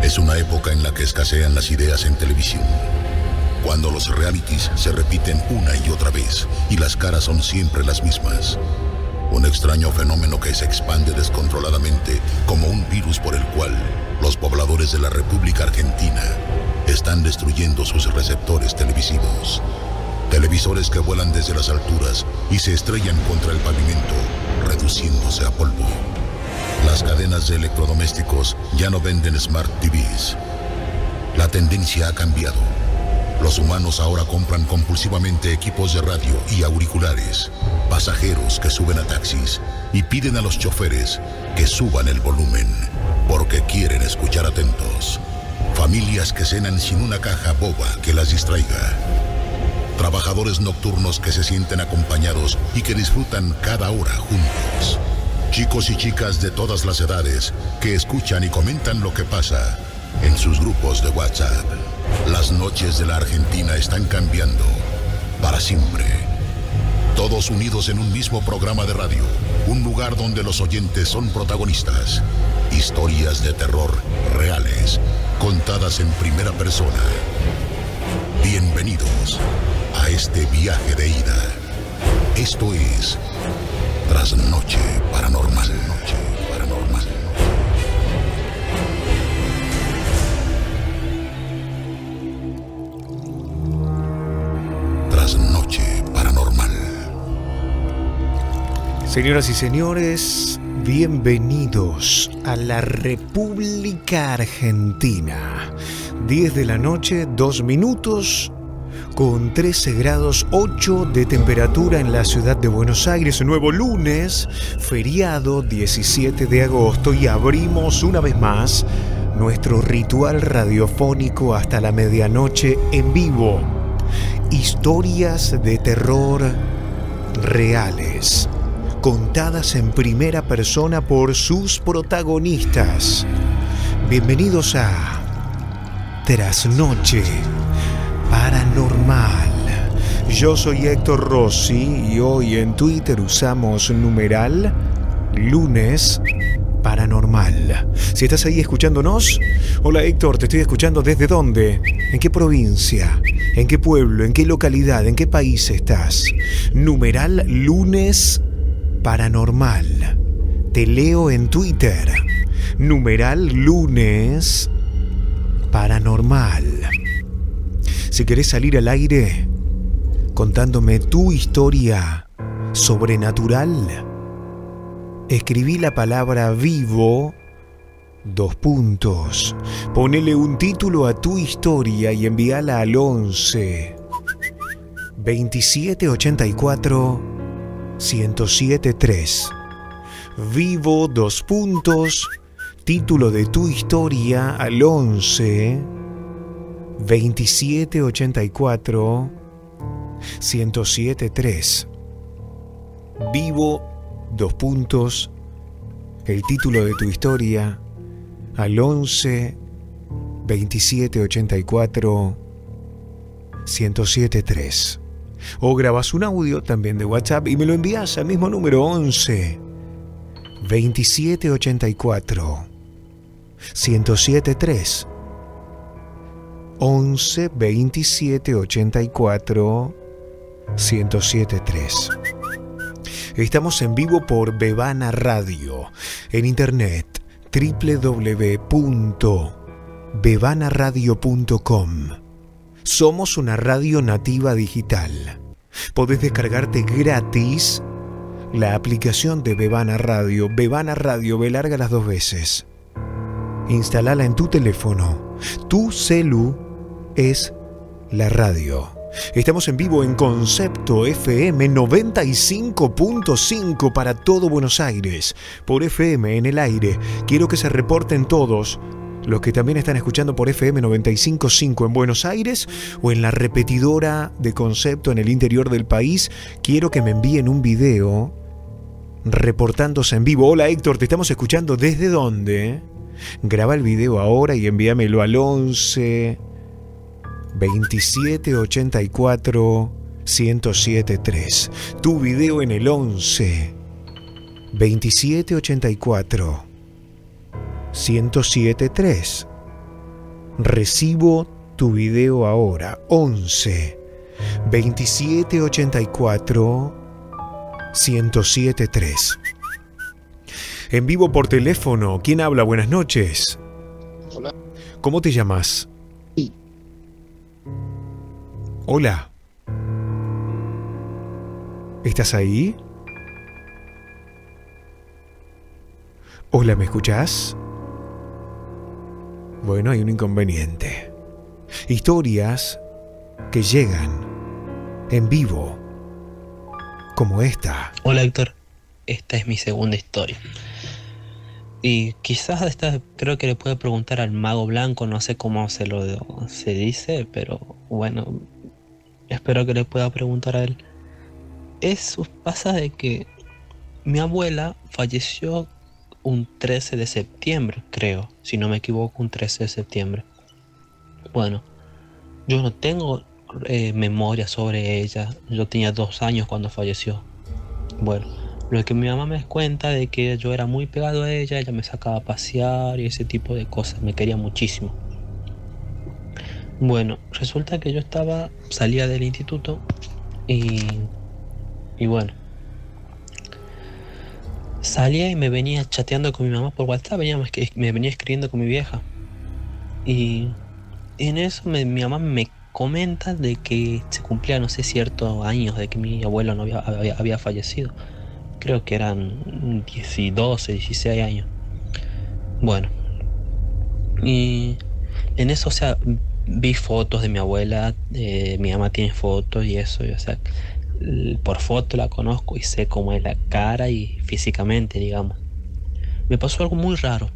Es una época en la que escasean las ideas en televisión. Cuando los realities se repiten una y otra vez y las caras son siempre las mismas. Un extraño fenómeno que se expande descontroladamente como un virus por el cual los pobladores de la República Argentina están destruyendo sus receptores televisivos. Televisores que vuelan desde las alturas y se estrellan contra el pavimento, reduciéndose a polvo. Las cadenas de electrodomésticos ya no venden Smart TVs. La tendencia ha cambiado. Los humanos ahora compran compulsivamente equipos de radio y auriculares, pasajeros que suben a taxis y piden a los choferes que suban el volumen, porque quieren escuchar atentos. Familias que cenan sin una caja boba que las distraiga. Trabajadores nocturnos que se sienten acompañados y que disfrutan cada hora juntos. Chicos y chicas de todas las edades que escuchan y comentan lo que pasa en sus grupos de WhatsApp. Las noches de la Argentina están cambiando para siempre. Todos unidos en un mismo programa de radio, un lugar donde los oyentes son protagonistas. Historias de terror reales, contadas en primera persona. Bienvenidos a este viaje de ida. Esto es Trasnoche Paranormal. Trasnoche Paranormal. Señoras y señores, bienvenidos a la República Argentina. 10 de la noche, 2 minutos, con 13 grados 8 de temperatura en la ciudad de Buenos Aires. Nuevo lunes, feriado 17 de agosto, y abrimos una vez más nuestro ritual radiofónico hasta la medianoche en vivo. Historias de terror reales, contadas en primera persona por sus protagonistas. Bienvenidos a Trasnoche Paranormal. Yo soy Héctor Rossi y hoy en Twitter usamos numeral Lunes Paranormal. Si estás ahí escuchándonos, hola Héctor, te estoy escuchando. ¿Desde dónde? ¿En qué provincia? ¿En qué pueblo? ¿En qué localidad? ¿En qué país estás? Numeral Lunes Paranormal. Te leo en Twitter. Numeral Lunes Paranormal. Si querés salir al aire contándome tu historia sobrenatural, escribí la palabra vivo, 2 puntos. Ponele un título a tu historia y envíala al 11 27 84 1073. Vivo, 2 puntos. Título de tu historia al 11 27 84 1073. Vivo, 2 puntos. El título de tu historia al 11 27 84 1073. O grabas un audio también de WhatsApp y me lo envías al mismo número, 11 27 84 1073. 11 27 84 1073. Estamos en vivo por Bebana Radio, en internet www.bebanaradio.com. Somos una radio nativa digital. Podés descargarte gratis la aplicación de Bebana Radio. Bebana Radio, B larga las 2 veces. Instalala en tu teléfono. Tu celu es la radio. Estamos en vivo en Concepto FM 95.5 para todo Buenos Aires. Por FM en el aire. Quiero que se reporten todos los que también están escuchando por FM 95.5 en Buenos Aires o en la repetidora de Concepto en el interior del país. Quiero que me envíen un video reportándose en vivo. Hola Héctor, te estamos escuchando. ¿Desde dónde? Graba el video ahora y envíamelo al 11 27 84 1073. Tu video en el 11 27 84 1073. Recibo tu video ahora. 11 27 84 1073. En vivo por teléfono. ¿Quién habla? Buenas noches. Hola. ¿Cómo te llamas? Sí. Hola. ¿Estás ahí? Hola, ¿me escuchás? Bueno, hay un inconveniente. Historias que llegan en vivo, como esta. Hola Héctor, esta es mi segunda historia. Y quizás esta creo que le puede preguntar al Mago Blanco, no sé cómo se dice, pero bueno, espero que le pueda preguntar a él. Pasa de que mi abuela falleció un 13 de septiembre, creo, si no me equivoco, un 13 de septiembre. Bueno, yo no tengo memoria sobre ella. Yo tenía 2 años cuando falleció. Bueno, lo que mi mamá me cuenta de que yo era muy pegado a ella me sacaba a pasear y ese tipo de cosas, me quería muchísimo. Bueno, resulta que yo salía del instituto y bueno, salía y me venía chateando con mi mamá por WhatsApp, me venía escribiendo con mi vieja. Y en eso mi mamá me comenta de que se cumplía, no sé, ciertos años de que mi abuelo no había fallecido. Creo que eran 12, 16 años. Bueno, y en eso, o sea, vi fotos de mi abuela, mi mamá tiene fotos y eso, y, o sea, por foto la conozco y sé cómo es la cara y físicamente, digamos. Me pasó algo muy raro.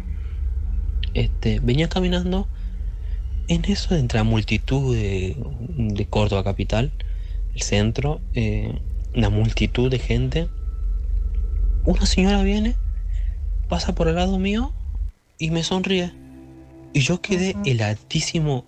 Venía caminando en eso, entre la multitud de Córdoba capital, el centro, una multitud de gente. Una señora viene, pasa por el lado mío y me sonríe. Y yo quedé heladísimo,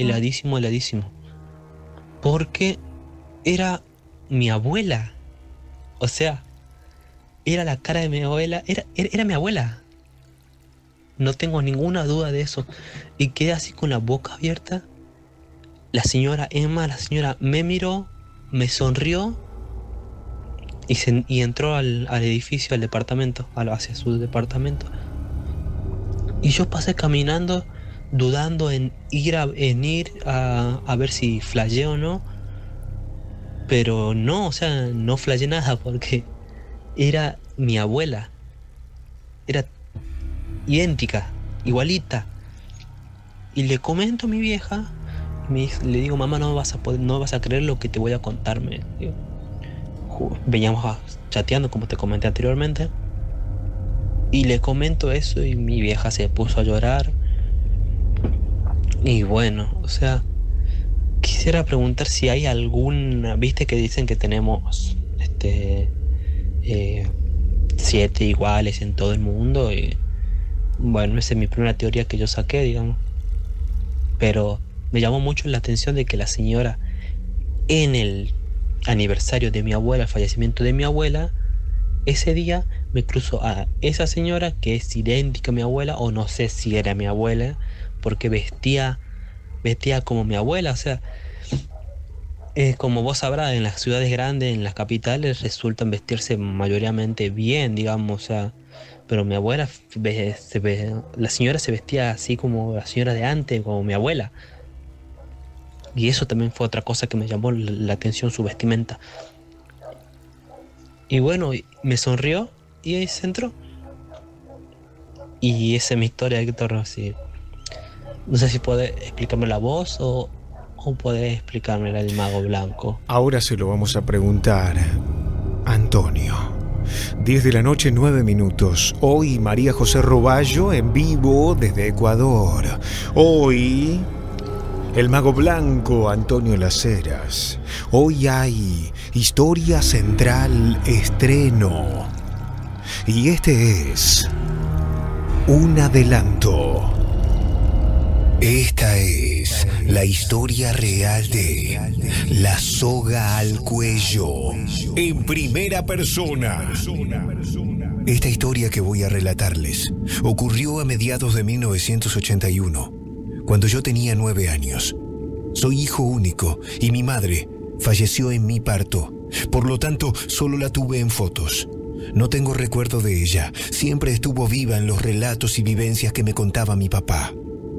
porque era mi abuela. O sea, era la cara de mi abuela, era mi abuela. No tengo ninguna duda de eso. Y quedé así con la boca abierta. La señora me miró, me sonrió y entró al edificio, al departamento, hacia su departamento. Y yo pasé caminando, dudando en ir a ver si flasheé o no. Pero no, o sea, no flasheé nada porque era mi abuela. Era idéntica, igualita. Y le comento a mi vieja, le digo, mamá, no vas a creer lo que te voy a contarme. Veníamos chateando, como te comenté anteriormente, y le comento eso y mi vieja se puso a llorar. Y bueno, o sea, quisiera preguntar si hay alguna, viste que dicen que tenemos 7 iguales en todo el mundo, y bueno, esa es mi primera teoría que yo saqué, digamos. Pero me llamó mucho la atención de que la señora, en el aniversario de mi abuela, el fallecimiento de mi abuela, ese día me cruzo a esa señora que es idéntica a mi abuela, o no sé si era mi abuela, porque vestía como mi abuela. O sea, como vos sabrás, en las ciudades grandes, en las capitales, resultan vestirse mayoritariamente bien, digamos, o sea, pero mi abuela, la señora se vestía así como la señora de antes, como mi abuela. Y eso también fue otra cosa que me llamó la atención, su vestimenta. Y bueno, me sonrió y ahí se entró. Y esa es mi historia, Héctor. Así. No sé si podés explicarme la voz o podés explicarme el Mago Blanco. Ahora se lo vamos a preguntar a Antonio. 10 de la noche, 9 minutos. Hoy María José Roballo en vivo desde Ecuador. Hoy el Mago Blanco, Antonio Las Heras. Hoy hay Historia Central estreno. Y este es un adelanto. Esta es la historia real de La Soga al Cuello, en primera persona. Esta historia que voy a relatarles ocurrió a mediados de 1981, cuando yo tenía 9 años. Soy hijo único y mi madre falleció en mi parto. Por lo tanto, solo la tuve en fotos. No tengo recuerdo de ella. Siempre estuvo viva en los relatos y vivencias que me contaba mi papá.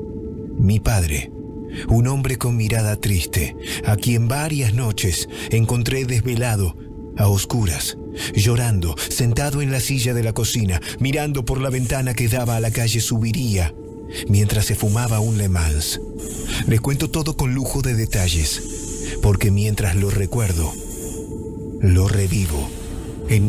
Mi padre, un hombre con mirada triste, a quien varias noches encontré desvelado, a oscuras, llorando, sentado en la silla de la cocina, mirando por la ventana que daba a la calle Subiría, mientras se fumaba un Le Mans. Les cuento todo con lujo de detalles, porque mientras lo recuerdo, lo revivo. En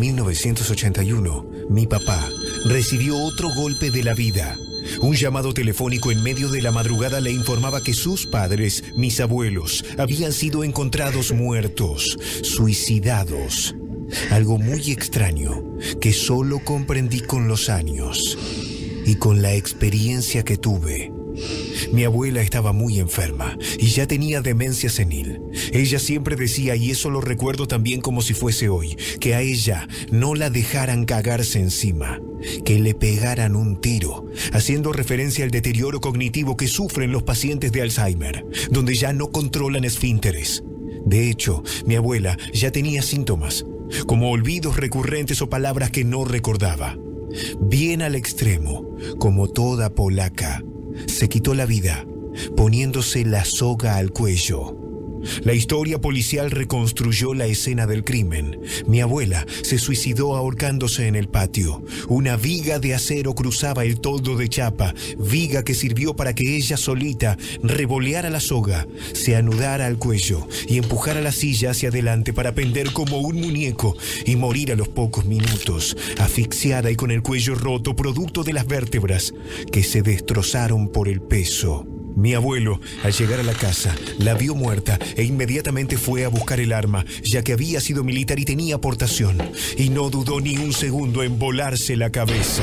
1981, mi papá recibió otro golpe de la vida. Un llamado telefónico en medio de la madrugada le informaba que sus padres, mis abuelos, habían sido encontrados muertos, suicidados. Algo muy extraño que solo comprendí con los años y con la experiencia que tuve. Mi abuela estaba muy enferma y ya tenía demencia senil. Ella siempre decía, y eso lo recuerdo también como si fuese hoy, que a ella no la dejaran cagarse encima, que le pegaran un tiro, haciendo referencia al deterioro cognitivo que sufren los pacientes de Alzheimer, donde ya no controlan esfínteres. De hecho, mi abuela ya tenía síntomas, como olvidos recurrentes o palabras que no recordaba. Bien al extremo, como toda polaca, se quitó la vida poniéndose la soga al cuello. La historia policial reconstruyó la escena del crimen. Mi abuela se suicidó ahorcándose en el patio. Una viga de acero cruzaba el toldo de chapa, viga que sirvió para que ella solita revoleara la soga, se anudara al cuello y empujara la silla hacia adelante para pender como un muñeco y morir a los pocos minutos, asfixiada y con el cuello roto, producto de las vértebras que se destrozaron por el peso. Mi abuelo, al llegar a la casa, la vio muerta e inmediatamente fue a buscar el arma, ya que había sido militar y tenía aportación, y no dudó ni un segundo en volarse la cabeza.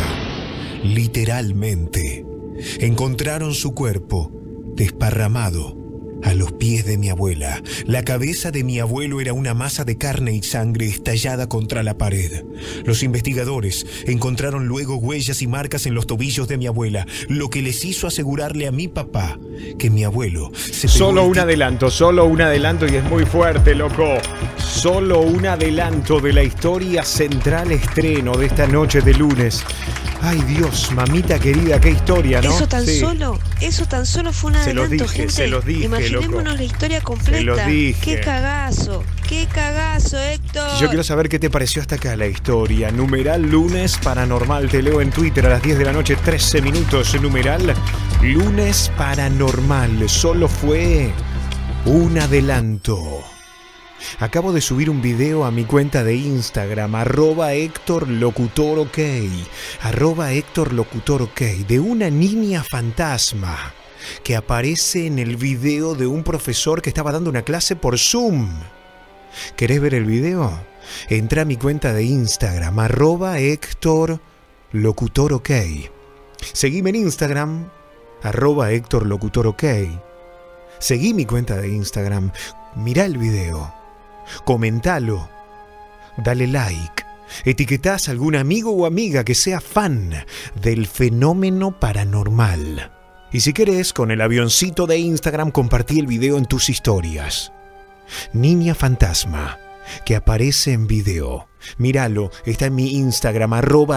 Literalmente. Encontraron su cuerpo desparramado a los pies de mi abuela. La cabeza de mi abuelo era una masa de carne y sangre estallada contra la pared. Los investigadores encontraron luego huellas y marcas en los tobillos de mi abuela, lo que les hizo asegurarle a mi papá que mi abuelo se pegó. Solo un adelanto y es muy fuerte, loco. Solo un adelanto de la historia central estreno de esta noche de lunes. Ay, Dios, mamita querida, qué historia, ¿no? Eso tan solo fue un adelanto, gente. Se los dije, imaginémonos loco. La historia completa. Se los dije. Qué cagazo, Héctor. Yo quiero saber qué te pareció hasta acá la historia. Numeral Lunes Paranormal. Te leo en Twitter a las 10 de la noche, 13 minutos. Numeral Lunes Paranormal. Solo fue un adelanto. Acabo de subir un video a mi cuenta de Instagram, @HéctorLocutorOK, @HéctorLocutorOK, de una niña fantasma que aparece en el video de un profesor que estaba dando una clase por Zoom. ¿Querés ver el video? Entra a mi cuenta de Instagram, @HéctorLocutorOK. Seguime en Instagram, @HéctorLocutorOK. Seguí mi cuenta de Instagram, mirá el video. Comentalo, dale like, etiquetás a algún amigo o amiga que sea fan del fenómeno paranormal. Y si querés, con el avioncito de Instagram compartí el video en tus historias. Niña fantasma que aparece en video. Míralo, está en mi Instagram,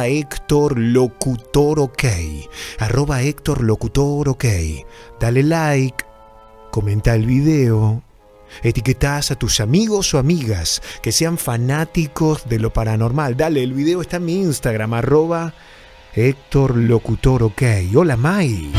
@HéctorLocutorOK, @HéctorLocutorOK. Dale like, comenta el video. Etiquetás a tus amigos o amigas que sean fanáticos de lo paranormal. Dale, el video está en mi Instagram, @HéctorLocutorOK. Hola, Mai.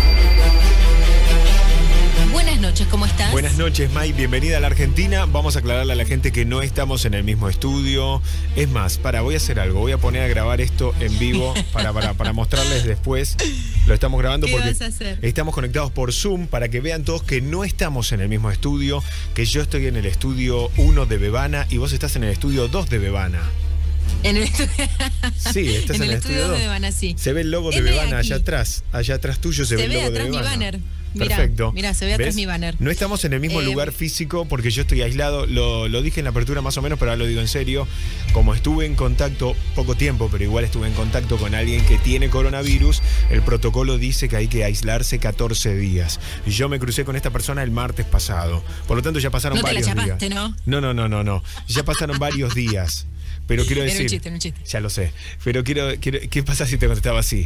Buenas noches, ¿cómo estás? Buenas noches, Mai. Bienvenida a la Argentina. Vamos a aclararle a la gente que no estamos en el mismo estudio. Es más, voy a hacer algo. Voy a poner a grabar esto en vivo para mostrarles después. Lo estamos grabando ¿Qué porque vas a hacer? Estamos conectados por Zoom para que vean todos que no estamos en el mismo estudio, que yo estoy en el estudio 1 de Bebana y vos estás en el estudio 2 de Bebana. En el Sí, estás en el estudio 2. de Bebana, sí. Se ve el logo de Bebana allá atrás tuyo se ve el logo de Bebana. Se ve atrás mi banner. Perfecto. Mira, se ve atrás mi banner. No estamos en el mismo lugar físico porque yo estoy aislado. Lo dije en la apertura más o menos, pero ahora lo digo en serio. Como estuve en contacto, poco tiempo, pero igual estuve en contacto con alguien que tiene coronavirus, el protocolo dice que hay que aislarse 14 días. Y yo me crucé con esta persona el martes pasado. Por lo tanto, ya pasaron varios días. No te la chapaste, ¿no? No. Ya pasaron varios días. Pero quiero decir... Era un chiste. Ya lo sé. Pero quiero ¿qué pasa si te contestaba así?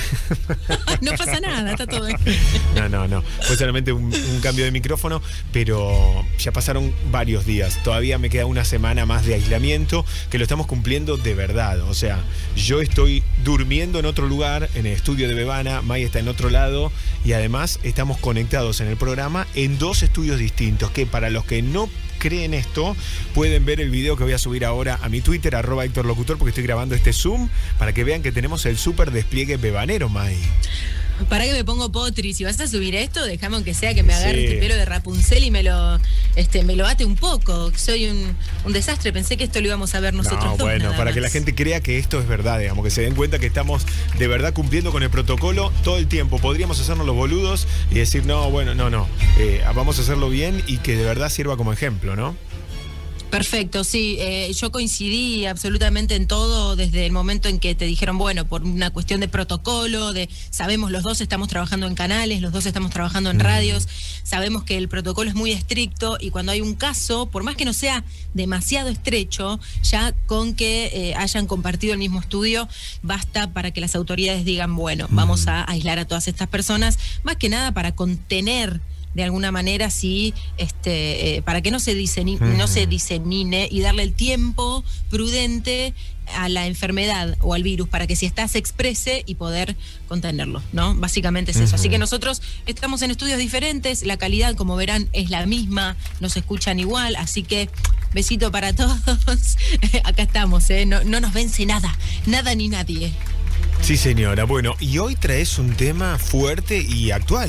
No pasa nada, está todo bien. No. Fue solamente un cambio de micrófono, pero ya pasaron varios días. Todavía me queda una semana más de aislamiento, que lo estamos cumpliendo de verdad. O sea, yo estoy durmiendo en otro lugar, en el estudio de Bebana, May está en otro lado, y además estamos conectados en el programa en 2 estudios distintos, que para los que no creen esto, pueden ver el video que voy a subir ahora a mi Twitter, @HéctorLocutor, porque estoy grabando este Zoom, para que vean que tenemos el súper despliegue bebanero, May. Para que me pongo potri, si vas a subir esto, déjame aunque sea que me agarre este pelo de Rapunzel y me lo ate un poco. Soy un desastre, pensé que esto lo íbamos a ver nosotros dos. Bueno, para que la gente crea que esto es verdad, digamos, que se den cuenta que estamos de verdad cumpliendo con el protocolo todo el tiempo. Podríamos hacernos los boludos y decir, no, vamos a hacerlo bien y que de verdad sirva como ejemplo, ¿no? Perfecto, sí, yo coincidí absolutamente en todo desde el momento en que te dijeron, bueno, por una cuestión de protocolo, sabemos los dos estamos trabajando en canales, los dos estamos trabajando en radios, sabemos que el protocolo es muy estricto y cuando hay un caso, por más que no sea demasiado estrecho, ya con que hayan compartido el mismo estudio, basta para que las autoridades digan, bueno, vamos a aislar a todas estas personas, más que nada para contener de alguna manera, sí, para que no se disemine y darle el tiempo prudente a la enfermedad o al virus para que si está se exprese y poder contenerlo, ¿no? Básicamente es eso. Así que nosotros estamos en estudios diferentes, la calidad, como verán, es la misma, nos escuchan igual, así que besito para todos. Acá estamos, no nos vence nada ni nadie. Sí, señora. Bueno, y hoy traes un tema fuerte y actual.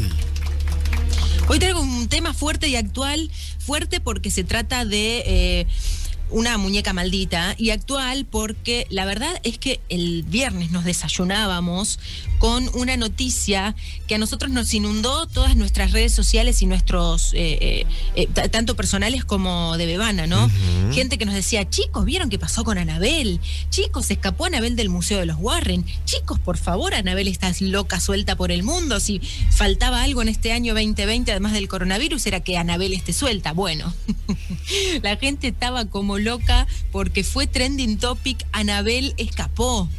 Hoy traigo un tema fuerte y actual, fuerte porque se trata de una muñeca maldita, y actual porque la verdad es que el viernes nos desayunábamos con una noticia que a nosotros nos inundó todas nuestras redes sociales y nuestros, tanto personales como de Bebana, ¿no? Gente que nos decía, chicos, ¿vieron qué pasó con Anabel? Chicos, se escapó Anabel del Museo de los Warren. Chicos, por favor, Anabel está loca, suelta por el mundo. Si faltaba algo en este año 2020, además del coronavirus, era que Anabel esté suelta. Bueno, la gente estaba como loca porque fue trending topic, Anabel escapó.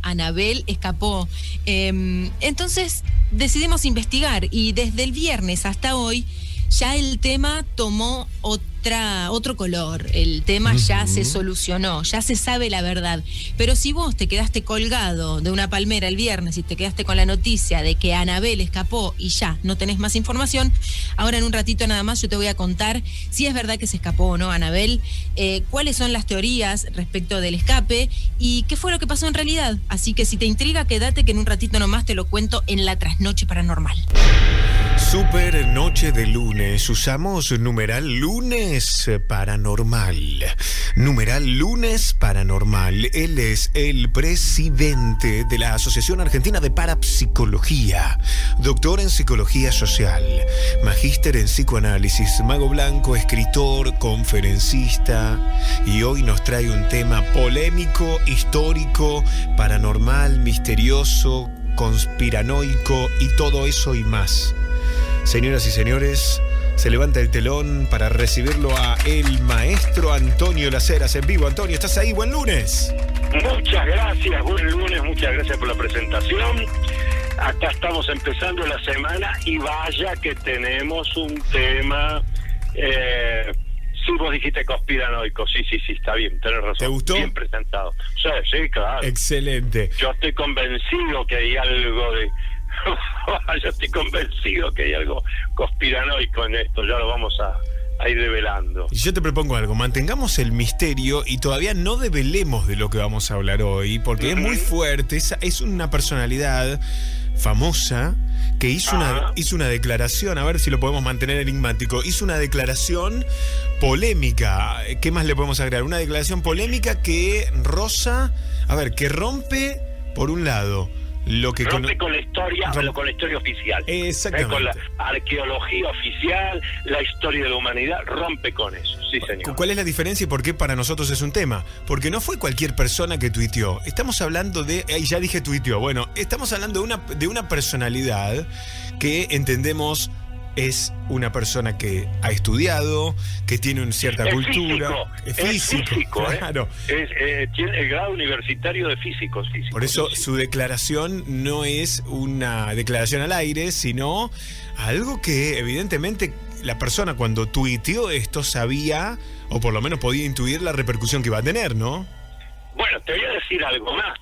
Entonces decidimos investigar y desde el viernes hasta hoy ya el tema tomó otro color, el tema ya se solucionó, ya se sabe la verdad. Pero si vos te quedaste colgado de una palmera el viernes y te quedaste con la noticia de que Anabel escapó y ya no tenés más información, ahora en un ratito nada más yo te voy a contar si es verdad que se escapó o no Anabel, cuáles son las teorías respecto del escape y qué fue lo que pasó en realidad. Así que si te intriga, quédate que en un ratito nomás te lo cuento en la Trasnoche Paranormal. Super noche de lunes, usamos numeral lunes paranormal. Numeral lunes paranormal. Él es el presidente de la Asociación Argentina de Parapsicología, doctor en psicología social, magíster en psicoanálisis, mago blanco, escritor, conferencista, y hoy nos trae un tema polémico, histórico, paranormal, misterioso, conspiranoico y todo eso y más. Señoras y señores, se levanta el telón para recibirlo a el maestro Antonio Las Heras en vivo. Antonio, ¿estás ahí? ¡Buen lunes! Muchas gracias, buen lunes, muchas gracias por la presentación. Acá estamos empezando la semana y vaya que tenemos un tema... Sí, vos dijiste conspiranoico, sí, está bien, tenés razón. ¿Te gustó? Bien presentado. Sí, claro. Excelente. Yo estoy convencido que hay algo de... Yo estoy convencido que hay algo conspiranoico en esto, ya lo vamos a ir revelando. Yo te propongo algo, mantengamos el misterio y todavía no develemos de lo que vamos a hablar hoy, porque es muy fuerte, es una personalidad famosa que hizo una declaración, a ver si lo podemos mantener enigmático, hizo una declaración polémica. ¿Qué más le podemos agregar? Una declaración polémica que roza, a ver, que rompe, por un lado, lo que rompe con la historia, con la historia oficial. Exactamente. Con la arqueología oficial, la historia de la humanidad, rompe con eso. Sí, señor. ¿Cuál es la diferencia y por qué para nosotros es un tema? Porque no fue cualquier persona que tuiteó. Estamos hablando de... ya dije tuiteó. Bueno, estamos hablando de una personalidad que entendemos es una persona que ha estudiado, que tiene una cierta cultura. Es físico, claro. Tiene el grado universitario de físicos. Por eso su declaración no es una declaración al aire, sino algo que evidentemente la persona cuando tuiteó esto sabía, o por lo menos podía intuir la repercusión que iba a tener, ¿no? Bueno, te voy a decir algo más,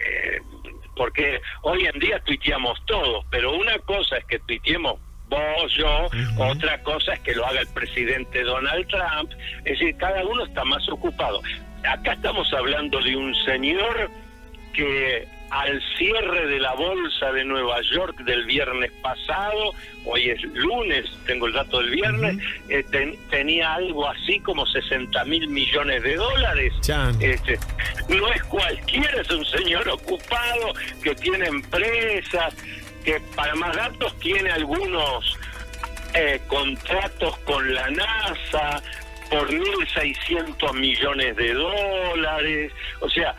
porque hoy en día tuiteamos todos, pero una cosa es que tuiteemos vos, yo, otra cosa es que lo haga el presidente Donald Trump. Es decir, cada uno está más ocupado. Acá estamos hablando de un señor que al cierre de la bolsa de Nueva York del viernes pasado, hoy es lunes, tengo el dato del viernes, tenía algo así como 60.000 millones de dólares. No es cualquiera, es un señor ocupado que tiene empresas, que para más datos tiene algunos contratos con la NASA por 1.600 millones de dólares. O sea,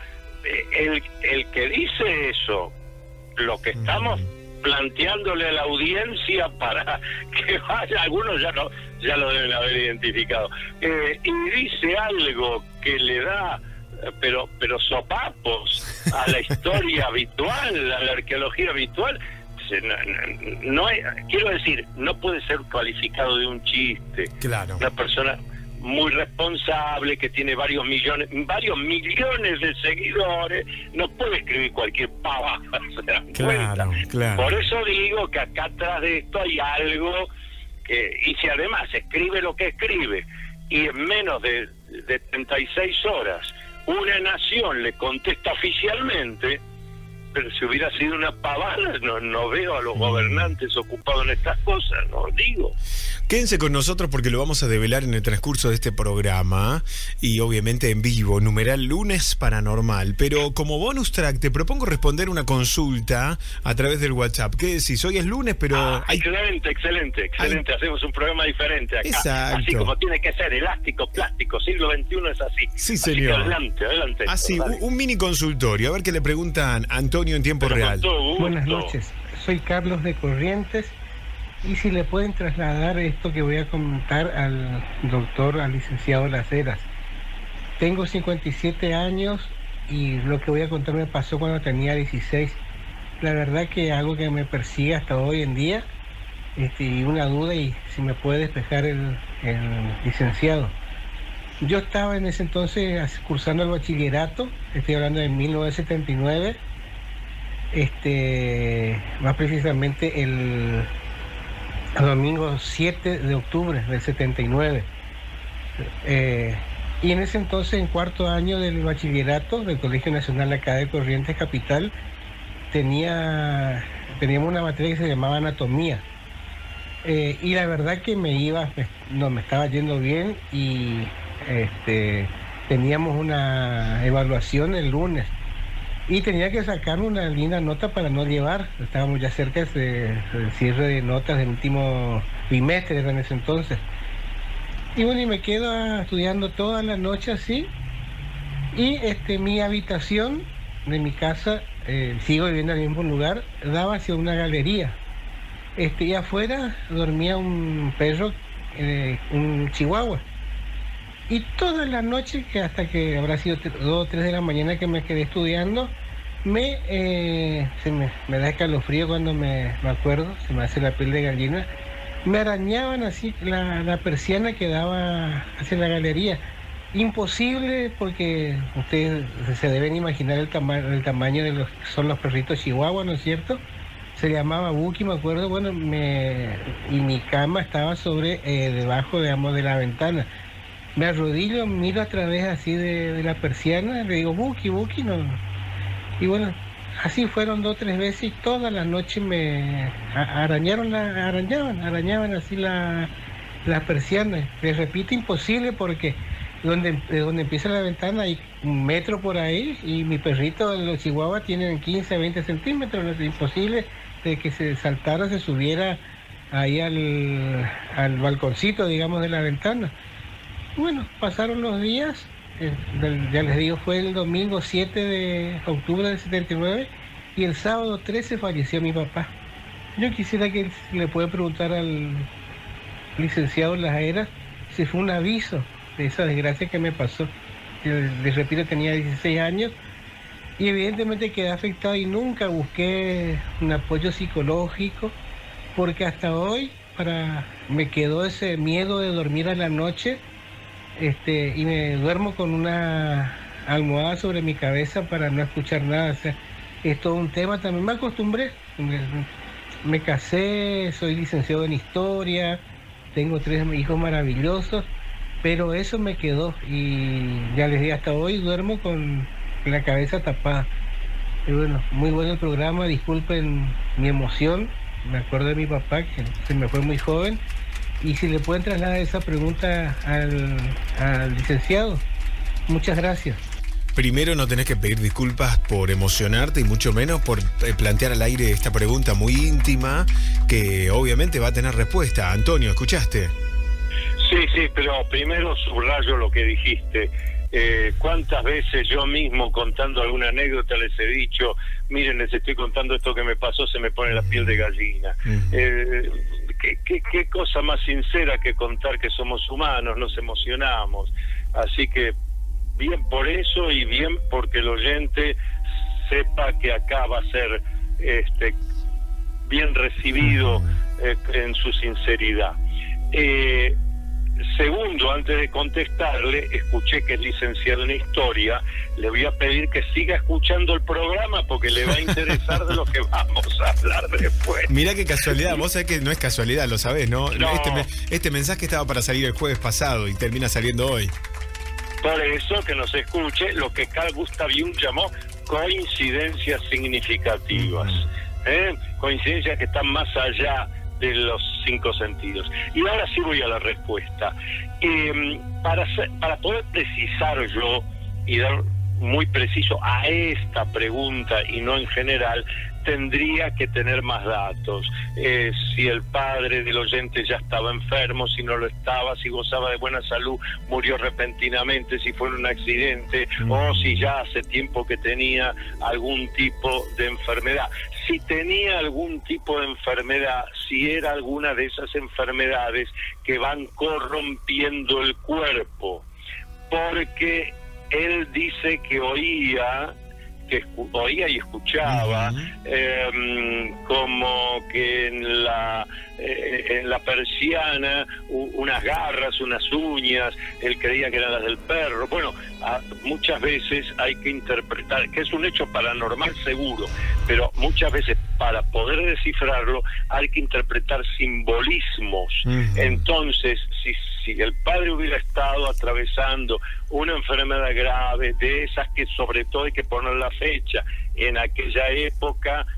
el que dice eso, lo que estamos planteándole a la audiencia para que vaya, algunos ya lo deben haber identificado, y dice algo que le da pero sopapos a la historia habitual, a la arqueología habitual. No quiero decir, no puede ser calificado de un chiste. Claro. Una persona muy responsable que tiene varios millones de seguidores no puede escribir cualquier pavada. Claro. Por eso digo que acá atrás de esto hay algo que, y si además escribe lo que escribe y en menos de 36 horas una nación le contesta oficialmente, pero si hubiera sido una pavada, no veo a los gobernantes ocupados en estas cosas, no digo. Quédense con nosotros porque lo vamos a develar en el transcurso de este programa y obviamente en vivo, numeral Lunes Paranormal. Pero como bonus track te propongo responder una consulta a través del WhatsApp. ¿Qué decís? Hoy es lunes, pero... Excelente. Hacemos un programa diferente acá. Exacto. Así como tiene que ser, elástico, plástico, siglo XXI es así. Sí, señor. Adelante. Así, un mini consultorio, a ver qué le preguntan Antonio en tiempo real. Buenas noches, soy Carlos de Corrientes. Y si le pueden trasladar esto que voy a comentar al doctor, al licenciado Las Heras. Tengo 57 años y lo que voy a contar me pasó cuando tenía 16. La verdad que algo que me persigue hasta hoy en día, y una duda, y si me puede despejar el licenciado. Yo estaba en ese entonces cursando el bachillerato, estoy hablando de 1979, más precisamente el domingo 7 de octubre del 79. Y en ese entonces, en cuarto año del bachillerato del Colegio Nacional acá de Corrientes Capital, teníamos una materia que se llamaba anatomía. Y la verdad que me estaba yendo bien y teníamos una evaluación el lunes. Y tenía que sacar una linda nota para no llevar. Estábamos ya cerca del cierre de notas del último bimestre en ese entonces. Y bueno, y me quedo estudiando toda la noche así. Y mi habitación de mi casa, sigo viviendo en el mismo lugar, daba hacia una galería. Y afuera dormía un perro, un chihuahua. Y todas las noches, que hasta que habrá sido 2 o 3 de la mañana que me quedé estudiando, me da escalofrío cuando me acuerdo, se me hace la piel de gallina. Me arañaban así la persiana que daba hacia la galería. Imposible, porque ustedes se deben imaginar el tamaño de son los perritos chihuahuas, ¿no es cierto? Se llamaba Buki, me acuerdo. Bueno, y mi cama estaba debajo, digamos, de la ventana. Me arrodillo, miro a través así de la persiana, le digo, Buki, no. Y bueno, así fueron 2 o 3 veces y toda la noche me arañaban así las persianas. Les repito, imposible porque donde empieza la ventana hay 1 metro por ahí y mi perrito, los chihuahuas, tienen 15 a 20 centímetros. Es imposible de que se saltara, se subiera ahí al balconcito, digamos, de la ventana. Bueno, pasaron los días, ya les digo, fue el domingo 7 de octubre del 79 y el sábado 13 falleció mi papá. Yo quisiera que le pueda preguntar al licenciado Las Heras si fue un aviso de esa desgracia que me pasó. Les repito, tenía 16 años y evidentemente quedé afectado y nunca busqué un apoyo psicológico porque hasta hoy me quedó ese miedo de dormir a la noche, y me duermo con una almohada sobre mi cabeza para no escuchar nada. O sea, es todo un tema. También me acostumbré, me casé, soy licenciado en historia, tengo 3 hijos maravillosos, pero eso me quedó y ya les digo, hasta hoy duermo con la cabeza tapada. Y bueno, muy bueno el programa, disculpen mi emoción, me acuerdo de mi papá que se me fue muy joven. Y si le pueden trasladar esa pregunta al licenciado. Muchas gracias. Primero, no tenés que pedir disculpas por emocionarte y mucho menos por plantear al aire esta pregunta muy íntima que obviamente va a tener respuesta. Antonio, ¿escuchaste? Sí, pero primero subrayo lo que dijiste. ¿Cuántas veces yo mismo, contando alguna anécdota, les he dicho, miren, les estoy contando esto que me pasó, se me pone la piel de gallina? ¿Qué cosa más sincera que contar que somos humanos, nos emocionamos? Así que bien por eso y bien porque el oyente sepa que acá va a ser bien recibido en su sinceridad. Segundo, antes de contestarle, escuché que es licenciado en historia, le voy a pedir que siga escuchando el programa porque le va a interesar de lo que vamos a hablar después. Mirá qué casualidad, vos sabés que no es casualidad, lo sabés, ¿no? Este mensaje estaba para salir el jueves pasado y termina saliendo hoy. Por eso que nos escuche lo que Carl Gustav Jung llamó coincidencias significativas. Coincidencias que están más allá de los 5 sentidos. Y ahora sí voy a la respuesta. Para poder precisar yo y dar muy preciso a esta pregunta y no en general, tendría que tener más datos. Si el padre del oyente ya estaba enfermo, si no lo estaba, si gozaba de buena salud, murió repentinamente, si fue en un accidente, o si ya hace tiempo que tenía algún tipo de enfermedad. Si tenía algún tipo de enfermedad, si era alguna de esas enfermedades que van corrompiendo el cuerpo, porque él dice que oía y escuchaba como que en la persiana unas garras, unas uñas, él creía que eran las del perro. Bueno, muchas veces hay que interpretar, que es un hecho paranormal seguro, pero muchas veces para poder descifrarlo hay que interpretar simbolismos. Entonces, si el padre hubiera estado atravesando una enfermedad grave, de esas que sobre todo hay que poner la fecha, en aquella época,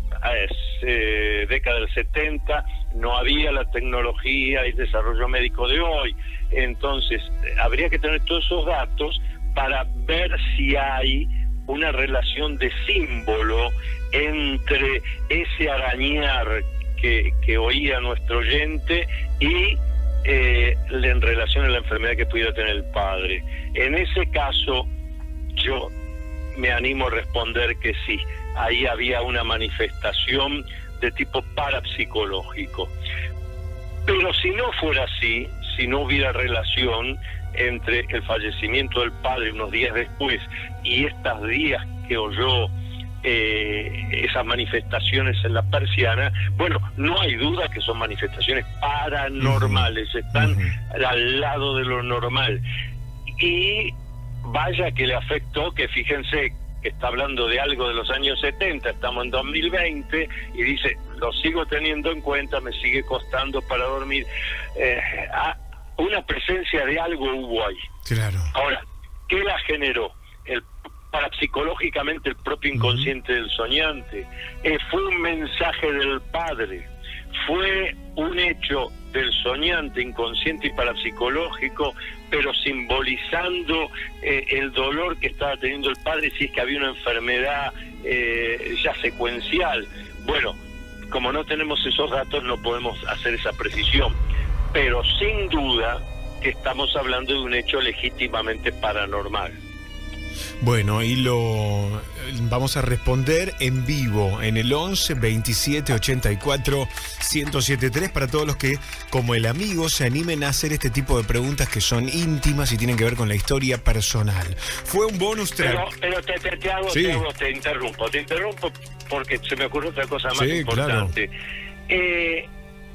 década del 70, no había la tecnología y desarrollo médico de hoy. Entonces, habría que tener todos esos datos para ver si hay una relación de símbolo entre ese arañar que oía nuestro oyente y en relación a la enfermedad que pudiera tener el padre. En ese caso, yo me animo a responder que sí, ahí había una manifestación de tipo parapsicológico. Pero si no fuera así, si no hubiera relación entre el fallecimiento del padre unos días después y estos días que oyó esas manifestaciones en la persiana, bueno, no hay duda que son manifestaciones paranormales, están al lado de lo normal. Y vaya que le afectó, que fíjense que está hablando de algo de los años 70, estamos en 2020, y dice, lo sigo teniendo en cuenta, me sigue costando para dormir. Una presencia de algo hubo ahí. Claro. Ahora, ¿qué la generó? parapsicológicamente el propio inconsciente del soñante, fue un mensaje del padre, fue un hecho del soñante inconsciente y parapsicológico, pero simbolizando el dolor que estaba teniendo el padre si es que había una enfermedad ya secuencial. Bueno, como no tenemos esos datos no podemos hacer esa precisión, pero sin duda que estamos hablando de un hecho legítimamente paranormal. Bueno, y lo vamos a responder en vivo en el 11 27 84 1073 para todos los que, como el amigo, se animen a hacer este tipo de preguntas que son íntimas y tienen que ver con la historia personal. Fue un bonus track. Pero te interrumpo porque se me ocurre otra cosa más importante. Claro.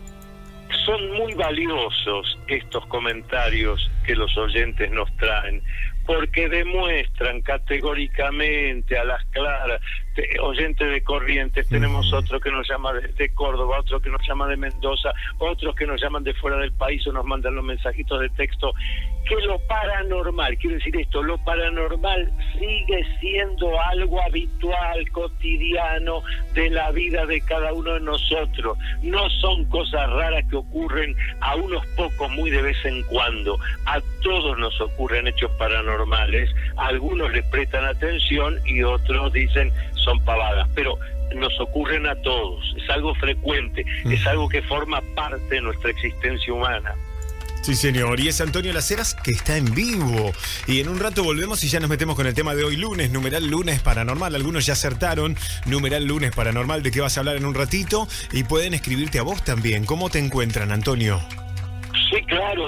Son muy valiosos estos comentarios que los oyentes nos traen, porque demuestran categóricamente a las claras, oyentes de Corrientes, tenemos otro que nos llama de Córdoba, otro que nos llama de Mendoza, otros que nos llaman de fuera del país o nos mandan los mensajitos de texto, que lo paranormal, quiero decir esto, lo paranormal sigue siendo algo habitual, cotidiano, de la vida de cada uno de nosotros. No son cosas raras que ocurren a unos pocos muy de vez en cuando. A todos nos ocurren hechos paranormales, algunos les prestan atención y otros dicen son pavadas, pero nos ocurren a todos, es algo frecuente, es algo que forma parte de nuestra existencia humana. Sí, señor, y es Antonio Las Heras que está en vivo. Y en un rato volvemos y ya nos metemos con el tema de hoy lunes, numeral lunes paranormal. Algunos ya acertaron, numeral lunes paranormal, de qué vas a hablar en un ratito. Y pueden escribirte a vos también. ¿Cómo te encuentran, Antonio? Sí, claro,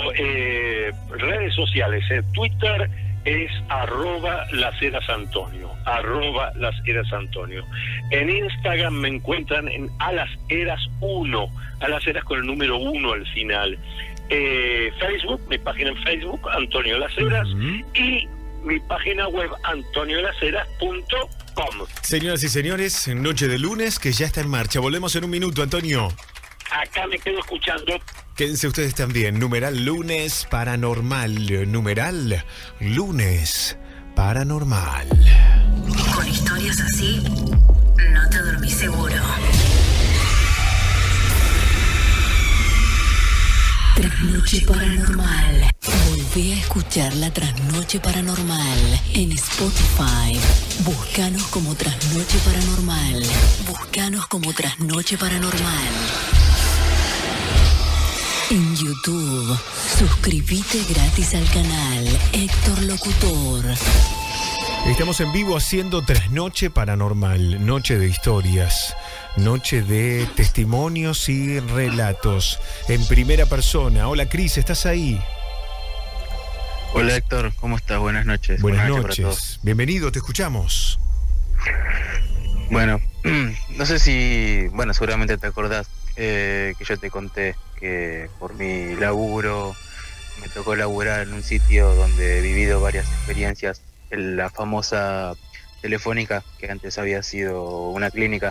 redes sociales, Twitter es @LasHerasAntonio, @LasHerasAntonio. En Instagram me encuentran en alasheras1, alasheras con el número 1 al final. Facebook, mi página en Facebook, Antonio Las Heras, y mi página web, antoniolaseras.com. Señoras y señores, noche de lunes que ya está en marcha. Volvemos en un minuto, Antonio. Acá me quedo escuchando. Quédense ustedes también. Numeral lunes paranormal. Numeral lunes paranormal. Con historias así, no te dormís seguro. Trasnoche Paranormal. Volvé a escuchar la Trasnoche Paranormal en Spotify. Búscanos como Trasnoche Paranormal. Búscanos como Trasnoche Paranormal. En YouTube, suscríbete gratis al canal Héctor Locutor. Estamos en vivo haciendo Trasnoche Paranormal, noche de historias, noche de testimonios y relatos en primera persona. Hola Cris, ¿estás ahí? Hola Héctor, ¿cómo estás? Buenas noches. Buenas noches. Bienvenido, te escuchamos. Bueno, no sé si, seguramente te acordás que yo te conté que por mi laburo me tocó laburar en un sitio donde he vivido varias experiencias, en la famosa Telefónica, que antes había sido una clínica.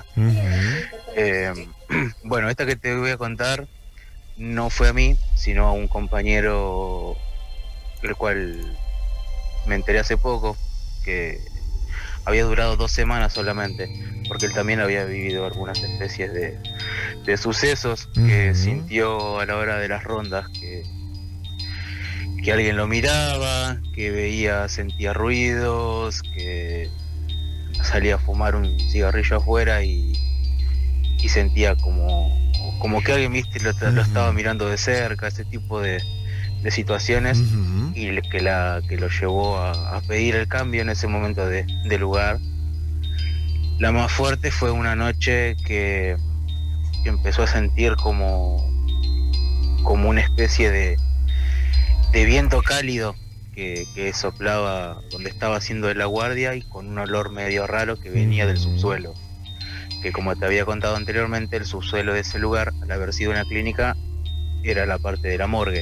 Bueno, esta que te voy a contar no fue a mí, sino a un compañero del cual me enteré hace poco, que había durado 2 semanas solamente, porque él también había vivido algunas especies de sucesos que sintió a la hora de las rondas, que alguien lo miraba, que sentía ruidos, que salía a fumar un cigarrillo afuera y sentía como que alguien, viste, lo estaba mirando de cerca, ese tipo de situaciones, y que lo llevó a pedir el cambio en ese momento de lugar. La más fuerte fue una noche que empezó a sentir como una especie de viento cálido que soplaba donde estaba haciendo de la guardia, y con un olor medio raro que venía del subsuelo, que, como te había contado anteriormente, el subsuelo de ese lugar, al haber sido una clínica, era la parte de la morgue.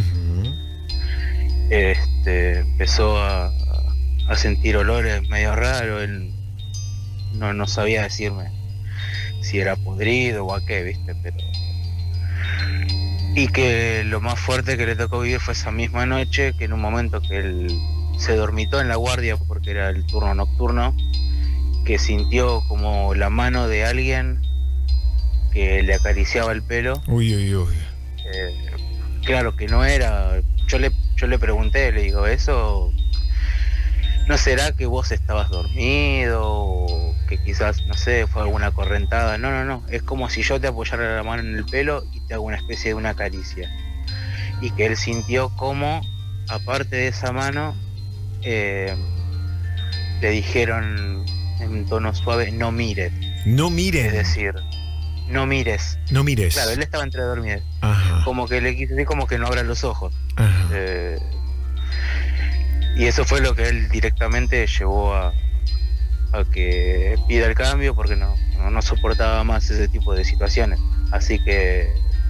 Empezó a sentir olores medio raros. Él no sabía decirme si era podrido o a qué, viste, pero... Y que lo más fuerte que le tocó vivir fue esa misma noche, que en un momento que él se dormitó en la guardia porque era el turno nocturno, que sintió como la mano de alguien que le acariciaba el pelo. Uy. Claro que no era. Yo le pregunté, le digo, ¿eso no será que vos estabas dormido o que quizás, no sé, fue alguna correntada? No, es como si yo te apoyara la mano en el pelo y te hago una especie de una caricia. Y que él sintió como, aparte de esa mano, le dijeron en tono suave, no mires. No mires. Es decir, no mires. No mires. Claro, él estaba entre dormidos. Ajá. Como que le quise decir como que no abra los ojos. Ajá. Y eso fue lo que él directamente llevó a que pida el cambio, porque no soportaba más ese tipo de situaciones. Así que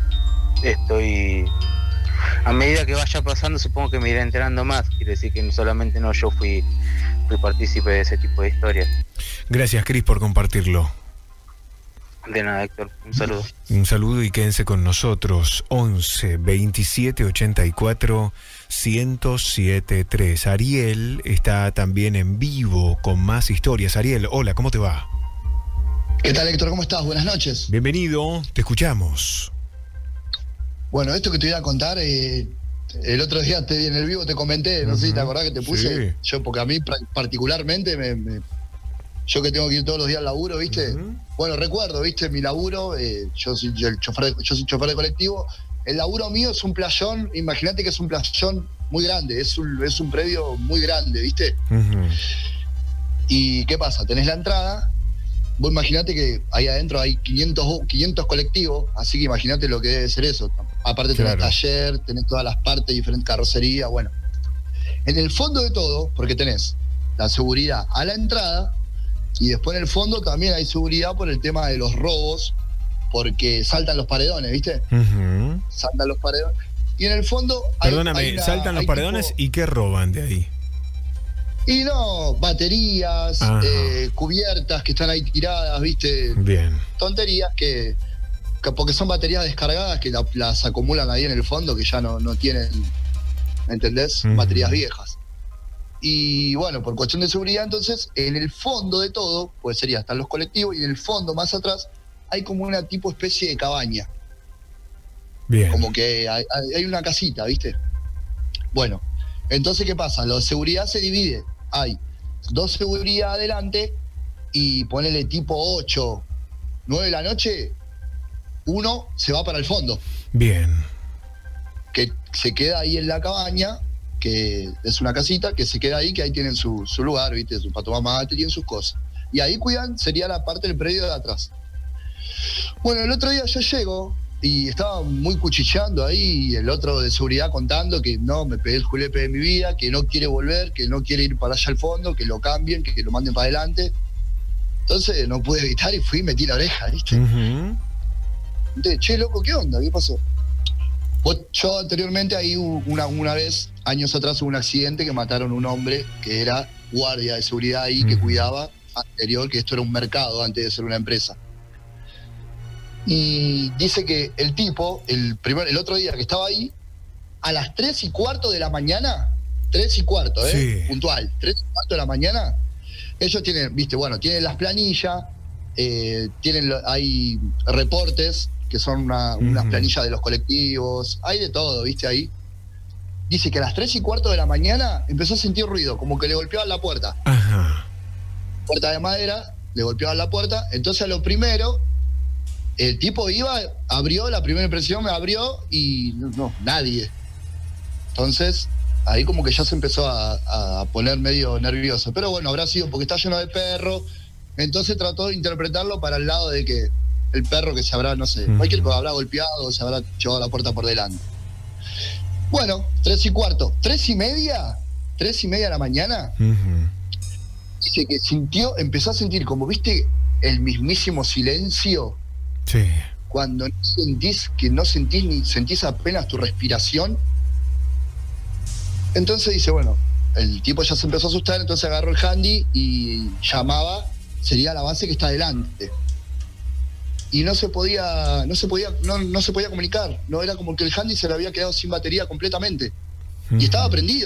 a medida que vaya pasando, supongo que me iré enterando más. Quiere decir que solamente yo fui partícipe de ese tipo de historias. Gracias, Cris, por compartirlo. De nada, Héctor. Un saludo. Un saludo y quédense con nosotros. 11 27 84 1073. Ariel está también en vivo con más historias. Ariel, hola, ¿cómo te va? ¿Qué tal, Héctor? ¿Cómo estás? Buenas noches. Bienvenido, te escuchamos. Bueno, esto que te voy a contar, el otro día en el vivo te comenté, no sé si te acordás que te puse. Sí. Yo, porque a mí particularmente, yo que tengo que ir todos los días al laburo, ¿viste? Bueno, recuerdo, ¿viste? Mi laburo, yo soy chofer de colectivo. El laburo mío es un playón, imagínate que es un playón muy grande, es un predio muy grande, ¿viste? ¿Y qué pasa? Tenés la entrada, vos imaginate que ahí adentro hay 500 colectivos, así que imaginate lo que debe ser eso. Aparte tenés taller, tenés todas las partes, diferentes carrocerías, bueno. En el fondo de todo, porque tenés la seguridad a la entrada, y después en el fondo también hay seguridad por el tema de los robos, porque saltan los paredones, ¿viste? Saltan los paredones. Y en el fondo Perdóname, saltan los paredones y ¿qué roban de ahí? Y no, baterías, cubiertas que están ahí tiradas, ¿viste? Bien. Tonterías que porque son baterías descargadas que las acumulan ahí en el fondo, que ya no tienen, ¿entendés? Baterías viejas. Y bueno, por cuestión de seguridad, entonces, en el fondo de todo, pues están los colectivos, y en el fondo, más atrás, hay como una tipo especie de cabaña. Bien. Como que hay una casita, ¿viste? Bueno, entonces, ¿qué pasa? La seguridad se divide. Hay 2 seguridad adelante y ponele tipo 8, 9 de la noche, uno se va para el fondo. Bien. Que se queda ahí en la cabaña, que es una casita, que se queda ahí, que ahí tienen su lugar, ¿viste? Para tomar mate, tienen sus cosas. Y ahí cuidan, sería la parte del predio de atrás. Bueno, el otro día yo llego y estaba muy cuchillando ahí, y el otro de seguridad contando que no, me pegué el julepe de mi vida, que no quiere volver, que no quiere ir para allá al fondo, que lo cambien, que lo manden para adelante. Entonces no pude evitar y fui y metí la oreja, ¿viste? Entonces, che, loco, ¿qué onda? ¿Qué pasó? Yo anteriormente ahí una vez, años atrás, hubo un accidente que mataron a un hombre que era guardia de seguridad ahí, que cuidaba anterior, que esto era un mercado antes de ser una empresa. Y dice que el tipo, el otro día que estaba ahí, a las 3:15 de la mañana, 3:15, Sí. Puntual, 3:15 de la mañana, ellos tienen, viste, bueno, tienen las planillas, hay reportes, que son unas planillas de los colectivos, hay de todo, viste, ahí. Dice que a las 3:15 de la mañana empezó a sentir ruido, como que le golpeaban la puerta. Puerta de madera, le golpeaban la puerta, entonces a lo primero, el tipo abrió, la primera impresión me abrió y no, nadie. Entonces, ahí como que ya se empezó a poner medio nervioso. Pero bueno, habrá sido porque está lleno de perros. Entonces trató de interpretarlo para el lado de que el perro que se habrá, no sé, cualquier cosa habrá golpeado o se habrá llevado la puerta por delante. Bueno, 3:15. 3:30 de la mañana. Dice que empezó a sentir como, viste, el mismísimo silencio. Sí. Cuando no sentís apenas tu respiración. Entonces dice, bueno, el tipo ya se empezó a asustar, entonces agarró el handy y llamaba, sería la base que está adelante. Y no se podía comunicar. No, era como que el handy se le había quedado sin batería completamente. Y estaba prendido.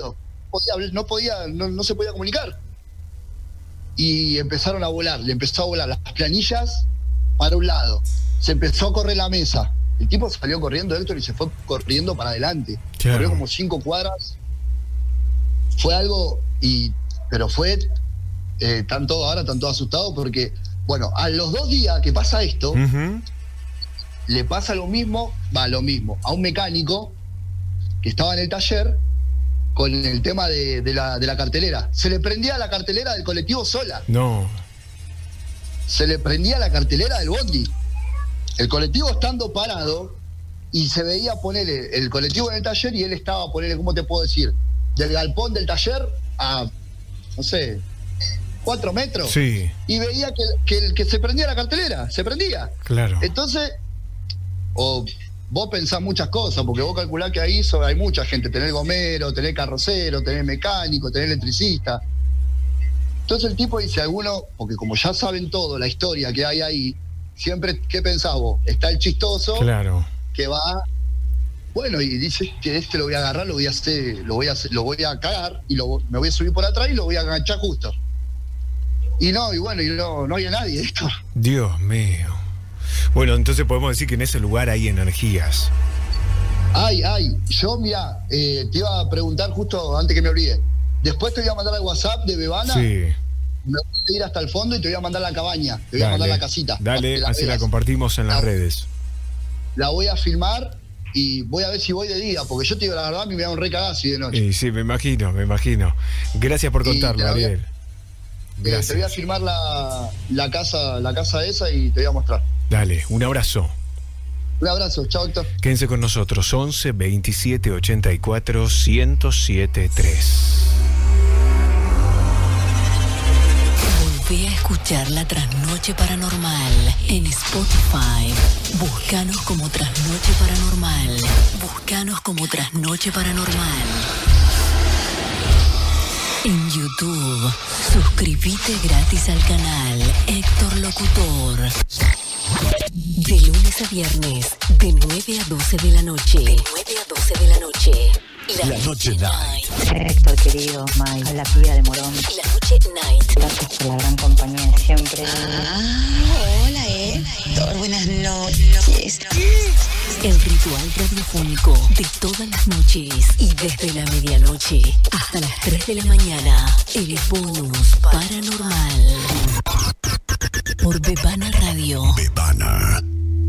no se podía comunicar. Y empezaron a volar, le empezó a volar las planillas para un lado, se empezó a correr la mesa. El tipo salió corriendo, Héctor, y se fue corriendo para adelante. Claro. Corrió como 5 cuadras. Fue algo, pero fue, están todos asustados porque, bueno, a los 2 días que pasa esto, le pasa lo mismo a un mecánico que estaba en el taller con el tema de la cartelera. Se le prendía la cartelera del colectivo sola. No. Se le prendía la cartelera del bondi. El colectivo estando parado y se veía ponerle el colectivo en el taller y él estaba, ponerle, ¿cómo te puedo decir? Del galpón del taller a, no sé, 4 metros. Sí. Y veía que se prendía la cartelera, se prendía. Claro. Entonces, vos pensás muchas cosas, porque vos calculás que ahí hay mucha gente, tenés gomero, tenés carrocero, tenés mecánico, tenés electricista. Entonces el tipo dice, porque como ya saben todo, la historia que hay ahí, siempre, ¿qué pensás vos? Está el chistoso, claro, que va, bueno, y dice que lo voy a agarrar, lo voy a cagar, y me voy a subir por atrás y lo voy a enganchar justo. Y no había nadie, esto. Dios mío. Bueno, entonces podemos decir que en ese lugar hay energías. Yo, mirá, te iba a preguntar justo antes que me olvide. Después te voy a mandar al WhatsApp de Bebana. Sí. Me voy a ir hasta el fondo y te voy a mandar la cabaña. Te voy a mandar la casita. Dale, así la compartimos en las redes. La voy a filmar y voy a ver si voy de día, porque yo te digo la verdad, a mí me da un re cagazo y de noche. Sí, me imagino. Gracias por contarlo, Ariel. Gracias. Te voy a filmar la casa esa y te voy a mostrar. Dale, un abrazo. Un abrazo, chao, Héctor. Quédense con nosotros, 11 27 84 1073. Volví a escuchar La Trasnoche Paranormal en Spotify. Búscanos como Trasnoche Paranormal. Búscanos como Trasnoche Paranormal. En YouTube, suscríbete gratis al canal Héctor Locutor. De lunes a viernes, de 9 a 12 de la noche. De 9 a 12 de la noche. La Noche Night. Héctor, querido, Mike, la pía de Morón. La Noche Night. Gracias por la gran compañía de siempre. Hola, Héctor. Buenas noches. El ritual radiofónico de todas las noches y desde la medianoche hasta las 3 de la mañana. El bonus paranormal. Por Bebana Radio. Bebana.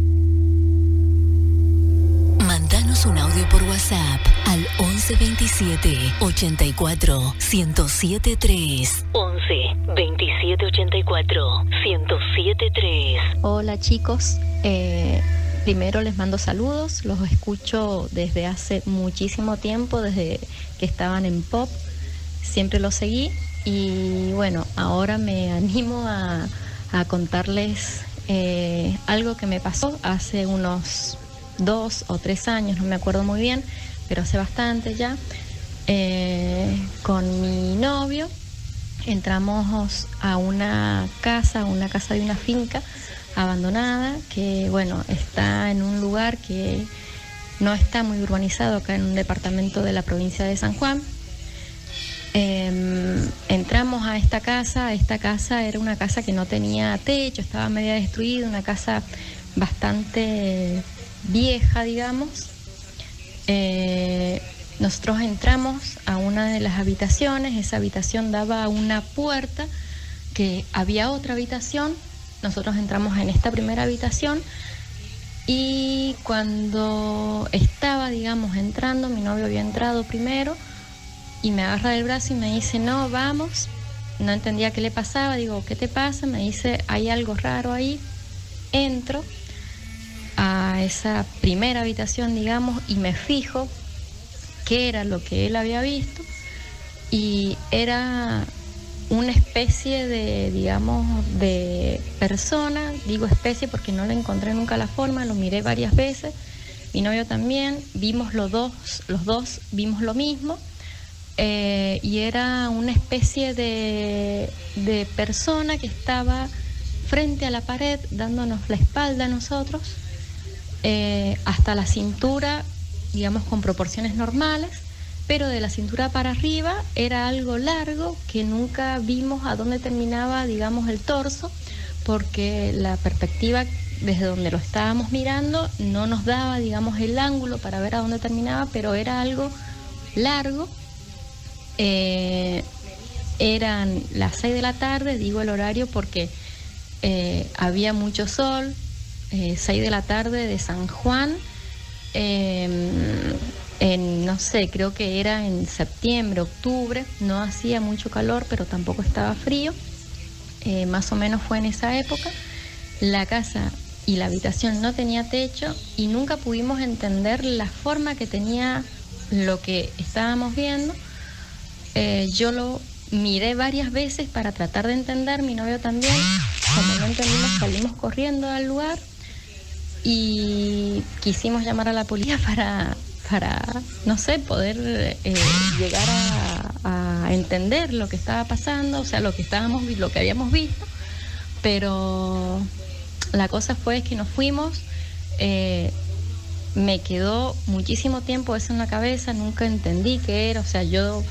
Mándanos un audio por WhatsApp al 11 27 84 1073. 11 27 84 1073. Hola chicos, primero les mando saludos, los escucho desde hace muchísimo tiempo, desde que estaban en Pop, siempre los seguí y bueno, ahora me animo a contarles algo que me pasó hace unos 2 o 3 años, no me acuerdo muy bien, pero hace bastante ya, con mi novio. Entramos a una casa de una finca abandonada que, bueno, está en un lugar que no está muy urbanizado, acá en un departamento de la provincia de San Juan. Entramos a esta casa era una casa que no tenía techo, estaba media destruida, una casa bastante vieja, digamos. Nosotros entramos a una de las habitaciones, esa habitación daba a una puerta, que había otra habitación, nosotros entramos en esta primera habitación y cuando estaba, digamos, entrando, mi novio había entrado primero y me agarra del brazo y me dice, no, vamos, no entendía qué le pasaba, digo, ¿qué te pasa? Me dice, hay algo raro ahí. Entro a esa primera habitación, digamos, y me fijo qué era lo que él había visto y era una especie de, digamos, de persona, digo especie porque no le encontré nunca la forma, lo miré varias veces, mi novio también, vimos los dos vimos lo mismo, y era una especie de persona que estaba frente a la pared dándonos la espalda a nosotros, hasta la cintura, digamos con proporciones normales, pero de la cintura para arriba era algo largo que nunca vimos a dónde terminaba, digamos, el torso, porque la perspectiva desde donde lo estábamos mirando no nos daba, digamos, el ángulo para ver a dónde terminaba, pero era algo largo. Eran las 6 de la tarde, digo el horario porque había mucho sol, 6 de la tarde de San Juan, no sé, creo que era en septiembre, octubre, no hacía mucho calor, pero tampoco estaba frío, más o menos fue en esa época. La casa y la habitación no tenía techo y nunca pudimos entender la forma que tenía lo que estábamos viendo. Yo lo miré varias veces para tratar de entender, mi novio también. Como no entendimos, salimos corriendo al lugar y quisimos llamar a la policía para no sé, poder llegar a entender lo que estaba pasando, o sea, lo que habíamos visto. Pero la cosa fue que nos fuimos. Me quedó muchísimo tiempo eso en la cabeza, nunca entendí qué era, o sea, yo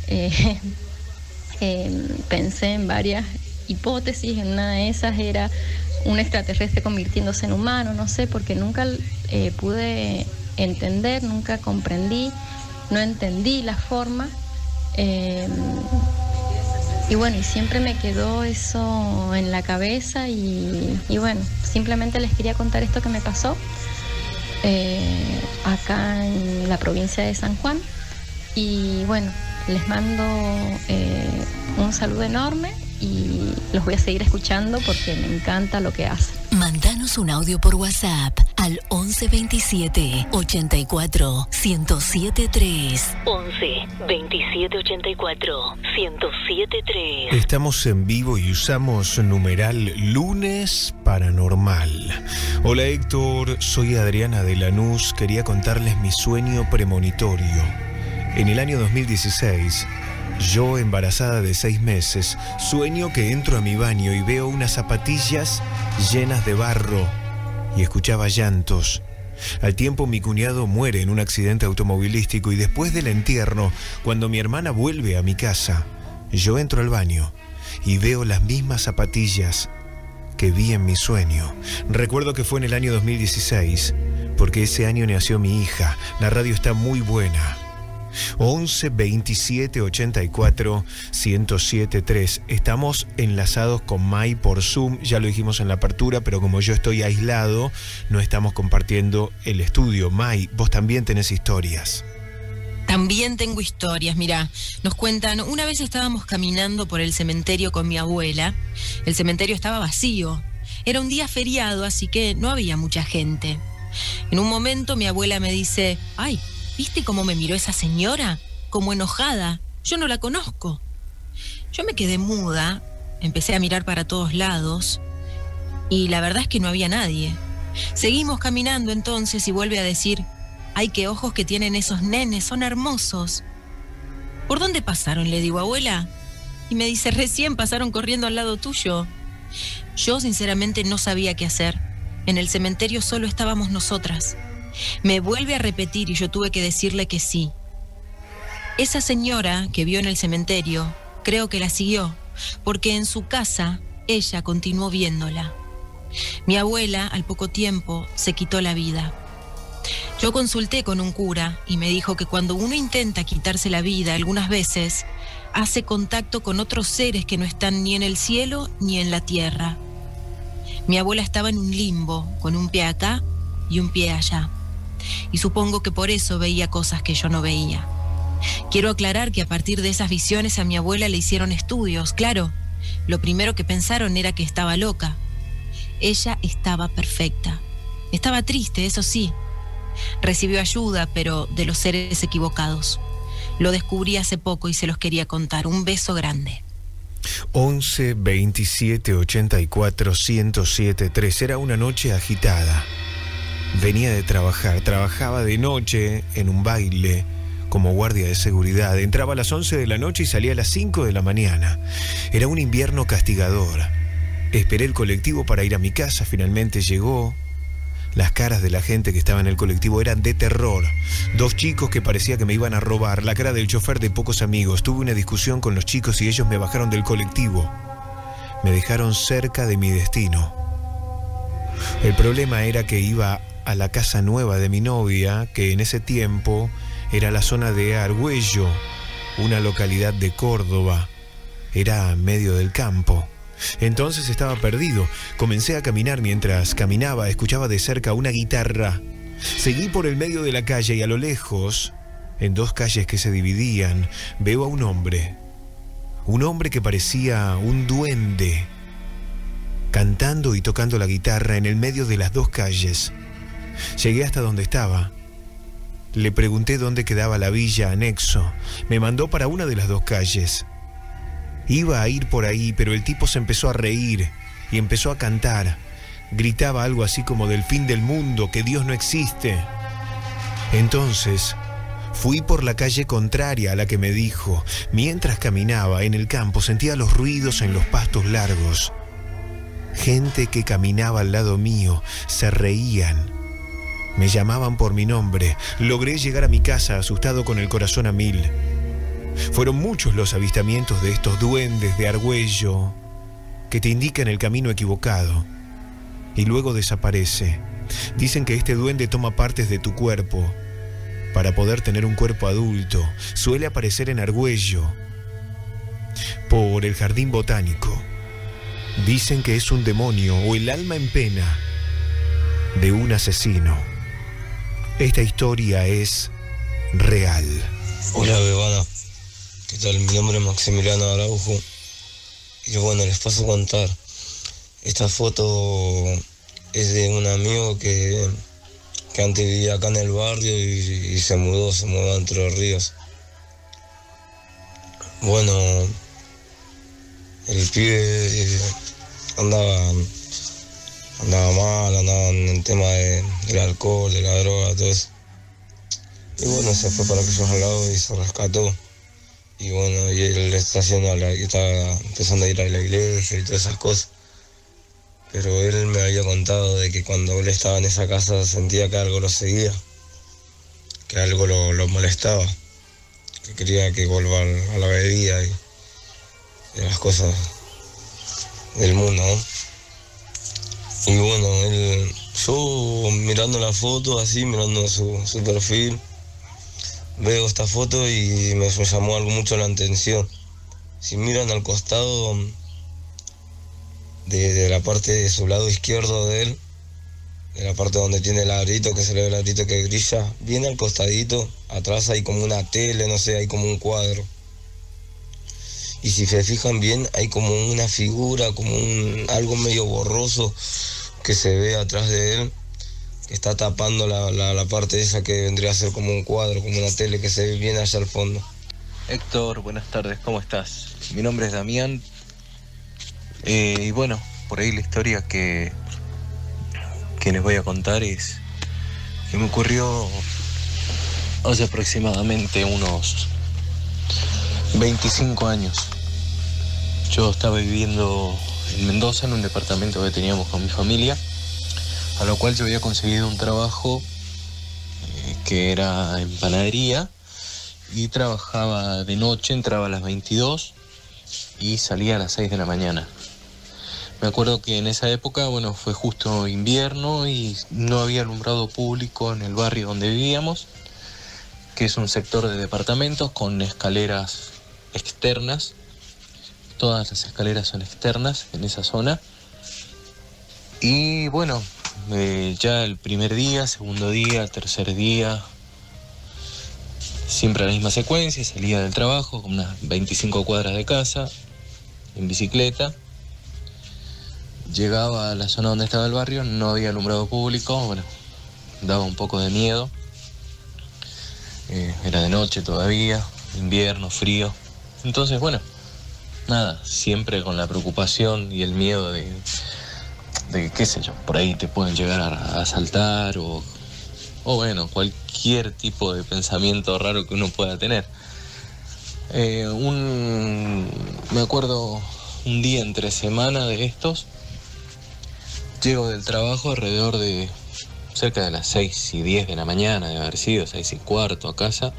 pensé en varias hipótesis, en una de esas era un extraterrestre convirtiéndose en humano, no sé, porque nunca pude entender, nunca comprendí, no entendí la forma, y bueno, y siempre me quedó eso en la cabeza y bueno, simplemente les quería contar esto que me pasó acá en la provincia de San Juan. Y bueno, les mando un saludo enorme y los voy a seguir escuchando porque me encanta lo que hacen. Mándanos un audio por WhatsApp al 11 27 84 1073. 11 27 84 1073. Estamos en vivo y usamos numeral Lunes Paranormal. Hola Héctor, soy Adriana de Lanús. Quería contarles mi sueño premonitorio. En el año 2016, yo embarazada de 6 meses, sueño que entro a mi baño y veo unas zapatillas llenas de barro y escuchaba llantos. Al tiempo mi cuñado muere en un accidente automovilístico y después del entierro, cuando mi hermana vuelve a mi casa, yo entro al baño y veo las mismas zapatillas que vi en mi sueño. Recuerdo que fue en el año 2016, porque ese año nació mi hija. La radio está muy buena. 11 27 84 1073. Estamos enlazados con Mai por Zoom, ya lo dijimos en la apertura, pero como yo estoy aislado, no estamos compartiendo el estudio. Mai, vos también tenés historias. También tengo historias, mirá, nos cuentan, una vez estábamos caminando por el cementerio con mi abuela, el cementerio estaba vacío, era un día feriado, así que no había mucha gente. En un momento mi abuela me dice, ay, ¿viste cómo me miró esa señora? Como enojada. Yo no la conozco. Yo me quedé muda, empecé a mirar para todos lados y la verdad es que no había nadie. Seguimos caminando entonces y vuelve a decir, ay, qué ojos que tienen esos nenes, son hermosos. ¿Por dónde pasaron? Le digo, abuela. Y me dice, recién pasaron corriendo al lado tuyo. Yo sinceramente no sabía qué hacer. En el cementerio solo estábamos nosotras. Me vuelve a repetir y yo tuve que decirle que sí. Esa señora que vio en el cementerio, creo que la siguió, porque en su casa ella continuó viéndola. Mi abuela, al poco tiempo, se quitó la vida. Yo consulté con un cura y me dijo que cuando uno intenta quitarse la vida, algunas veces hace contacto con otros seres que no están ni en el cielo ni en la tierra. Mi abuela estaba en un limbo, con un pie acá y un pie allá. Y supongo que por eso veía cosas que yo no veía. Quiero aclarar que a partir de esas visiones a mi abuela le hicieron estudios, claro. Lo primero que pensaron era que estaba loca. Ella estaba perfecta. Estaba triste, eso sí. Recibió ayuda, pero de los seres equivocados. Lo descubrí hace poco y se los quería contar. Un beso grande. 11 27 84 1073. Era una noche agitada. Venía de trabajar, trabajaba de noche en un baile como guardia de seguridad. Entraba a las 11 de la noche y salía a las 5 de la mañana. Era un invierno castigador. Esperé el colectivo para ir a mi casa, finalmente llegó. Las caras de la gente que estaba en el colectivo eran de terror. 2 chicos que parecía que me iban a robar. La cara del chofer de pocos amigos. Tuve una discusión con los chicos y ellos me bajaron del colectivo. Me dejaron cerca de mi destino. El problema era que iba a la casa nueva de mi novia, que en ese tiempo era la zona de Argüello, una localidad de Córdoba. Era medio del campo. Entonces estaba perdido. Comencé a caminar. Mientras caminaba, escuchaba de cerca una guitarra. Seguí por el medio de la calle y a lo lejos, en 2 calles que se dividían, veo a un hombre. Un hombre que parecía un duende, cantando y tocando la guitarra en el medio de las 2 calles. Llegué hasta donde estaba. Le pregunté dónde quedaba la villa anexo. Me mandó para una de las 2 calles. Iba a ir por ahí, pero el tipo se empezó a reír y empezó a cantar. Gritaba algo así como del fin del mundo, que Dios no existe. Entonces, fui por la calle contraria a la que me dijo. Mientras caminaba en el campo, sentía los ruidos en los pastos largos. Gente que caminaba al lado mío, se reían. Me llamaban por mi nombre. Logré llegar a mi casa asustado con el corazón a 1000. Fueron muchos los avistamientos de estos duendes de Argüello que te indican el camino equivocado y luego desaparece. Dicen que este duende toma partes de tu cuerpo para poder tener un cuerpo adulto. Suele aparecer en Argüello, por el jardín botánico. Dicen que es un demonio o el alma en pena de un asesino. Esta historia es real. Hola, Bebana. ¿Qué tal? Mi nombre es Maximiliano Araujo. Y bueno, les paso a contar. Esta foto es de un amigo que antes vivía acá en el barrio y se mudó a Entre Ríos. Bueno, el pibe andaba mal, andaba en el tema del alcohol, de la droga, todo eso. Y bueno, se fue para aquellos lados y se rescató. Y bueno, y él está empezando a ir a la iglesia y todas esas cosas. Pero él me había contado de que cuando él estaba en esa casa sentía que algo lo seguía, que algo lo molestaba, que quería que vuelva a la bebida y a las cosas del mundo, ¿no? Y bueno, yo mirando la foto, así, mirando su perfil, veo esta foto y me llamó algo mucho la atención. Si miran al costado de la parte de su lado izquierdo de él, de la parte donde tiene el ladrito, que se le ve el ladrito que brilla, bien al costadito, atrás hay como una tele, no sé, hay como un cuadro. Y si se fijan bien, hay como una figura, como algo medio borroso que se ve atrás de él, que está tapando la parte esa que vendría a ser como un cuadro, como una tele que se ve bien allá al fondo. Héctor, buenas tardes, ¿cómo estás? Mi nombre es Damián. Y bueno, por ahí la historia que les voy a contar es que me ocurrió hace aproximadamente unos 25 años. Yo estaba viviendo en Mendoza, en un departamento que teníamos con mi familia, a lo cual yo había conseguido un trabajo que era en panadería, y trabajaba de noche, entraba a las 22 y salía a las 6 de la mañana. Me acuerdo que en esa época, bueno, fue justo invierno y no había alumbrado público en el barrio donde vivíamos, que es un sector de departamentos con escaleras externas. Todas las escaleras son externas en esa zona. Y bueno, ya el primer día, segundo día, tercer día, siempre la misma secuencia. Salía del trabajo con unas 25 cuadras de casa, en bicicleta. Llegaba a la zona donde estaba el barrio, no había alumbrado público, bueno, daba un poco de miedo. Era de noche todavía, invierno, frío. Entonces, bueno, nada, siempre con la preocupación y el miedo de qué sé yo, por ahí te pueden llegar a asaltar o cualquier tipo de pensamiento raro que uno pueda tener. Me acuerdo un día entre semana de estos, llego del trabajo alrededor de cerca de las 6:10 de la mañana, debe haber sido 6:15 a casa.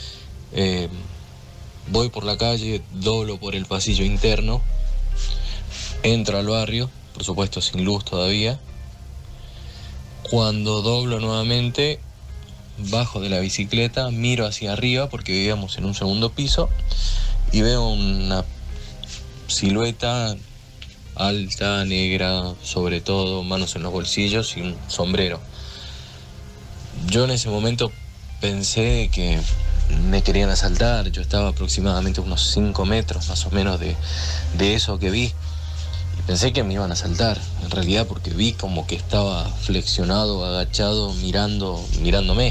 Voy por la calle, doblo por el pasillo interno, entro al barrio, por supuesto sin luz todavía. Cuando doblo nuevamente, bajo de la bicicleta, miro hacia arriba porque vivíamos en un segundo piso y veo una silueta alta, negra, sobre todo, manos en los bolsillos y un sombrero. Yo en ese momento pensé que me querían asaltar. Yo estaba aproximadamente unos 5 metros más o menos de eso que vi. Y pensé que me iban a asaltar, en realidad, porque vi como que estaba flexionado, agachado, mirándome.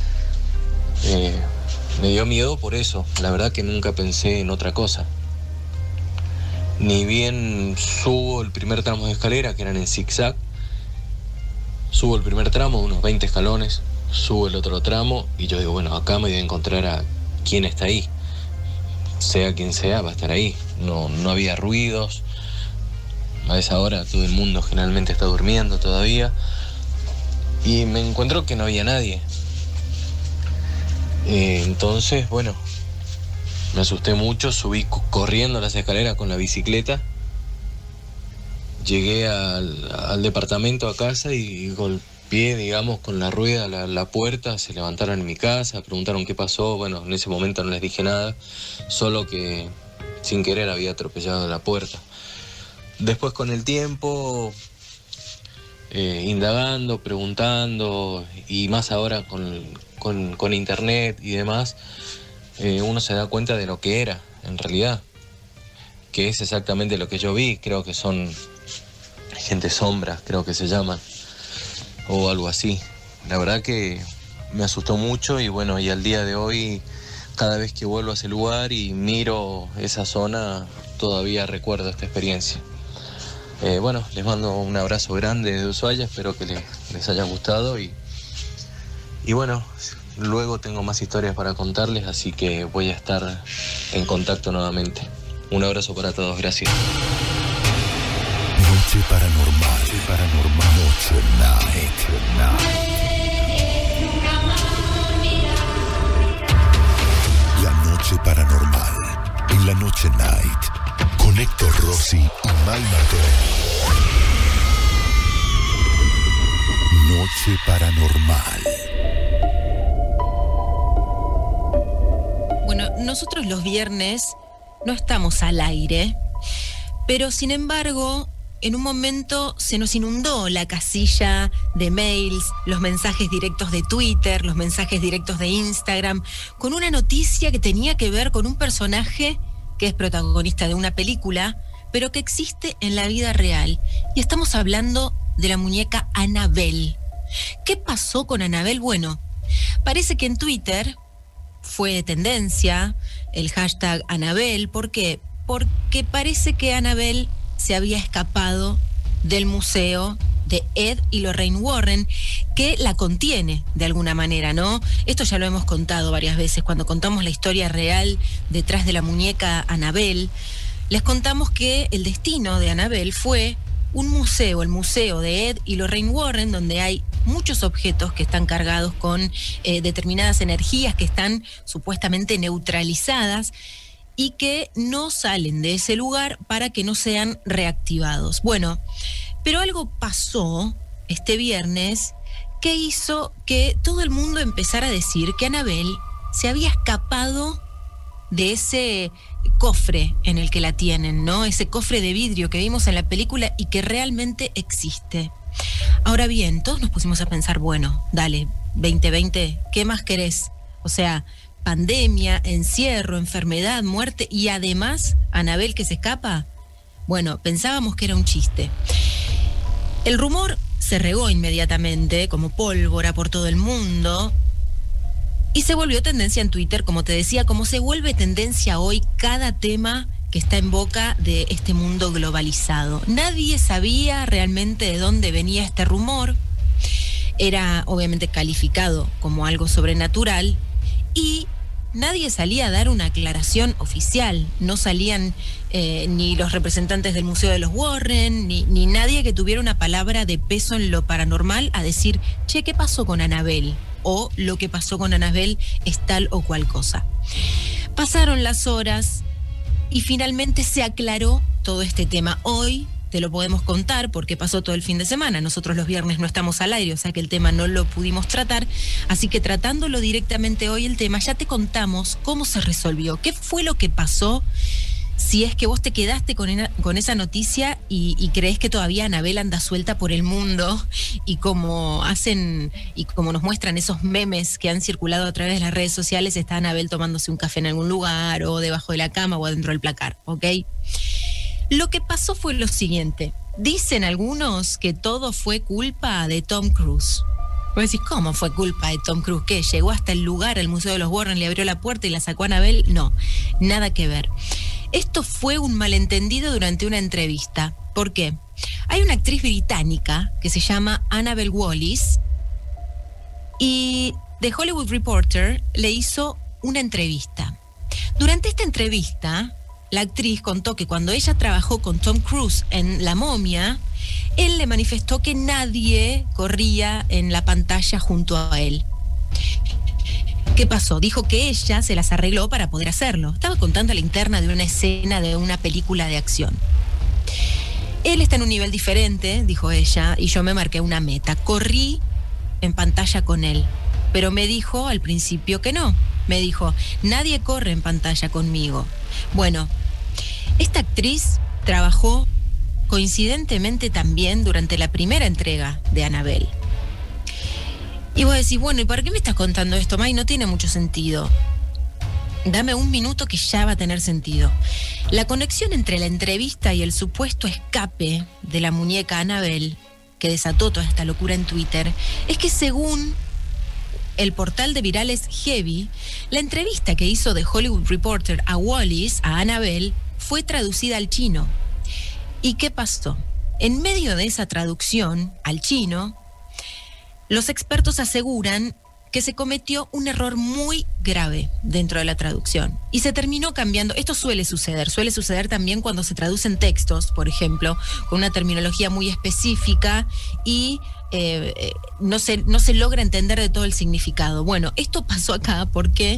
Me dio miedo por eso. La verdad que nunca pensé en otra cosa. Ni bien subo el primer tramo de escalera, que eran en zigzag. Subo el primer tramo, unos 20 escalones. Subo el otro tramo y yo digo, bueno, acá me voy a encontrar a quien está ahí. Sea quien sea, va a estar ahí. No había ruidos. A esa hora todo el mundo generalmente está durmiendo todavía. Y me encuentro que no había nadie. Entonces, bueno, me asusté mucho, subí corriendo las escaleras con la bicicleta. Llegué al departamento, a casa, y golpeé, digamos, con la rueda la puerta. Se levantaron en mi casa, preguntaron qué pasó. Bueno, en ese momento no les dije nada, solo que sin querer había atropellado la puerta. Después, con el tiempo, indagando, preguntando, y más ahora con internet y demás, uno se da cuenta de lo que era, en realidad, que es exactamente lo que yo vi. Creo que son gente sombra, creo que se llaman, o algo así. La verdad que me asustó mucho y bueno, y al día de hoy, cada vez que vuelvo a ese lugar y miro esa zona, todavía recuerdo esta experiencia. Bueno, les mando un abrazo grande desde Ushuaia, espero que les haya gustado y bueno, luego tengo más historias para contarles, así que voy a estar en contacto nuevamente. Un abrazo para todos, gracias. Noche paranormal, Noche Night. La noche paranormal en la Noche Night con Héctor Rossi y May Martorell. Noche paranormal. Bueno, nosotros los viernes no estamos al aire, pero sin embargo, en un momento se nos inundó la casilla de mails, los mensajes directos de Twitter, los mensajes directos de Instagram, con una noticia que tenía que ver con un personaje que es protagonista de una película, pero que existe en la vida real. Y estamos hablando de la muñeca Annabelle. ¿Qué pasó con Annabelle? Bueno, parece que en Twitter fue tendencia el hashtag Annabelle. ¿Por qué? Porque parece que Annabelle se había escapado del museo de Ed y Lorraine Warren, que la contiene de alguna manera, ¿no? Esto ya lo hemos contado varias veces. Cuando contamos la historia real detrás de la muñeca Annabelle, les contamos que el destino de Annabelle fue un museo, el museo de Ed y Lorraine Warren, donde hay muchos objetos que están cargados con determinadas energías que están supuestamente neutralizadas y que no salen de ese lugar para que no sean reactivados. Bueno, pero algo pasó este viernes que hizo que todo el mundo empezara a decir que Annabelle se había escapado de ese cofre en el que la tienen, ¿no? Ese cofre de vidrio que vimos en la película y que realmente existe. Ahora bien, todos nos pusimos a pensar, bueno, dale, 2020, ¿qué más querés? O sea, pandemia, encierro, enfermedad, muerte y además Annabelle que se escapa. Bueno, pensábamos que era un chiste. El rumor se regó inmediatamente como pólvora por todo el mundo y se volvió tendencia en Twitter, como te decía, como se vuelve tendencia hoy cada tema que está en boca de este mundo globalizado. Nadie sabía realmente de dónde venía este rumor. Era obviamente calificado como algo sobrenatural y nadie salía a dar una aclaración oficial. No salían ni los representantes del Museo de los Warren, ni nadie que tuviera una palabra de peso en lo paranormal a decir, che, ¿qué pasó con Annabelle? O lo que pasó con Annabelle es tal o cual cosa. Pasaron las horas y finalmente se aclaró todo este tema. Hoy te lo podemos contar porque pasó todo el fin de semana. Nosotros los viernes no estamos al aire, o sea que el tema no lo pudimos tratar. Así que tratándolo directamente hoy el tema, ya te contamos cómo se resolvió, qué fue lo que pasó, si es que vos te quedaste con esa noticia y crees que todavía Annabelle anda suelta por el mundo y como hacen y como nos muestran esos memes que han circulado a través de las redes sociales, está Annabelle tomándose un café en algún lugar o debajo de la cama o adentro del placar, ¿ok? Lo que pasó fue lo siguiente. Dicen algunos que todo fue culpa de Tom Cruise. Vos decís, ¿cómo fue culpa de Tom Cruise? ¿Qué? ¿Llegó hasta el lugar, al Museo de los Warren, le abrió la puerta y la sacó a Annabelle? No, nada que ver. Esto fue un malentendido durante una entrevista. ¿Por qué? Hay una actriz británica que se llama Annabelle Wallis y The Hollywood Reporter le hizo una entrevista. Durante esta entrevista, la actriz contó que cuando ella trabajó con Tom Cruise en La Momia, él le manifestó que nadie corría en la pantalla junto a él. ¿Qué pasó? Dijo que ella se las arregló para poder hacerlo. Estaba contando la interna de una escena de una película de acción. Él está en un nivel diferente, dijo ella, y yo me marqué una meta. Corrí en pantalla con él, pero me dijo al principio que no. Me dijo, nadie corre en pantalla conmigo. Bueno, esta actriz trabajó coincidentemente también durante la primera entrega de Annabelle. Y vos decís, bueno, ¿y para qué me estás contando esto, May? No tiene mucho sentido. Dame un minuto que ya va a tener sentido. La conexión entre la entrevista y el supuesto escape de la muñeca Annabelle, que desató toda esta locura en Twitter, es que según el portal de virales Heavy, la entrevista que hizo The Hollywood Reporter a Wallis, a Annabelle, fue traducida al chino. ¿Y qué pasó? En medio de esa traducción al chino, los expertos aseguran que se cometió un error muy grave dentro de la traducción y se terminó cambiando. Esto suele suceder también cuando se traducen textos, por ejemplo, con una terminología muy específica y no se logra entender de todo el significado. Bueno, esto pasó acá porque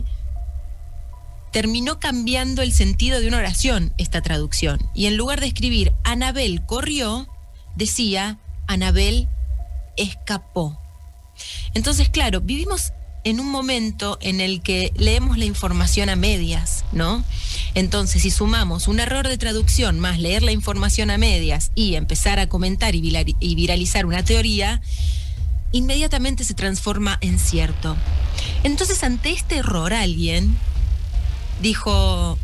terminó cambiando el sentido de una oración esta traducción y en lugar de escribir Annabelle corrió, decía Annabelle escapó. Entonces, claro, vivimos en un momento en el que leemos la información a medias, ¿no? Entonces, si sumamos un error de traducción más leer la información a medias y empezar a comentar y viralizar una teoría, inmediatamente se transforma en cierto. Entonces, ante este error, alguien dijo,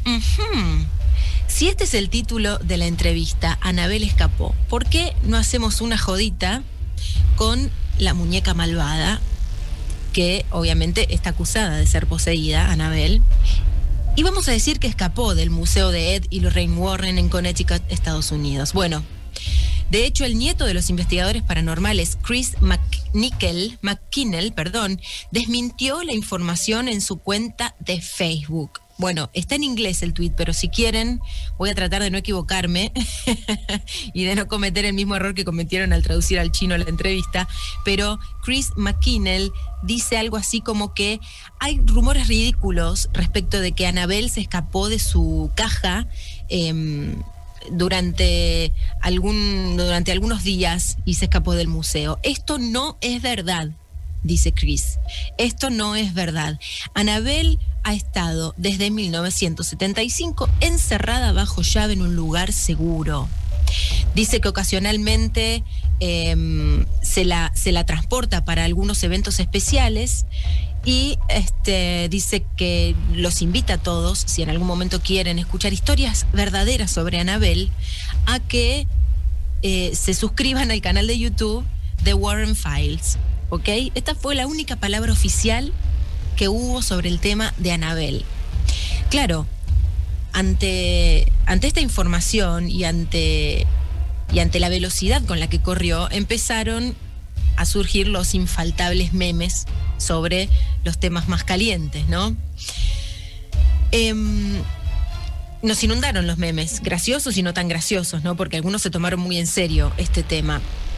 si este es el título de la entrevista, Annabelle escapó, ¿por qué no hacemos una jodita con la muñeca malvada, que obviamente está acusada de ser poseída, Annabelle, y vamos a decir que escapó del museo de Ed y Lorraine Warren en Connecticut, Estados Unidos? Bueno, de hecho, el nieto de los investigadores paranormales, Chris McKinnell, desmintió la información en su cuenta de Facebook. Bueno, está en inglés el tweet, pero si quieren, voy a tratar de no equivocarme y de no cometer el mismo error que cometieron al traducir al chino la entrevista. Pero Chris McKinnell dice algo así como que hay rumores ridículos respecto de que Annabelle se escapó de su caja durante algunos días y se escapó del museo. Esto no es verdad, dice Chris. Esto no es verdad. Annabelle ha estado desde 1975 encerrada bajo llave en un lugar seguro. Dice que ocasionalmente se la transporta para algunos eventos especiales y dice que los invita a todos, si en algún momento quieren escuchar historias verdaderas sobre Annabelle, a que se suscriban al canal de YouTube The Warren Files. ¿Ok? Esta fue la única palabra oficial que hubo sobre el tema de Annabelle. Claro, ante esta información y ante la velocidad con la que corrió, empezaron a surgir los infaltables memes sobre los temas más calientes, ¿no? Nos inundaron los memes, graciosos y no tan graciosos, ¿no? Porque algunos se tomaron muy en serio este tema.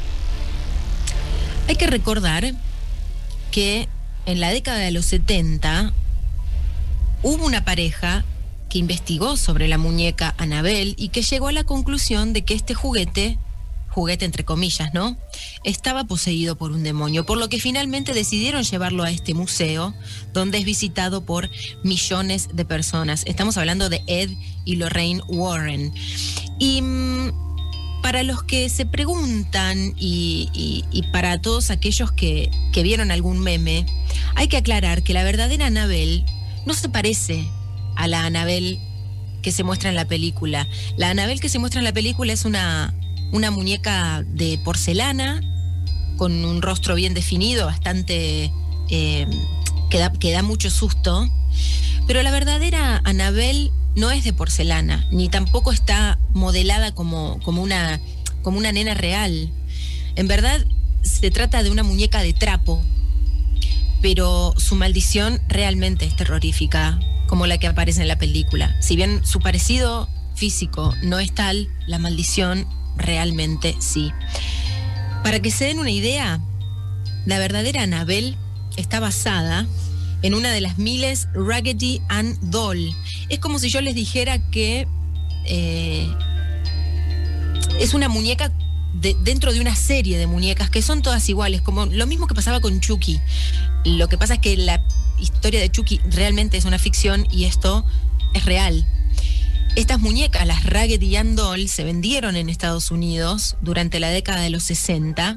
Hay que recordar que en la década de los 70 hubo una pareja que investigó sobre la muñeca Annabelle y que llegó a la conclusión de que este juguete entre comillas, ¿no?, estaba poseído por un demonio, por lo que finalmente decidieron llevarlo a este museo, donde es visitado por millones de personas. Estamos hablando de Ed y Lorraine Warren. Y para los que se preguntan y para todos aquellos que vieron algún meme, hay que aclarar que la verdadera Annabelle no se parece a la Annabelle que se muestra en la película. La Annabelle que se muestra en la película es una muñeca de porcelana con un rostro bien definido, bastante que da mucho susto, pero la verdadera Annabelle no es de porcelana, ni tampoco está modelada como una nena real. En verdad se trata de una muñeca de trapo, pero su maldición realmente es terrorífica, como la que aparece en la película. Si bien su parecido físico no es tal, la maldición realmente sí. Para que se den una idea, la verdadera Annabelle está basada en una de las miles Raggedy Ann Doll. Es como si yo les dijera que es una muñeca dentro de una serie de muñecas que son todas iguales, como lo mismo que pasaba con Chucky. Lo que pasa es que la historia de Chucky realmente es una ficción y esto es real. Estas muñecas, las Raggedy Ann Doll, se vendieron en Estados Unidos durante la década de los 60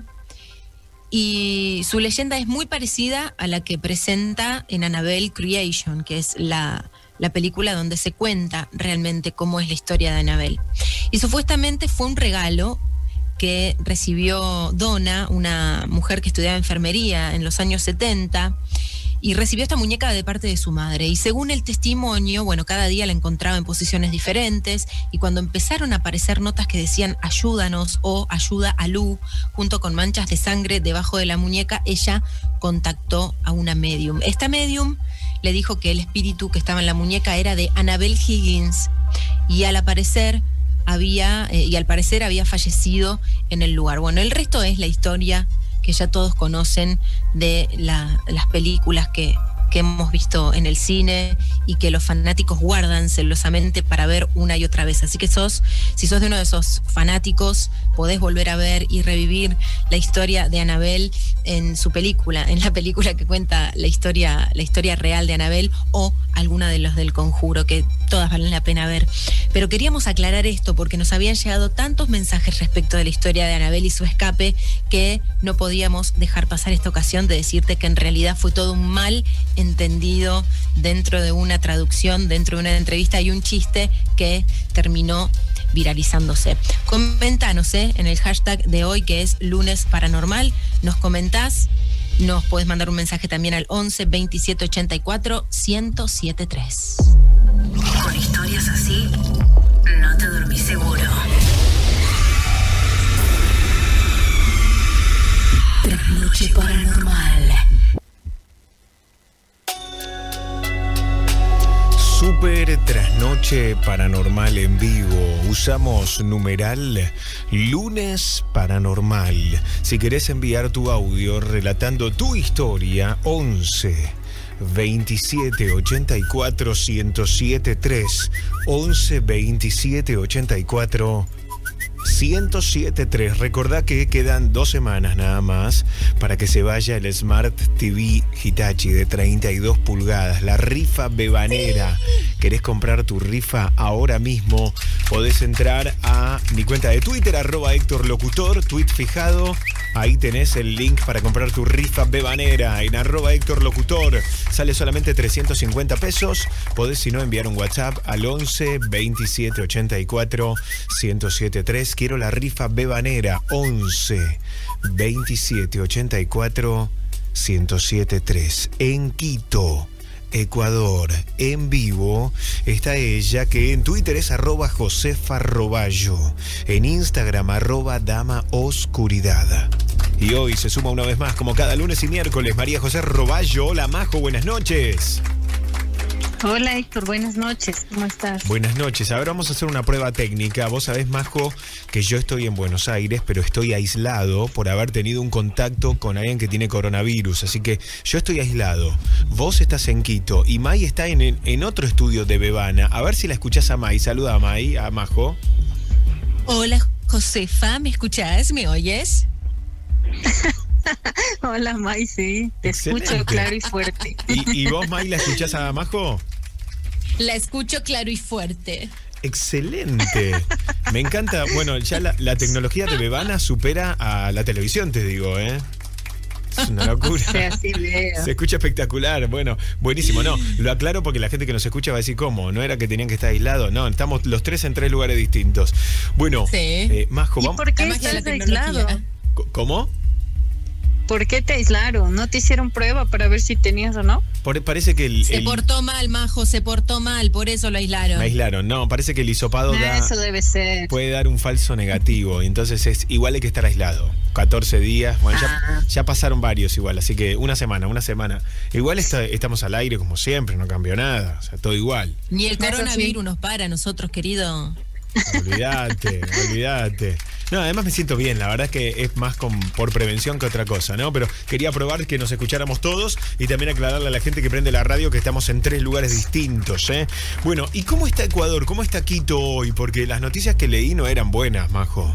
y su leyenda es muy parecida a la que presenta en Annabelle Creation, que es la película donde se cuenta realmente cómo es la historia de Annabelle. Y supuestamente fue un regalo que recibió Donna, una mujer que estudiaba enfermería en los años 70, y recibió esta muñeca de parte de su madre. Y según el testimonio, bueno, cada día la encontraba en posiciones diferentes, y cuando empezaron a aparecer notas que decían ayúdanos o ayuda a Lu, junto con manchas de sangre debajo de la muñeca, ella contactó a una medium. Esta medium le dijo que el espíritu que estaba en la muñeca era de Annabelle Higgins, y al parecer había fallecido en el lugar. Bueno, el resto es la historia que ya todos conocen de las películas que hemos visto en el cine y que los fanáticos guardan celosamente para ver una y otra vez. Así que si sos de uno de esos fanáticos, podés volver a ver y revivir la historia de Annabelle en su película, en la película que cuenta la historia real de Annabelle, o alguna de los del Conjuro, que todas valen la pena ver. Pero queríamos aclarar esto porque nos habían llegado tantos mensajes respecto de la historia de Annabelle y su escape que no podíamos dejar pasar esta ocasión de decirte que en realidad fue todo un mal entendido dentro de una traducción, dentro de una entrevista y un chiste que terminó viralizándose. Coméntanos en el hashtag de hoy, que es Lunes Paranormal. Nos comentás, nos podés mandar un mensaje también al 11 27 84 1073. Con historias así, no te dormís seguro. Trasnoche Paranormal. Super Trasnoche Paranormal en vivo. Usamos numeral Lunes Paranormal. Si querés enviar tu audio relatando tu historia, 11 27 84 1073. 11 27 84 1073. Recordá que quedan 2 semanas nada más para que se vaya el Smart TV Hitachi de 32 pulgadas, la rifa bebanera. ¿Querés comprar tu rifa ahora mismo? Podés entrar a mi cuenta de Twitter, @HéctorLocutor, tweet fijado. Ahí tenés el link para comprar tu rifa bebanera en @HéctorLocutor. Sale solamente 350 pesos. Podés, si no, enviar un WhatsApp al 11 27 84 1073. Quiero la rifa bebanera. 11 27 84 1073. En Quito, Ecuador, en vivo, está ella, que en Twitter es @Josefa_Roballo, en Instagram @DamaOscuridad. Y hoy se suma una vez más, como cada lunes y miércoles, María José Roballo. Hola, Majo, buenas noches. Hola Héctor, buenas noches, ¿cómo estás? Buenas noches, ahora vamos a hacer una prueba técnica. Vos sabés, Majo, que yo estoy en Buenos Aires, pero estoy aislado por haber tenido un contacto con alguien que tiene coronavirus, así que yo estoy aislado. Vos estás en Quito y May está en otro estudio de Bebana. A ver si la escuchás a May. Saluda a May, a Majo. Hola Josefa, ¿me escuchás? ¿Me oyes? Hola May, sí, te escucho claro y fuerte. ¿Y vos, May, la escuchás a Majo? La escucho claro y fuerte. Excelente. Me encanta. Bueno, ya la tecnología de Bebana supera a la televisión, te digo, ¿eh? Es una locura. Sí, así veo. Se escucha espectacular. Bueno, buenísimo. No, lo aclaro porque la gente que nos escucha va a decir, ¿cómo? No era que tenían que estar aislados. No, estamos los tres en 3 lugares distintos. Bueno, sí. Majo, vamos. ¿Y por qué estás aislado? ¿Cómo? ¿Por qué te aislaron? ¿No te hicieron prueba para ver si tenías o no? Parece que se portó mal, Majo, se portó mal, por eso lo aislaron. Me aislaron, no, parece que el hisopado eso debe ser. Puede dar un falso negativo, y entonces igual hay que estar aislado. 14 días, bueno, ya pasaron varios igual, así que una semana. Igual estamos al aire como siempre, no cambió nada, o sea, todo igual. Ni el coronavirus nos para a nosotros, querido. Olvídate. No, además me siento bien, la verdad es que es más por prevención que otra cosa, ¿no? Pero quería probar que nos escucháramos todos y también aclararle a la gente que prende la radio que estamos en 3 lugares distintos, ¿eh? Bueno, ¿y cómo está Ecuador? ¿Cómo está Quito hoy? Porque las noticias que leí no eran buenas, Majo.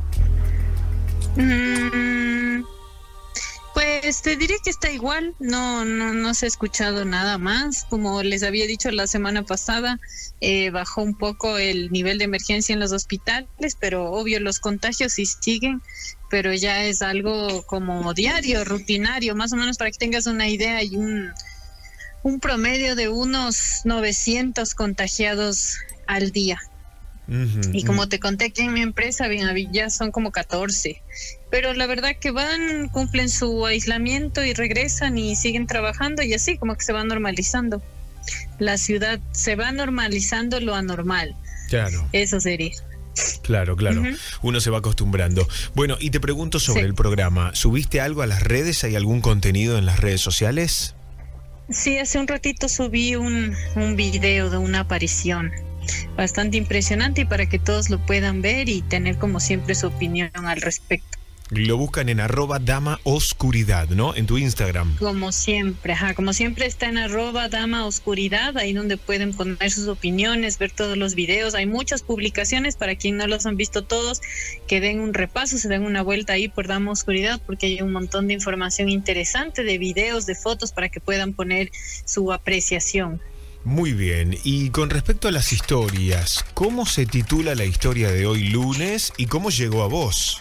Pues te diré que está igual, no se ha escuchado nada más. Como les había dicho la semana pasada, bajó un poco el nivel de emergencia en los hospitales, pero obvio los contagios sí siguen, pero ya es algo como diario, rutinario, más o menos para que tengas una idea, hay un promedio de unos 900 contagiados al día. Y como te conté aquí en mi empresa, ya son como 14, pero la verdad que cumplen su aislamiento y regresan y siguen trabajando y así como que se va normalizando. La ciudad se va normalizando lo anormal. Claro. Eso sería. Claro. Uno se va acostumbrando. Bueno, y te pregunto sobre el programa. ¿Subiste algo a las redes? ¿Hay algún contenido en las redes sociales? Sí, hace un ratito subí un video de una aparición bastante impresionante y para que todos lo puedan ver y tener como siempre su opinión al respecto. Lo buscan en @damaoscuridad, ¿no? En tu Instagram. Como siempre está en @damaoscuridad, ahí donde pueden poner sus opiniones, ver todos los videos. Hay muchas publicaciones para quien no los han visto todos, que den un repaso, se den una vuelta ahí por Dama Oscuridad, porque hay un montón de información interesante, de videos, de fotos, para que puedan poner su apreciación. Muy bien, y con respecto a las historias, ¿cómo se titula la historia de hoy lunes y cómo llegó a vos?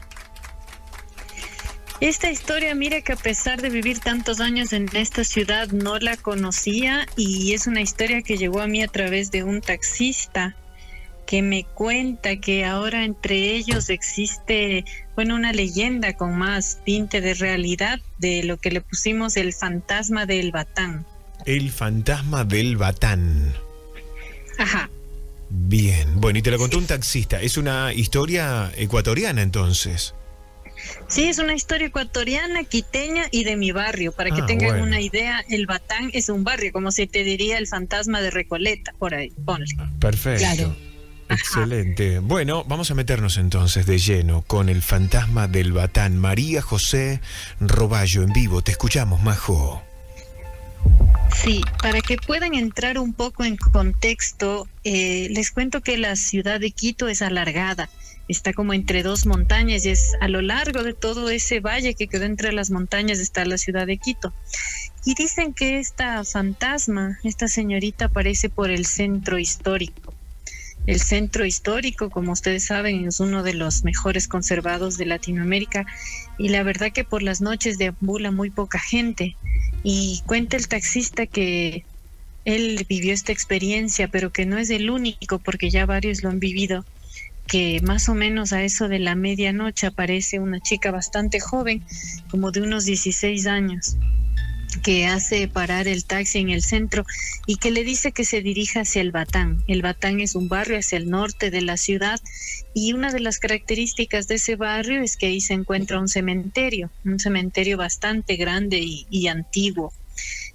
Esta historia, mira que a pesar de vivir tantos años en esta ciudad, no la conocía y es una historia que llegó a mí a través de un taxista que me cuenta que ahora entre ellos existe, una leyenda con más tinte de realidad de lo que le pusimos el fantasma del Batán. El fantasma del Batán. Ajá. Bien, bueno, y te la contó un taxista. Es una historia ecuatoriana entonces. Sí, es una historia ecuatoriana, quiteña y de mi barrio. Para que tengan una idea, el Batán es un barrio, como se te diría el fantasma de Recoleta, por ahí, ponle. Perfecto. Claro. Excelente. Bueno, vamos a meternos entonces de lleno con el fantasma del Batán. María José Roballo en vivo. Te escuchamos, Majo. Sí, para que puedan entrar un poco en contexto, les cuento que la ciudad de Quito es alargada, está como entre 2 montañas y es a lo largo de todo ese valle que quedó entre las montañas está la ciudad de Quito. Y dicen que esta fantasma, esta señorita aparece por el centro histórico. El centro histórico, como ustedes saben, es uno de los mejores conservados de Latinoamérica y la verdad que por las noches deambula muy poca gente. Y cuenta el taxista que él vivió esta experiencia, pero que no es el único porque ya varios lo han vivido, que más o menos a eso de la medianoche aparece una chica bastante joven, como de unos 16 años, que hace parar el taxi en el centro y que le dice que se dirija hacia el Batán. El Batán es un barrio hacia el norte de la ciudad y una de las características de ese barrio es que ahí se encuentra un cementerio bastante grande y antiguo.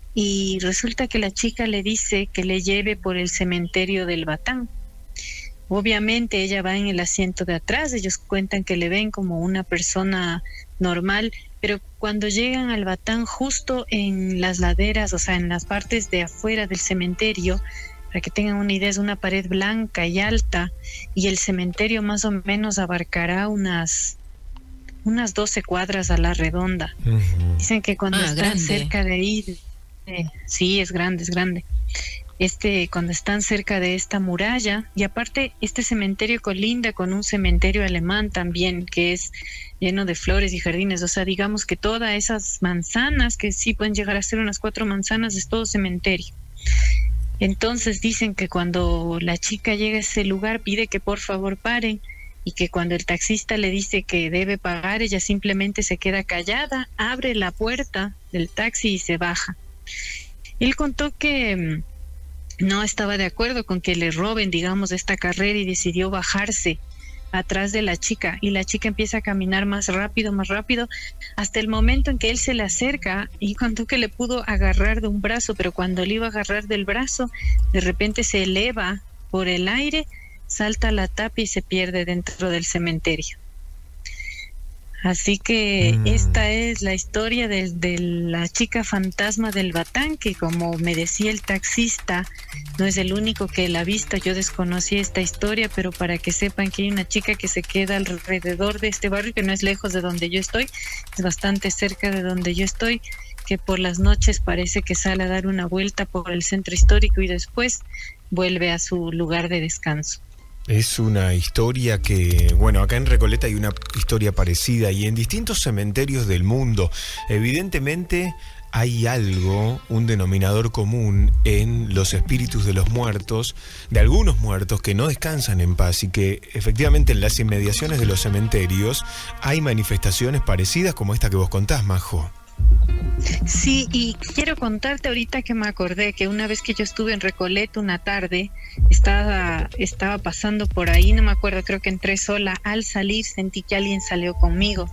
y resulta que la chica le dice que le lleve por el cementerio del Batán. Obviamente ella va en el asiento de atrás, ellos cuentan que le ven como una persona normal, pero cuando llegan al Batán, justo en las laderas, o sea, en las partes de afuera del cementerio, para que tengan una idea, es una pared blanca y alta, y el cementerio más o menos abarcará unas 12 cuadras a la redonda. Dicen que cuando están grande. cerca de ahí, sí, es grande, es grande. Cuando están cerca de esta muralla, y aparte este cementerio colinda con un cementerio alemán también, que es lleno de flores y jardines, o sea, digamos que todas esas manzanas, que sí pueden llegar a ser unas 4 manzanas, es todo cementerio. Entonces dicen que cuando la chica llega a ese lugar pide que por favor paren, y que cuando el taxista le dice que debe pagar, ella simplemente se queda callada, abre la puerta del taxi y se baja. Él contó que no estaba de acuerdo con que le roben, digamos, esta carrera, y decidió bajarse atrás de la chica, y la chica empieza a caminar más rápido, hasta el momento en que él se le acerca, y contó que le pudo agarrar de un brazo, pero cuando le iba a agarrar del brazo, de repente se eleva por el aire, salta la tapa y se pierde dentro del cementerio. Así que esta es la historia de la chica fantasma del Batán, que como me decía el taxista, no es el único que la ha visto. Yo desconocí esta historia, pero para que sepan que hay una chica que se queda alrededor de este barrio, que no es lejos de donde yo estoy, es bastante cerca de donde yo estoy, que por las noches parece que sale a dar una vuelta por el centro histórico y después vuelve a su lugar de descanso. Es una historia que, bueno, acá en Recoleta hay una historia parecida y en distintos cementerios del mundo. Evidentemente hay algo, un denominador común en los espíritus de los muertos, de algunos muertos que no descansan en paz, y que efectivamente en las inmediaciones de los cementerios hay manifestaciones parecidas como esta que vos contás, Majo. Sí, y quiero contarte ahorita que me acordé que una vez que yo estuve en Recoleta una tarde, estaba pasando por ahí, no me acuerdo, creo que entré sola. Al salir sentí que alguien salió conmigo,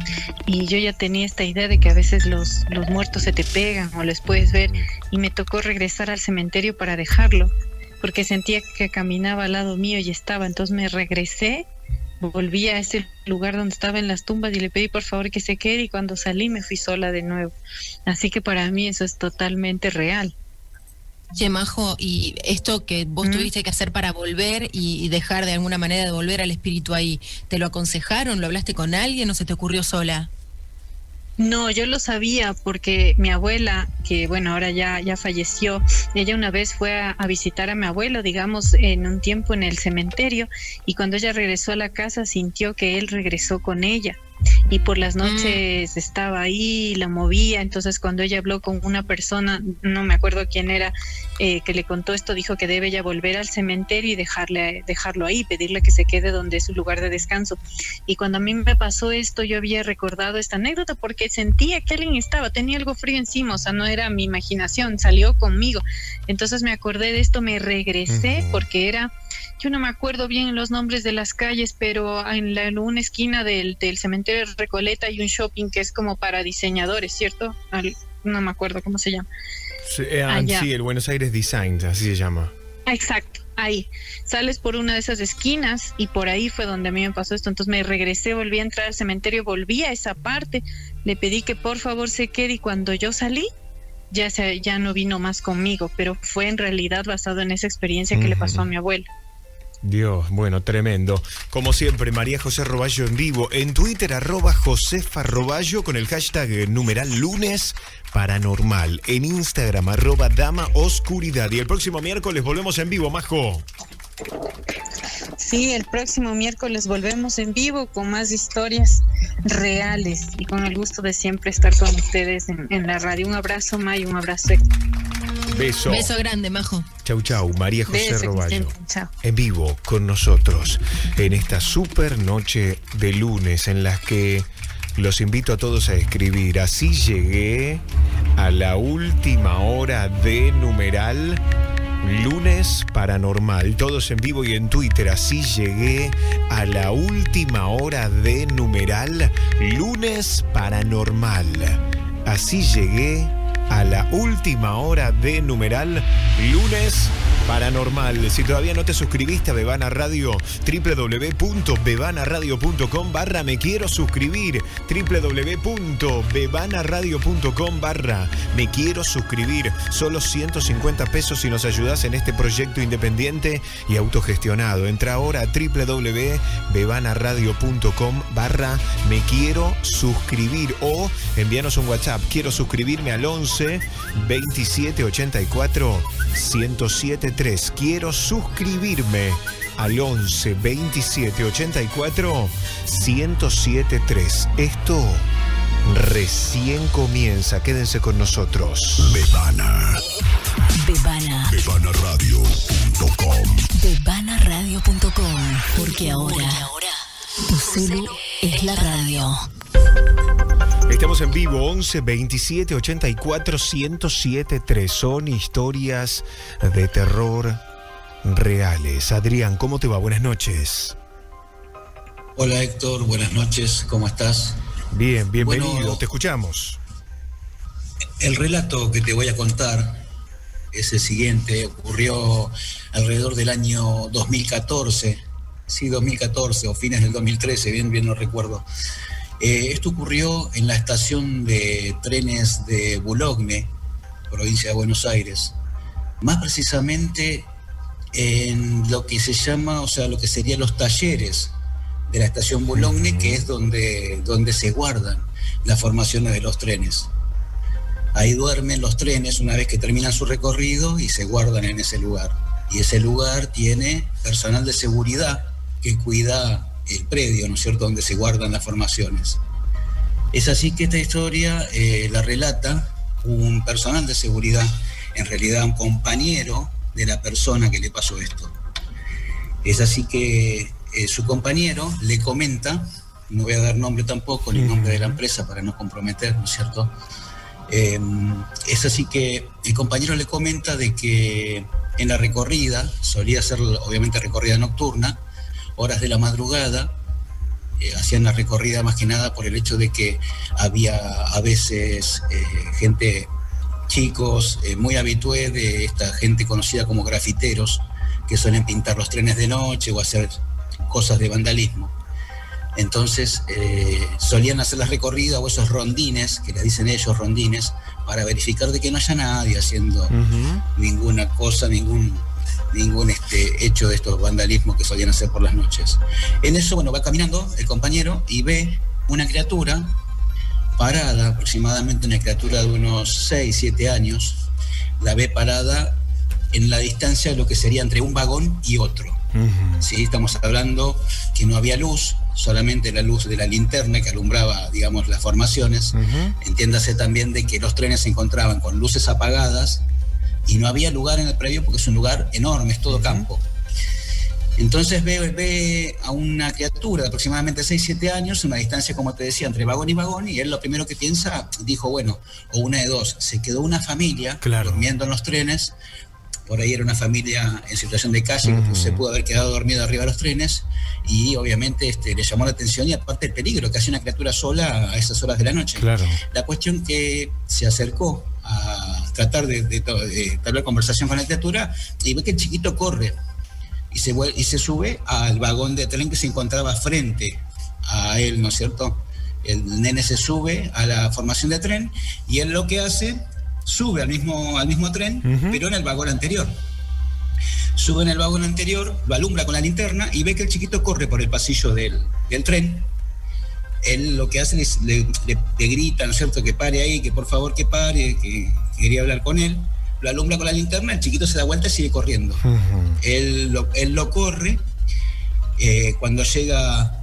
y yo ya tenía esta idea de que a veces los muertos se te pegan o les puedes ver, y me tocó regresar al cementerio para dejarlo, porque sentía que caminaba al lado mío y estaba. Entonces me regresé, volví a ese lugar donde estaba en las tumbas y le pedí por favor que se quede, y cuando salí me fui sola de nuevo. Así que para mí eso es totalmente real. Che, Majo, y esto que vos tuviste que hacer para volver y dejar de alguna manera de volver al espíritu ahí, ¿te lo aconsejaron? ¿Lo hablaste con alguien o se te ocurrió sola? No, yo lo sabía porque mi abuela, que bueno, ahora ya falleció, ella una vez fue a visitar a mi abuelo, digamos, en un tiempo en el cementerio, y cuando ella regresó a la casa sintió que él regresó con ella, y por las noches estaba ahí, la movía. Entonces cuando ella habló con una persona, no me acuerdo quién era, que le contó esto, dijo que debe ella volver al cementerio y dejarlo ahí, pedirle que se quede donde es su lugar de descanso. Y cuando a mí me pasó esto, yo había recordado esta anécdota porque sentía que alguien tenía algo frío encima, o sea, no era mi imaginación, salió conmigo. Entonces me acordé de esto, me regresé porque yo no me acuerdo bien los nombres de las calles, pero en una esquina del cementerio de Recoleta hay un shopping que es como para diseñadores, ¿cierto? No me acuerdo cómo se llama. Sí, el Buenos Aires Design, así se llama. Exacto, ahí. Sales por una de esas esquinas y por ahí fue donde a mí me pasó esto. Entonces me regresé, volví a entrar al cementerio, volví a esa parte, le pedí que por favor se quede, y cuando yo salí, ya no vino más conmigo, pero fue en realidad basado en esa experiencia que le pasó a mi abuela. Dios, bueno, tremendo. Como siempre, María José Roballo en vivo. En Twitter, @Josefa Roballo con el hashtag #lunes paranormal. En Instagram, @Dama Oscuridad. Y el próximo miércoles volvemos en vivo, Majo. Sí, el próximo miércoles volvemos en vivo con más historias reales y con el gusto de siempre estar con ustedes en la radio. Un abrazo, May, un abrazo. Beso. Beso grande, Majo. Chau, chau. María José Beso, Roballo. chau. En vivo con nosotros en esta super noche de lunes en la que los invito a todos a escribir. Así llegué a la última hora de numeral lunes paranormal. Todos en vivo y en Twitter. Así llegué a la última hora de numeral lunes paranormal. Así llegué a la última hora de numeral lunes paranormal. Si todavía no te suscribiste a Bebana Radio, www.bebanaradio.com/me quiero suscribir, www.bebanaradio.com/me quiero suscribir. Solo 150 pesos si nos ayudas en este proyecto independiente y autogestionado. Entra ahora a www.bebanaradio.com/me quiero suscribir o envíanos un WhatsApp. Quiero suscribirme al 11 27 84 1073. Quiero suscribirme al 11 27 84 1073. Esto recién comienza. Quédense con nosotros. Bebana. Bebanaradio.com. Bebanaradio.com. Porque ahora tu celu es la radio. Estamos en vivo, 11 27 84 1073. Son historias de terror reales. Adrián, ¿cómo te va? Buenas noches. Hola Héctor, buenas noches, ¿cómo estás? Bien, bienvenido, bueno, te escuchamos. El relato que te voy a contar es el siguiente. Ocurrió alrededor del año 2014, sí, 2014 o fines del 2013, bien no recuerdo. Esto ocurrió en la estación de trenes de Boulogne, provincia de Buenos Aires. Más precisamente en lo que se llama, o sea, lo que serían los talleres de la estación Boulogne, que es donde se guardan las formaciones de los trenes. Ahí duermen los trenes una vez que terminan su recorrido y se guardan en ese lugar. Y ese lugar tiene personal de seguridad que cuida el predio, ¿no es cierto?, donde se guardan las formaciones. Es así que esta historia la relata un personal de seguridad, en realidad un compañero de la persona que le pasó esto. Es así que su compañero le comenta, no voy a dar nombre tampoco, ni nombre de la empresa para no comprometer, ¿no es cierto? Es así que el compañero le comenta de que en la recorrida, solía ser obviamente recorrida nocturna, horas de la madrugada, hacían la recorrida más que nada por el hecho de que había a veces gente, chicos, muy habitué de esta gente conocida como grafiteros, que suelen pintar los trenes de noche o hacer cosas de vandalismo. Entonces solían hacer las recorridas o esos rondines, que les dicen ellos rondines, para verificar de que no haya nadie haciendo ninguna cosa, ningún hecho de estos vandalismos que solían hacer por las noches. En eso, bueno, va caminando el compañero y ve una criatura parada, aproximadamente una criatura de unos 6, 7 años, la ve parada en la distancia de lo que sería entre un vagón y otro. ¿Sí? Estamos hablando que no había luz, solamente la luz de la linterna que alumbraba, digamos, las formaciones. Entiéndase también de que los trenes se encontraban con luces apagadas y no había lugar en el predio porque es un lugar enorme, es todo campo. Entonces ve a una criatura de aproximadamente 6-7 años, una distancia, como te decía, entre vagón y él lo primero que piensa, dijo, bueno, o una de dos, se quedó una familia durmiendo en los trenes, por ahí era una familia en situación de calle que se pudo haber quedado dormido arriba de los trenes y obviamente le llamó la atención y aparte el peligro que hacía una criatura sola a esas horas de la noche. La cuestión que se acercó a tratar de entablar conversación con la criatura y ve que el chiquito corre y se sube al vagón de tren que se encontraba frente a él, ¿no es cierto? El nene se sube a la formación de tren y él lo que hace, sube al mismo tren, pero en el vagón anterior. Sube en el vagón anterior, lo alumbra con la linterna y ve que el chiquito corre por el pasillo del tren. Él lo que hace es le grita, ¿no es cierto?, que pare ahí, que por favor que pare, que quería hablar con él. Lo alumbra con la linterna, el chiquito se da vuelta y sigue corriendo. Él lo corre. Cuando llega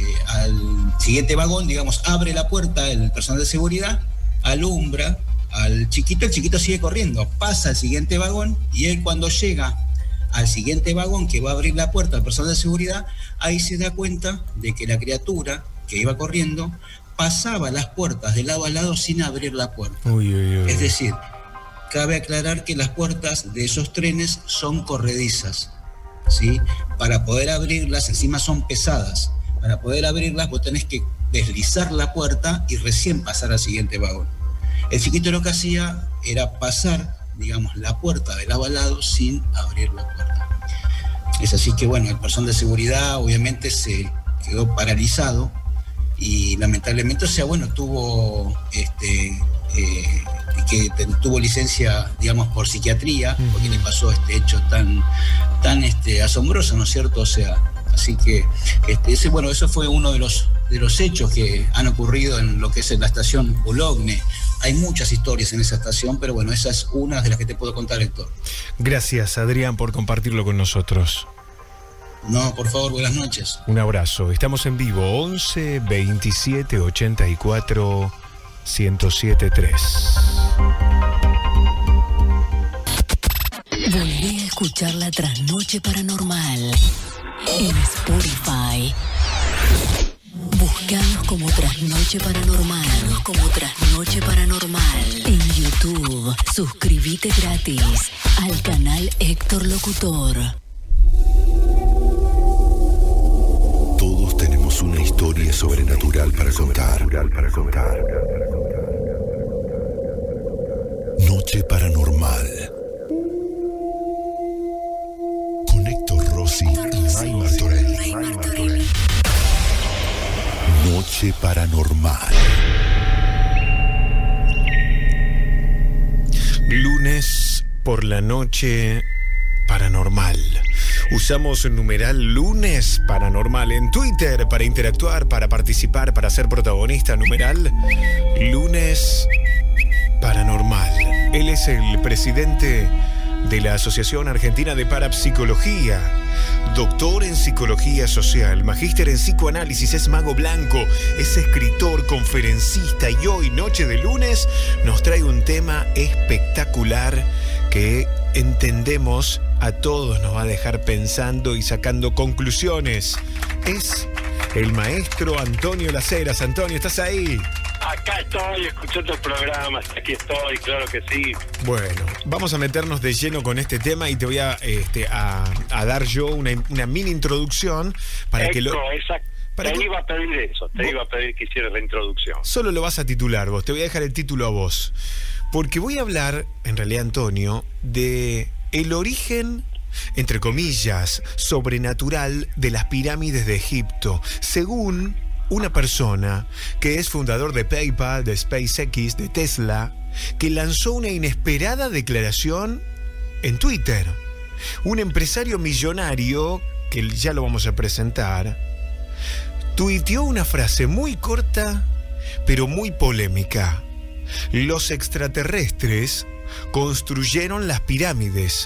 al siguiente vagón, digamos, abre la puerta el personal de seguridad, alumbra al chiquito, el chiquito sigue corriendo, pasa al siguiente vagón y él cuando llega al siguiente vagón que va a abrir la puerta al personal de seguridad, ahí se da cuenta de que la criatura que iba corriendo pasaba las puertas de lado a lado sin abrir la puerta. Es decir, cabe aclarar que las puertas de esos trenes son corredizas, ¿sí? Para poder abrirlas, encima son pesadas, para poder abrirlas vos tenés que deslizar la puerta y recién pasar al siguiente vagón. El chiquito lo que hacía era pasar, digamos, la puerta del avalado sin abrir la puerta. Es así que, bueno, el personal de seguridad obviamente se quedó paralizado y lamentablemente, o sea, bueno, tuvo tuvo licencia, digamos, por psiquiatría, porque le pasó este hecho tan asombroso, ¿no es cierto? O sea, así que eso fue uno de los hechos que han ocurrido en lo que es la estación Boulogne. Hay muchas historias en esa estación, pero bueno, esa es una de las que te puedo contar, Héctor. Gracias, Adrián, por compartirlo con nosotros. No, por favor, buenas noches. Un abrazo. Estamos en vivo, 11 27 84 1073. Volví a escuchar la Trasnoche Paranormal en Spotify. Buscanos como Trasnoche Paranormal. En YouTube, suscríbete gratis al canal Héctor Locutor. Todos tenemos una historia sobrenatural para contar. Noche Paranormal. Con Héctor Rossi y Ray Martorell. Noche Paranormal. Lunes por la noche paranormal. Usamos el numeral Lunes Paranormal en Twitter para interactuar, para participar, para ser protagonista. Numeral Lunes Paranormal. Él es el presidente de la Asociación Argentina de Parapsicología, doctor en Psicología Social, magíster en Psicoanálisis, es mago blanco, es escritor, conferencista y hoy, noche de lunes, nos trae un tema espectacular que entendemos a todos nos va a dejar pensando y sacando conclusiones. Es el maestro Antonio Las Heras. Antonio, ¿estás ahí? Acá estoy escuchando el programa, aquí estoy, claro que sí. Bueno, vamos a meternos de lleno con este tema y te voy a dar yo una mini introducción para que lo... Te iba a pedir eso, te iba a pedir que hicieras la introducción. Solo lo vas a titular vos, te voy a dejar el título a vos. Porque voy a hablar, en realidad, Antonio, de el origen, entre comillas, sobrenatural de las pirámides de Egipto, según una persona que es fundador de PayPal, de SpaceX, de Tesla, que lanzó una inesperada declaración en Twitter. Un empresario millonario, que ya lo vamos a presentar, tuiteó una frase muy corta, pero muy polémica. Los extraterrestres construyeron las pirámides.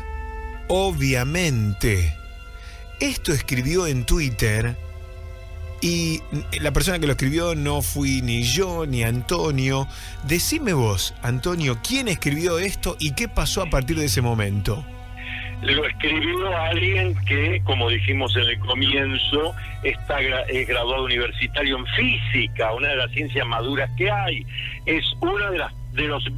Obviamente. Esto escribió en Twitter y la persona que lo escribió no fui ni yo ni Antonio. Decime vos, Antonio, ¿quién escribió esto y qué pasó a partir de ese momento? Lo escribió alguien que, como dijimos en el comienzo, es graduado universitario en física, una de las ciencias maduras que hay. Es una de los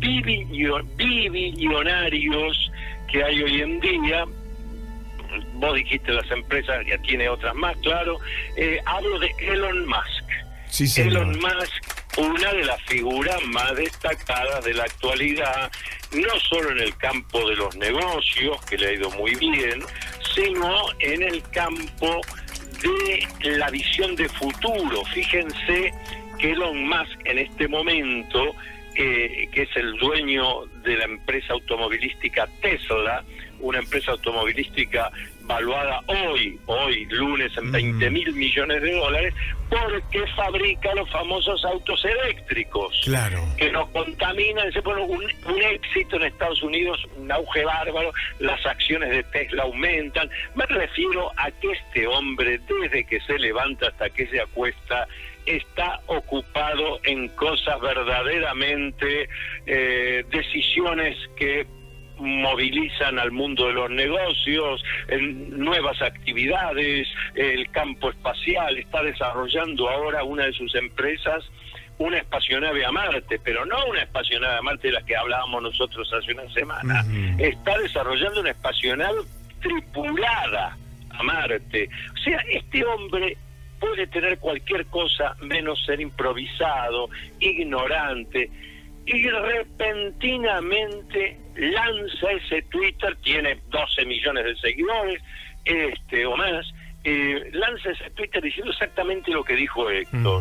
billonarios que hay hoy en día. Vos dijiste las empresas, ya tiene otras más, claro. Hablo de Elon Musk. Sí, señor. Elon Musk, una de las figuras más destacadas de la actualidad, no solo en el campo de los negocios, que le ha ido muy bien, sino en el campo de la visión de futuro. Fíjense que Elon Musk en este momento, que es el dueño de la empresa automovilística Tesla, una empresa automovilística valuada hoy lunes en 20.000 millones de dólares, porque fabrica los famosos autos eléctricos, claro, que nos contaminan. Se pone un éxito en Estados Unidos, un auge bárbaro, las acciones de Tesla aumentan. Me refiero a que este hombre, desde que se levanta hasta que se acuesta, está ocupado en cosas verdaderamente, decisiones que movilizan al mundo de los negocios, en nuevas actividades, el campo espacial. Está desarrollando ahora una de sus empresas, una espacionave a Marte, pero no una espacionave a Marte de las que hablábamos nosotros hace una semana. Está desarrollando una espacionave tripulada a Marte. O sea, este hombre puede tener cualquier cosa menos ser improvisado, ignorante. y repentinamente lanza ese Twitter, tiene 12 millones de seguidores, o más, lanza ese Twitter diciendo exactamente lo que dijo Héctor.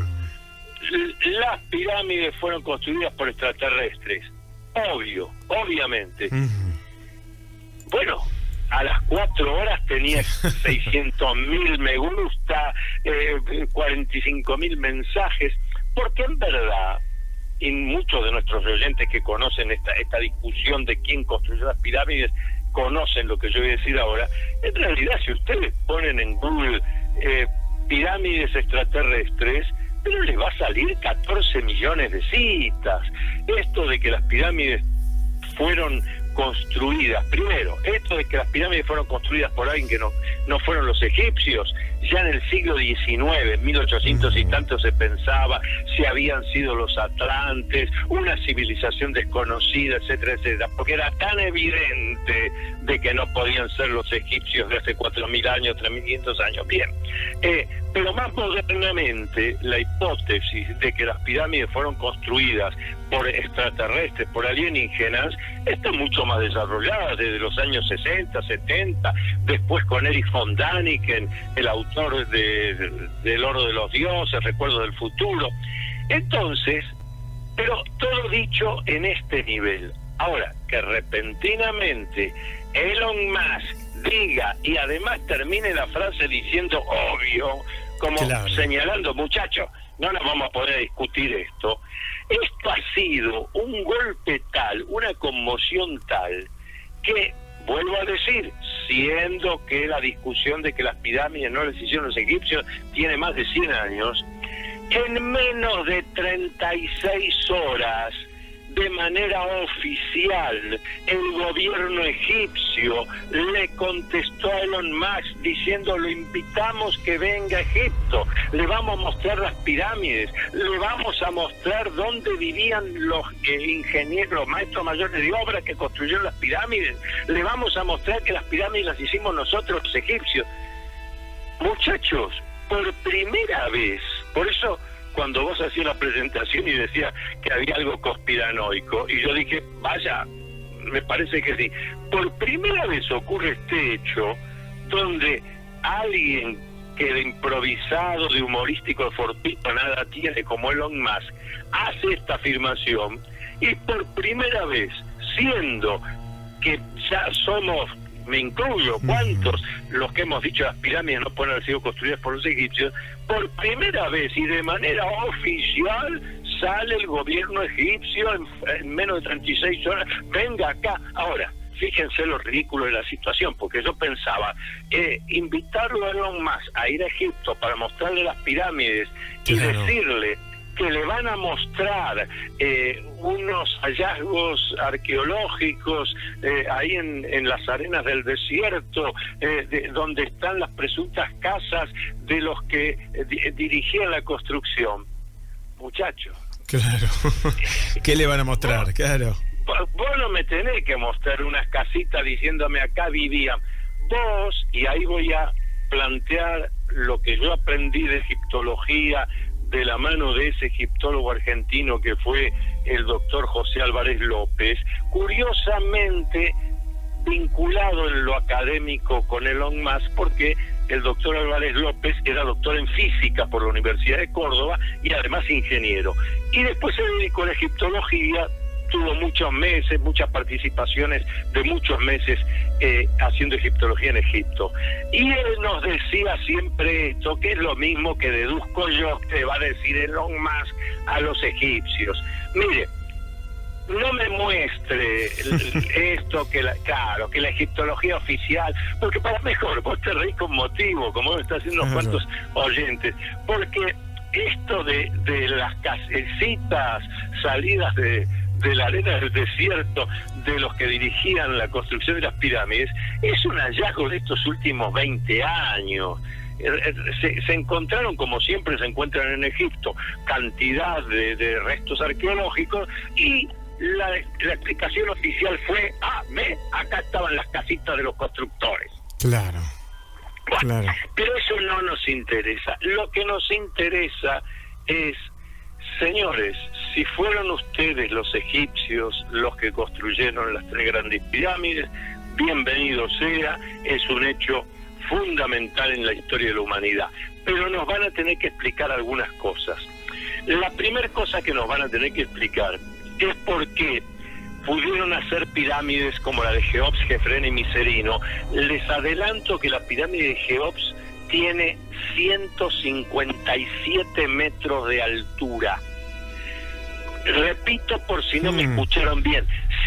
Las pirámides fueron construidas por extraterrestres. Obviamente. Bueno, a las 4 horas tenía 600.000 me gusta, 45.000 mensajes, porque en verdad, y muchos de nuestros oyentes que conocen esta discusión de quién construyó las pirámides, conocen lo que yo voy a decir ahora. En realidad, si ustedes ponen en Google pirámides extraterrestres, pero les va a salir 14 millones de citas. Esto de que las pirámides fueron construidas, primero, esto de que las pirámides fueron construidas por alguien que no fueron los egipcios, ya en el siglo XIX, 1800 y tanto se pensaba si habían sido los atlantes, una civilización desconocida, etcétera, etcétera, porque era tan evidente de que no podían ser los egipcios de hace 4.000 años, 3.500 años. Bien, pero más modernamente, la hipótesis de que las pirámides fueron construidas por extraterrestres, por alienígenas, está mucho más desarrollada desde los años 60, 70, después con Erich von Däniken, el autor del Oro de los Dioses, Recuerdo del Futuro. Entonces, pero todo dicho en este nivel. Ahora, que repentinamente Elon Musk diga y además termine la frase diciendo obvio, como señalando, muchachos, no nos vamos a poder discutir esto. Esto ha sido un golpe tal, una conmoción tal, que, vuelvo a decir, siendo que la discusión de que las pirámides no las hicieron los egipcios tiene más de 100 años, en menos de 36 horas, de manera oficial, el gobierno egipcio le contestó a Elon Musk diciendo: lo invitamos que venga a Egipto, le vamos a mostrar las pirámides, le vamos a mostrar dónde vivían los ingenieros, los maestros mayores de obra que construyeron las pirámides, le vamos a mostrar que las pirámides las hicimos nosotros los egipcios. Muchachos, por primera vez, por eso cuando vos hacías la presentación y decías que había algo conspiranoico, y yo dije, vaya, me parece que sí. Por primera vez ocurre este hecho donde alguien que de improvisado, de humorístico, de fortuito nada tiene, como Elon Musk, hace esta afirmación, y por primera vez, siendo que ya somos, me incluyo, ¿cuántos? Los que hemos dicho las pirámides no pueden haber sido construidas por los egipcios, por primera vez y de manera oficial sale el gobierno egipcio en menos de 36 horas, venga acá. Ahora, fíjense lo ridículo de la situación, porque yo pensaba, invitarlo a Elon Musk a ir a Egipto para mostrarle las pirámides y decirle que le van a mostrar unos hallazgos arqueológicos ahí en las arenas del desierto, donde están las presuntas casas de los que dirigían la construcción. Muchachos. Claro. ¿Qué le van a mostrar? Claro. Vos no me tenés que mostrar unas casitas diciéndome acá vivían. Vos, y ahí voy a plantear lo que yo aprendí de egiptología, de la mano de ese egiptólogo argentino que fue el doctor José Álvarez López, curiosamente vinculado en lo académico con Elon Musk, porque el doctor Álvarez López era doctor en física por la Universidad de Córdoba y además ingeniero. Y después se dedicó a la egiptología, tuvo muchos meses, muchas participaciones de muchos meses haciendo egiptología en Egipto. Y él nos decía siempre esto, que es lo mismo que deduzco yo que va a decir Elon Musk a los egipcios. Mire, no me muestre esto que claro, que la egiptología oficial, porque para mejor, vos te reís con motivo, como lo están haciendo unos cuantos oyentes, porque esto de las casecitas salidas de la arena del desierto de los que dirigían la construcción de las pirámides es un hallazgo de estos últimos 20 años. Se encontraron, como siempre se encuentran en Egipto, cantidad de restos arqueológicos, y la explicación oficial fue: acá estaban las casitas de los constructores. Claro. Bueno, claro. Pero eso no nos interesa. Lo que nos interesa es señores, si fueron ustedes los egipcios los que construyeron las 3 grandes pirámides, bienvenido sea, es un hecho fundamental en la historia de la humanidad. Pero nos van a tener que explicar algunas cosas. La primera cosa que nos van a tener que explicar es por qué pudieron hacer pirámides como la de Jeops, Jefren y Miserino. Les adelanto que la pirámide de Jeops tiene 157 metros de altura. Repito por si no me escucharon bien,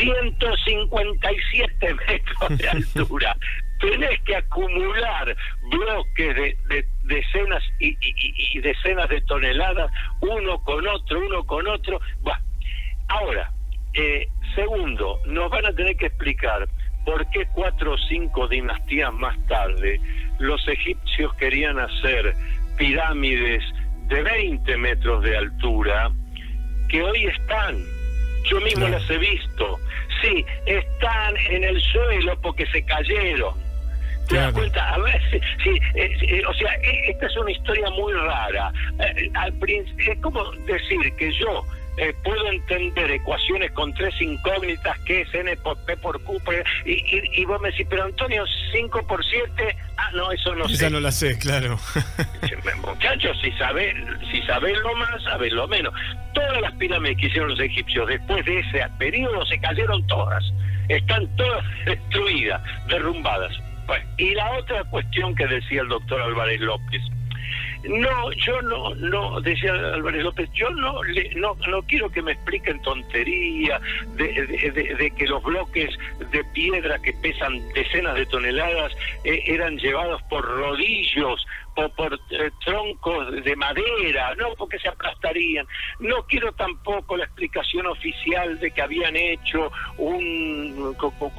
157 metros de altura. Tenés que acumular bloques de decenas y decenas de toneladas, uno con otro. Bah. Ahora, segundo, nos van a tener que explicar por qué 4 o 5 dinastías más tarde los egipcios querían hacer pirámides de 20 metros de altura, que hoy están, yo mismo las he visto, sí, están en el suelo porque se cayeron. ¿Te das cuenta? A ver, o sea, esta es una historia muy rara. Es como decir que yo puedo entender ecuaciones con 3 incógnitas, que es n por p por q, y vos me decís, pero Antonio, 5 por 7, no, eso no sé. Esa no la sé, claro. Muchachos, si sabés lo más, sabés lo menos. Todas las pirámides que hicieron los egipcios después de ese periodo se cayeron todas. Están todas destruidas, derrumbadas. Bueno, y la otra cuestión que decía el doctor Álvarez López. No, yo no, decía Álvarez López, yo no quiero que me expliquen tonterías de que los bloques de piedra que pesan decenas de toneladas eran llevados por rodillos o por troncos de madera, no, porque se aplastarían. No quiero tampoco la explicación oficial de que habían hecho un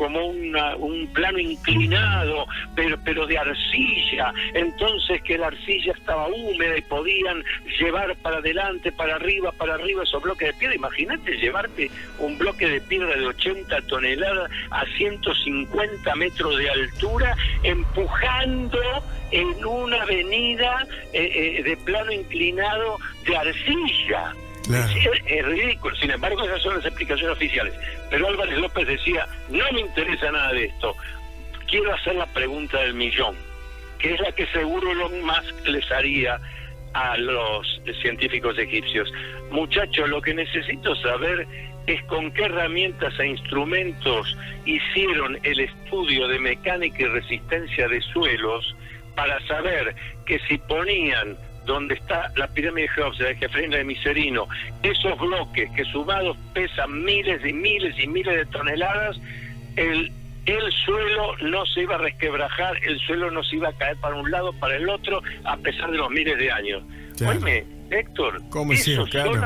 plano inclinado, pero de arcilla, entonces que la arcilla estaba húmeda y podían llevar para adelante, para arriba esos bloques de piedra. Imagínate llevarte un bloque de piedra de 80 toneladas a 150 metros de altura, empujando en una avenida de plano inclinado de arcilla. Claro. Es ridículo. Sin embargo, esas son las explicaciones oficiales. Pero Álvarez López decía, no me interesa nada de esto, quiero hacer la pregunta del millón, que es la que seguro Elon Musk les haría a los científicos egipcios. Muchachos, lo que necesito saber es con qué herramientas e instrumentos hicieron el estudio de mecánica y resistencia de suelos para saber que si ponían donde está la pirámide de Jeops, de Jefren y de Miserino, esos bloques que sumados pesan miles y miles y miles de toneladas, el suelo no se iba a resquebrajar, el suelo no se iba a caer para un lado, para el otro, a pesar de los miles de años. Claro. Oíme, Héctor, eso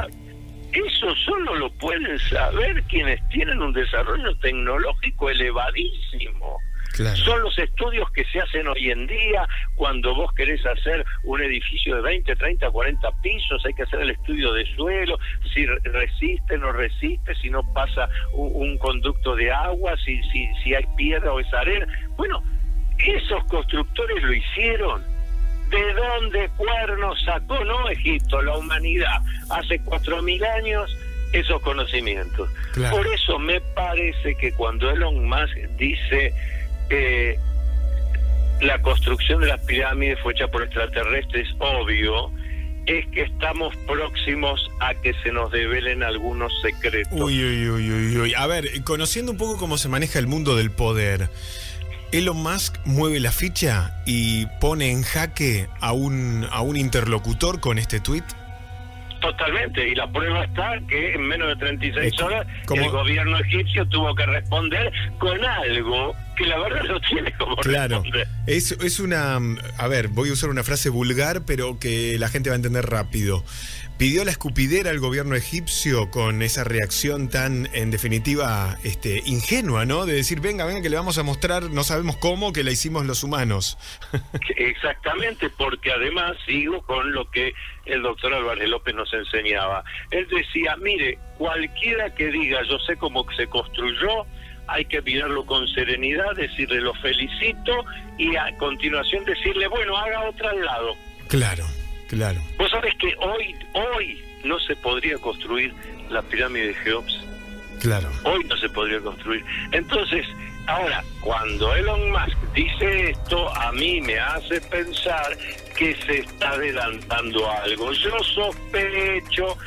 solo lo pueden saber quienes tienen un desarrollo tecnológico elevadísimo. Claro. Son los estudios que se hacen hoy en día cuando vos querés hacer un edificio de 20, 30, 40 pisos, hay que hacer el estudio de suelo, si resiste, no resiste, si no pasa un conducto de agua, si hay piedra o es arena. Bueno, esos constructores lo hicieron. ¿De dónde cuernos sacó, no Egipto, la humanidad, hace 4.000 años, esos conocimientos? Claro. Por eso me parece que cuando Elon Musk dice la construcción de las pirámides fue hecha por extraterrestres, obvio, es que estamos próximos a que se nos develen algunos secretos. Uy. A ver, conociendo un poco cómo se maneja el mundo del poder, Elon Musk mueve la ficha y pone en jaque a un interlocutor con este tuit. Totalmente, y la prueba está que en menos de 36 horas el gobierno egipcio tuvo que responder con algo que la verdad no tiene como responder. Es una... A ver, voy a usar una frase vulgar, pero que la gente va a entender rápido. Pidió la escupidera al gobierno egipcio con esa reacción tan, en definitiva, ingenua, ¿no? De decir, venga, que le vamos a mostrar, no sabemos cómo, que la hicimos los humanos. Exactamente, porque además sigo con lo que el doctor Álvarez López nos enseñaba. Él decía, mire, cualquiera que diga, yo sé cómo se construyó, hay que mirarlo con serenidad, decirle lo felicito y a continuación decirle, bueno, haga otra al lado. Claro. Vos sabés que hoy no se podría construir la pirámide de Keops. Claro. Hoy no se podría construir. Entonces, ahora, cuando Elon Musk dice esto, a mí me hace pensar que se está adelantando algo. Yo sospecho,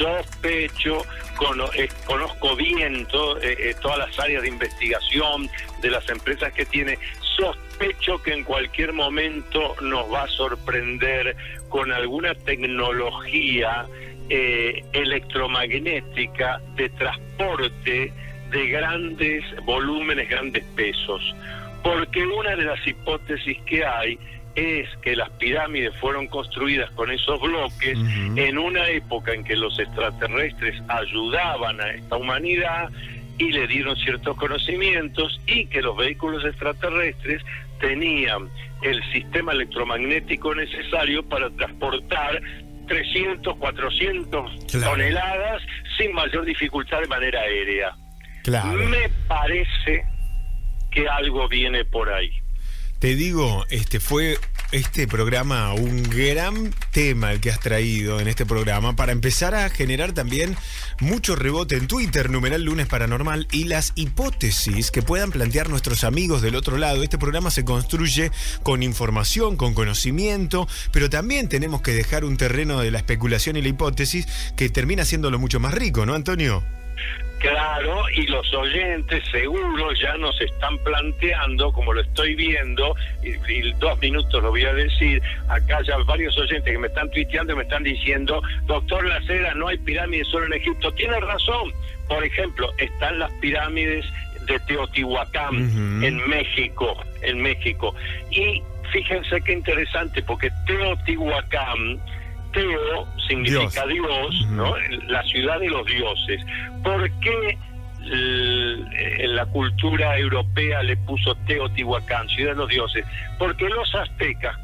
conozco bien todas las áreas de investigación de las empresas que tiene. Sospecho que en cualquier momento nos va a sorprender con alguna tecnología electromagnética de transporte de grandes volúmenes, grandes pesos. Porque una de las hipótesis que hay es que las pirámides fueron construidas con esos bloques en una época en que los extraterrestres ayudaban a esta humanidad y le dieron ciertos conocimientos, y que los vehículos extraterrestres tenían el sistema electromagnético necesario para transportar 300, 400 toneladas sin mayor dificultad de manera aérea. Claro. Me parece que algo viene por ahí. Te digo, fue este programa un gran tema el que has traído en este programa para empezar a generar también mucho rebote en Twitter, numeral Lunes Paranormal, y las hipótesis que puedan plantear nuestros amigos del otro lado. Este programa se construye con información, con conocimiento, pero también tenemos que dejar un terreno de la especulación y la hipótesis que termina haciéndolo mucho más rico, ¿no, Antonio? Claro, y los oyentes seguro ya nos están planteando, como lo estoy viendo, y 2 minutos lo voy a decir, acá ya varios oyentes que me están tuiteando y me están diciendo: doctor Las Heras, no hay pirámides solo en Egipto. Tiene razón. Por ejemplo, están las pirámides de Teotihuacán en México. Y fíjense qué interesante, porque Teotihuacán, Teo significa Dios, ¿no? La ciudad de los dioses. ¿Por qué en la cultura europea le puso Teotihuacán, ciudad de los dioses? Porque los aztecas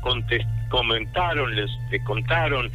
les contaron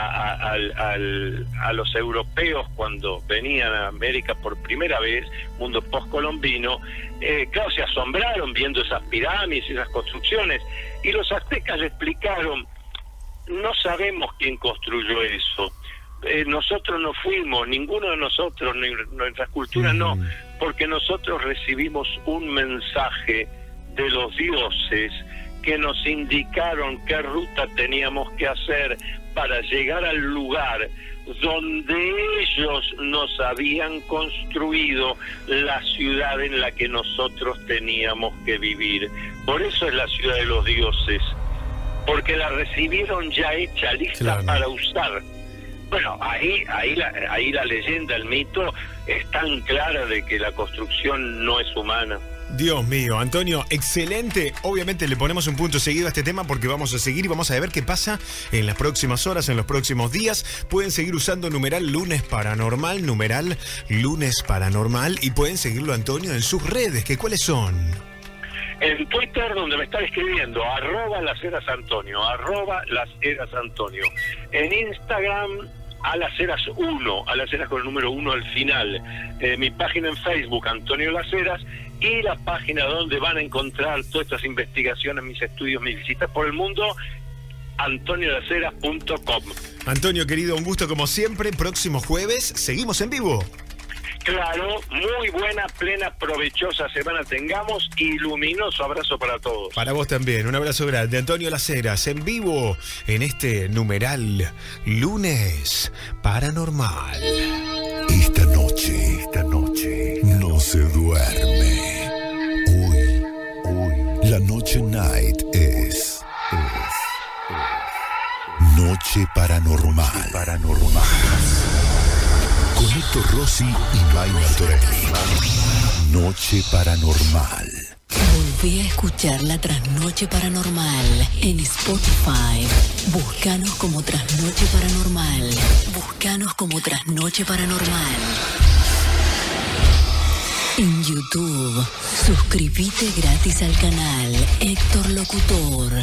a los europeos cuando venían a América por primera vez, mundo postcolombino, claro, se asombraron viendo esas pirámides, esas construcciones, y los aztecas le explicaron: no sabemos quién construyó eso. Nosotros no fuimos, ninguno de nosotros, nuestra cultura no, porque nosotros recibimos un mensaje de los dioses que nos indicaron qué ruta teníamos que hacer para llegar al lugar donde ellos nos habían construido la ciudad en la que nosotros teníamos que vivir. Por eso es la ciudad de los dioses, porque la recibieron ya hecha, lista para usar. Bueno, ahí la leyenda, el mito, es tan clara de que la construcción no es humana. Dios mío, Antonio, excelente. Obviamente le ponemos un punto seguido a este tema porque vamos a seguir y vamos a ver qué pasa en las próximas horas, en los próximos días. Pueden seguir usando numeral Lunes Paranormal, y pueden seguirlo, Antonio, en sus redes, que ¿cuáles son? En Twitter, donde me están escribiendo, @LasHerasAntonio, @LasHerasAntonio. En Instagram, @LasHeras1, @LasHeras con el número 1 al final. Mi página en Facebook, Antonio Las Heras, y la página donde van a encontrar todas estas investigaciones, mis estudios, mis visitas por el mundo, antoniolaseras.com. Antonio, querido, un gusto como siempre. Próximo jueves, seguimos en vivo. Claro, muy buena, plena, provechosa semana tengamos y luminoso abrazo para todos. Para vos también, un abrazo grande. Antonio Las Heras, en vivo en este numeral Lunes Paranormal. Esta noche no se duerme. Hoy, la noche night es Noche Paranormal. Con Héctor Rossi y May Martorelli. Noche Paranormal. Volví a escuchar la Trasnoche Paranormal en Spotify. Búscanos como Trasnoche Paranormal. En YouTube, suscríbete gratis al canal Héctor Locutor.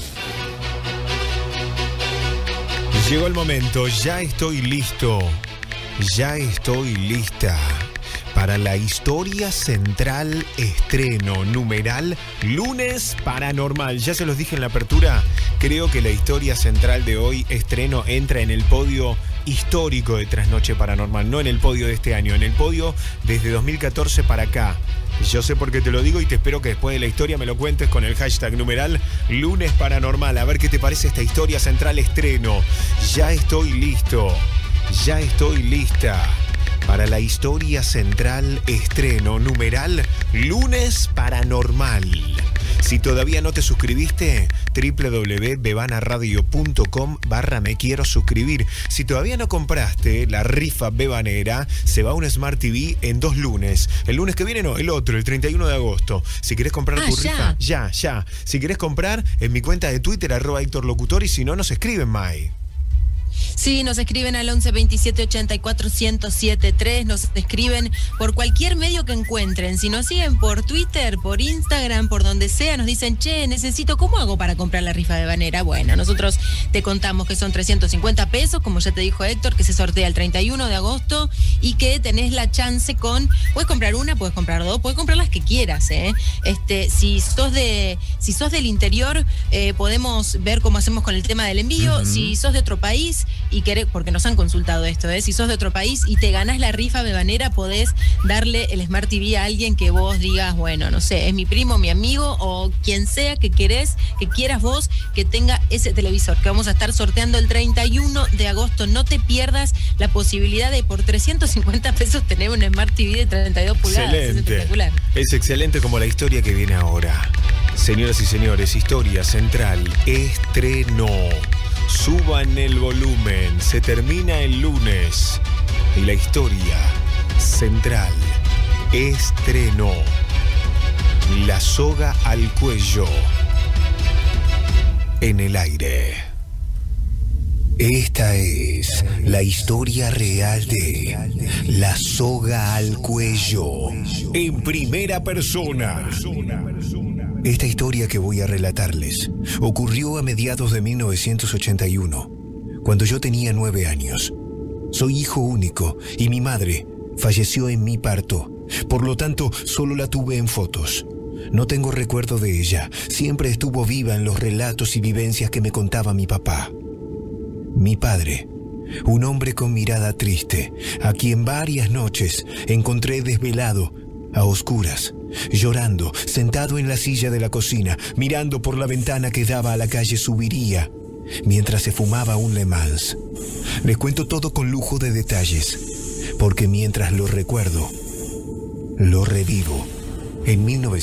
Llegó el momento, ya estoy listo, ya estoy lista para la historia central estreno, numeral lunes paranormal. Ya se los dije en la apertura, creo que la historia central de hoy, estreno, entra en el podio histórico de Trasnoche Paranormal, no en el podio de este año, en el podio desde 2014 para acá. Yo sé por qué te lo digo y te espero que después de la historia me lo cuentes con el hashtag numeral lunes paranormal. A ver qué te parece esta historia central estreno. Ya estoy listo, ya estoy lista para la historia central estreno, numeral lunes paranormal. Si todavía no te suscribiste, www.bebanaradio.com/me quiero suscribir. Si todavía no compraste la rifa bebanera, se va un Smart TV en 2 lunes. El lunes que viene no, el otro, el 31 de agosto. Si querés comprar tu rifa, ya. Si querés comprar, en mi cuenta de Twitter, @HéctorLocutor, y si no, nos escriben, Mai. Sí, nos escriben al 11 27 84 1073, nos escriben por cualquier medio que encuentren. Si nos siguen por Twitter, por Instagram, por donde sea, nos dicen, che, necesito, ¿cómo hago para comprar la rifa de Banera? Bueno, nosotros te contamos que son 350 pesos, como ya te dijo Héctor, que se sortea el 31 de agosto y que tenés la chance puedes comprar una, puedes comprar 2, puedes comprar las que quieras, ¿eh? Si sos del interior, podemos ver cómo hacemos con el tema del envío. Si sos de otro país y querés, porque nos han consultado esto, si sos de otro país y te ganás la rifa bebanera, podés darle el Smart TV a alguien que vos digas, bueno, no sé, es mi primo, mi amigo o quien sea que quieras vos que tenga ese televisor, que vamos a estar sorteando el 31 de agosto. No te pierdas la posibilidad de por 350 pesos tener un Smart TV de 32 pulgadas. Excelente. Es espectacular. Es excelente como la historia que viene ahora. Señoras y señores, historia central estreno. Suban el volumen, se termina el lunes y la historia central estrenó. La soga al cuello en el aire. Esta es la historia real de La soga al cuello en primera persona. Esta historia que voy a relatarles ocurrió a mediados de 1981, cuando yo tenía 9 años. Soy hijo único y mi madre falleció en mi parto, por lo tanto solo la tuve en fotos. No tengo recuerdo de ella, siempre estuvo viva en los relatos y vivencias que me contaba mi papá. Mi padre, un hombre con mirada triste, a quien varias noches encontré desvelado, a oscuras, llorando, sentado en la silla de la cocina, mirando por la ventana que daba a la calle Subiría, mientras se fumaba un Le Mans. Les cuento todo con lujo de detalles, porque mientras lo recuerdo, lo revivo. En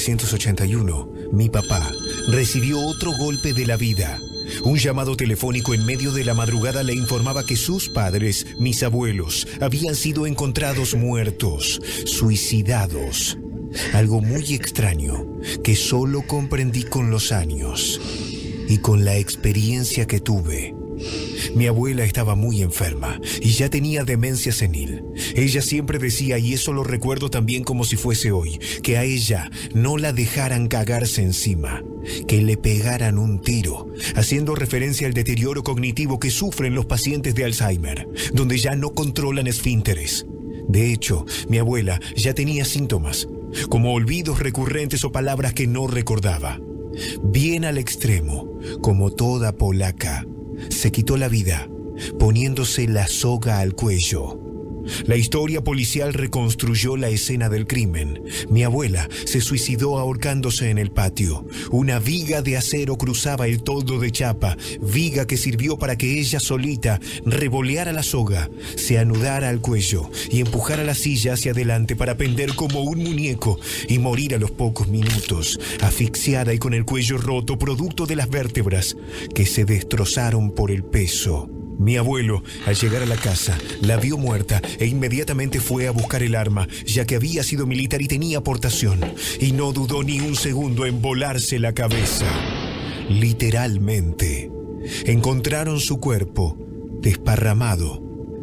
1981, mi papá recibió otro golpe de la vida. Un llamado telefónico en medio de la madrugada le informaba que sus padres, mis abuelos, habían sido encontrados muertos, suicidados. Algo muy extraño que solo comprendí con los años y con la experiencia que tuve. Mi abuela estaba muy enferma y ya tenía demencia senil. Ella siempre decía, y eso lo recuerdo también como si fuese hoy, que a ella no la dejaran cagarse encima, que le pegaran un tiro, haciendo referencia al deterioro cognitivo que sufren los pacientes de Alzheimer, donde ya no controlan esfínteres. De hecho, mi abuela ya tenía síntomas, como olvidos recurrentes o palabras que no recordaba. Bien al extremo, como toda polaca, se quitó la vida poniéndose la soga al cuello. La historia policial reconstruyó la escena del crimen. Mi abuela se suicidó ahorcándose en el patio. Una viga de acero cruzaba el toldo de chapa, viga que sirvió para que ella solita revoleara la soga, se anudara al cuello y empujara la silla hacia adelante para pender como un muñeco y morir a los pocos minutos, asfixiada y con el cuello roto, producto de las vértebras que se destrozaron por el peso. Mi abuelo, al llegar a la casa, la vio muerta e inmediatamente fue a buscar el arma, ya que había sido militar y tenía aportación, y no dudó ni un segundo en volarse la cabeza. Literalmente. Encontraron su cuerpo desparramado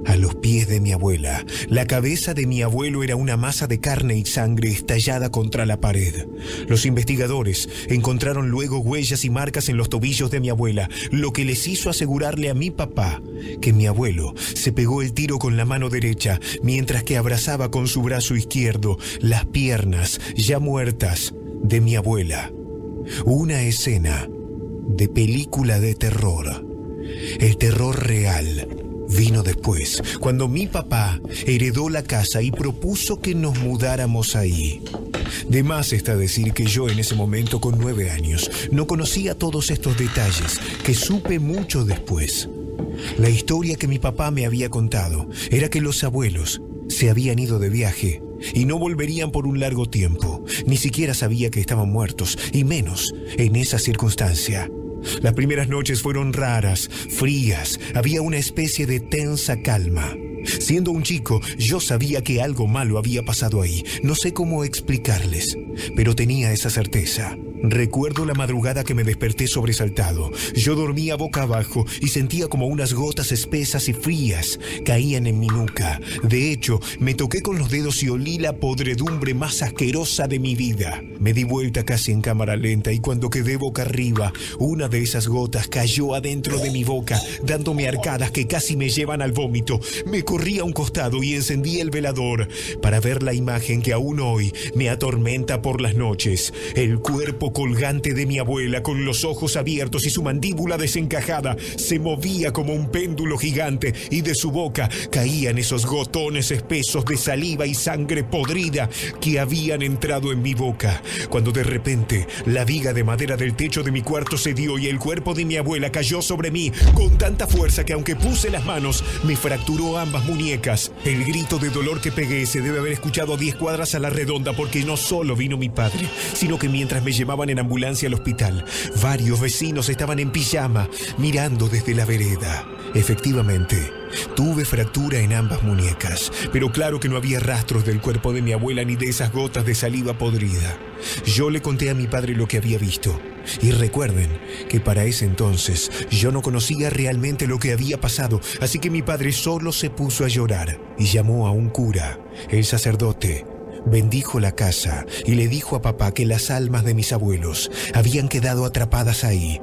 a los pies de mi abuela. La cabeza de mi abuelo era una masa de carne y sangre estallada contra la pared. Los investigadores encontraron luego huellas y marcas en los tobillos de mi abuela, lo que les hizo asegurarle a mi papá que mi abuelo se pegó el tiro con la mano derecha, mientras que abrazaba con su brazo izquierdo las piernas ya muertas de mi abuela. Una escena de película de terror. El terror real vino después, cuando mi papá heredó la casa y propuso que nos mudáramos ahí. De más está decir que yo en ese momento, con 9 años, no conocía todos estos detalles, que supe mucho después. La historia que mi papá me había contado era que los abuelos se habían ido de viaje y no volverían por un largo tiempo. Ni siquiera sabía que estaban muertos, y menos en esa circunstancia. Las primeras noches fueron raras, frías, había una especie de tensa calma. Siendo un chico, yo sabía que algo malo había pasado ahí. No sé cómo explicarles, pero tenía esa certeza. Recuerdo la madrugada que me desperté sobresaltado. Yo dormía boca abajo y sentía como unas gotas espesas y frías caían en mi nuca. De hecho, me toqué con los dedos y olí la podredumbre más asquerosa de mi vida. Me di vuelta casi en cámara lenta y cuando quedé boca arriba, una de esas gotas cayó adentro de mi boca, dándome arcadas que casi me llevan al vómito. Me corrí a un costado y encendí el velador para ver la imagen que aún hoy me atormenta por las noches. El cuerpo colgante de mi abuela, con los ojos abiertos y su mandíbula desencajada, se movía como un péndulo gigante y de su boca caían esos gotones espesos de saliva y sangre podrida que habían entrado en mi boca. Cuando de repente la viga de madera del techo de mi cuarto cedió y el cuerpo de mi abuela cayó sobre mí con tanta fuerza que, aunque puse las manos, me fracturó ambas muñecas. El grito de dolor que pegué se debe haber escuchado a 10 cuadras a la redonda, porque no solo vino mi padre, sino que mientras me llevaban en ambulancia al hospital, varios vecinos estaban en pijama mirando desde la vereda. Efectivamente, tuve fractura en ambas muñecas, pero claro que no había rastros del cuerpo de mi abuela ni de esas gotas de saliva podrida. Yo le conté a mi padre lo que había visto, y recuerden que para ese entonces yo no conocía realmente lo que había pasado, así que mi padre solo se puso a llorar y llamó a un cura. El sacerdote bendijo la casa y le dijo a papá que las almas de mis abuelos habían quedado atrapadas ahí.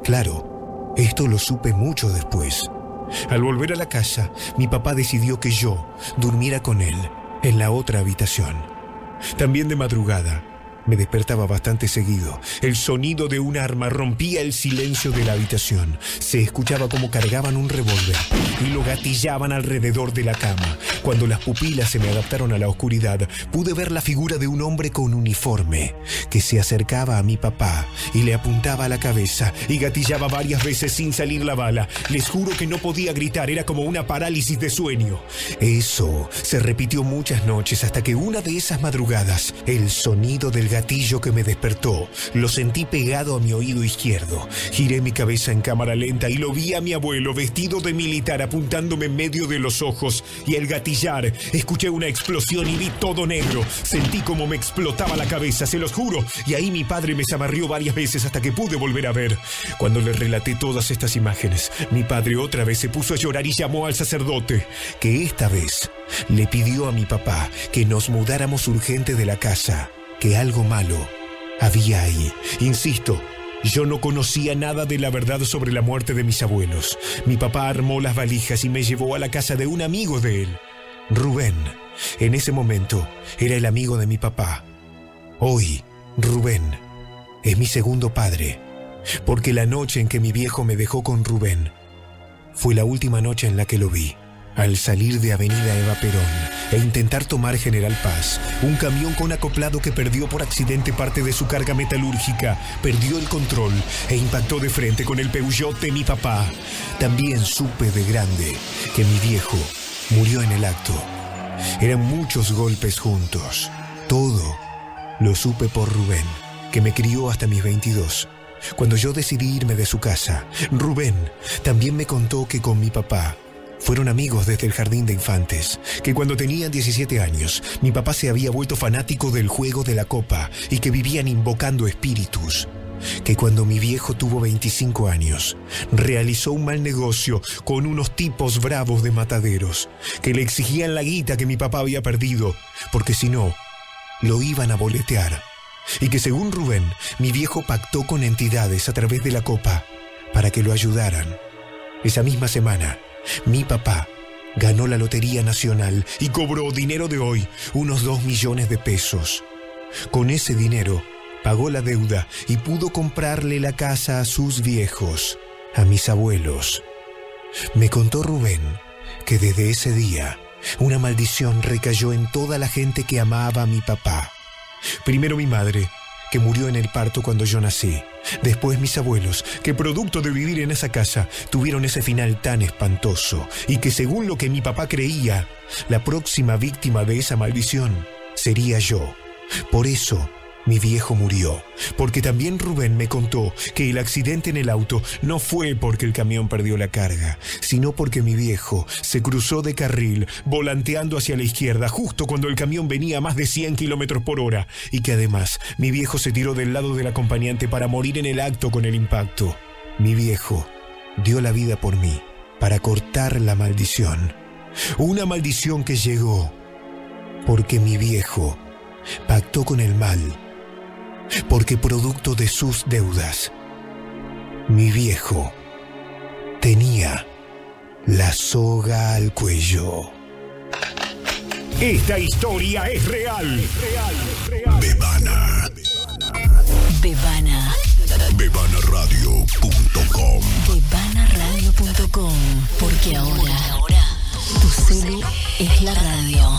Claro, esto lo supe mucho después. Al volver a la casa, mi papá decidió que yo durmiera con él en la otra habitación. También de madrugada me despertaba bastante seguido. El sonido de un arma rompía el silencio de la habitación. Se escuchaba como cargaban un revólver y lo gatillaban alrededor de la cama. Cuando las pupilas se me adaptaron a la oscuridad, pude ver la figura de un hombre con uniforme que se acercaba a mi papá y le apuntaba a la cabeza y gatillaba varias veces sin salir la bala. Les juro que no podía gritar, era como una parálisis de sueño. Eso se repitió muchas noches hasta que una de esas madrugadas, el sonido del gatillo que me despertó lo sentí pegado a mi oído izquierdo. Giré mi cabeza en cámara lenta y lo vi a mi abuelo vestido de militar apuntándome en medio de los ojos, y al gatillar escuché una explosión y vi todo negro. Sentí como me explotaba la cabeza, se los juro, y ahí mi padre me zamarrió varias veces hasta que pude volver a ver. Cuando le relaté todas estas imágenes, mi padre otra vez se puso a llorar y llamó al sacerdote, que esta vez le pidió a mi papá que nos mudáramos urgente de la casa, que algo malo había ahí. Insisto, yo no conocía nada de la verdad sobre la muerte de mis abuelos. Mi papá armó las valijas y me llevó a la casa de un amigo de él, Rubén. En ese momento era el amigo de mi papá. Hoy, Rubén es mi segundo padre, porque la noche en que mi viejo me dejó con Rubén fue la última noche en la que lo vi. Al salir de Avenida Eva Perón e intentar tomar General Paz, un camión con acoplado que perdió por accidente parte de su carga metalúrgica perdió el control e impactó de frente con el Peugeot de mi papá. También supe de grande que mi viejo murió en el acto. Eran muchos golpes juntos. Todo lo supe por Rubén, que me crió hasta mis 22. Cuando yo decidí irme de su casa, Rubén también me contó que con mi papá fueron amigos desde el jardín de infantes, que cuando tenían 17 años, mi papá se había vuelto fanático del juego de la copa y que vivían invocando espíritus. que cuando mi viejo tuvo 25 años, realizó un mal negocio con unos tipos bravos de mataderos que le exigían la guita que mi papá había perdido, porque si no, lo iban a boletear. Y que según Rubén, mi viejo pactó con entidades a través de la copa para que lo ayudaran. Esa misma semana, mi papá ganó la Lotería Nacional y cobró dinero de hoy, unos 2 millones de pesos. Con ese dinero, pagó la deuda y pudo comprarle la casa a sus viejos, a mis abuelos. Me contó Rubén que desde ese día, una maldición recayó en toda la gente que amaba a mi papá. Primero mi madre, que murió en el parto cuando yo nací. Después mis abuelos, que producto de vivir en esa casa, tuvieron ese final tan espantoso. Y que según lo que mi papá creía, la próxima víctima de esa maldición sería yo. Por eso, mi viejo murió. Porque también Rubén me contó que el accidente en el auto no fue porque el camión perdió la carga, sino porque mi viejo se cruzó de carril volanteando hacia la izquierda justo cuando el camión venía a más de 100 kilómetros por hora. Y que además mi viejo se tiró del lado del acompañante para morir en el acto con el impacto. Mi viejo dio la vida por mí para cortar la maldición. Una maldición que llegó porque mi viejo pactó con el mal. Porque producto de sus deudas, mi viejo tenía la soga al cuello. Esta historia es real. Bebana. Bebana. Bebanaradio.com. Bebanaradio.com. Porque ahora tu celu es la radio.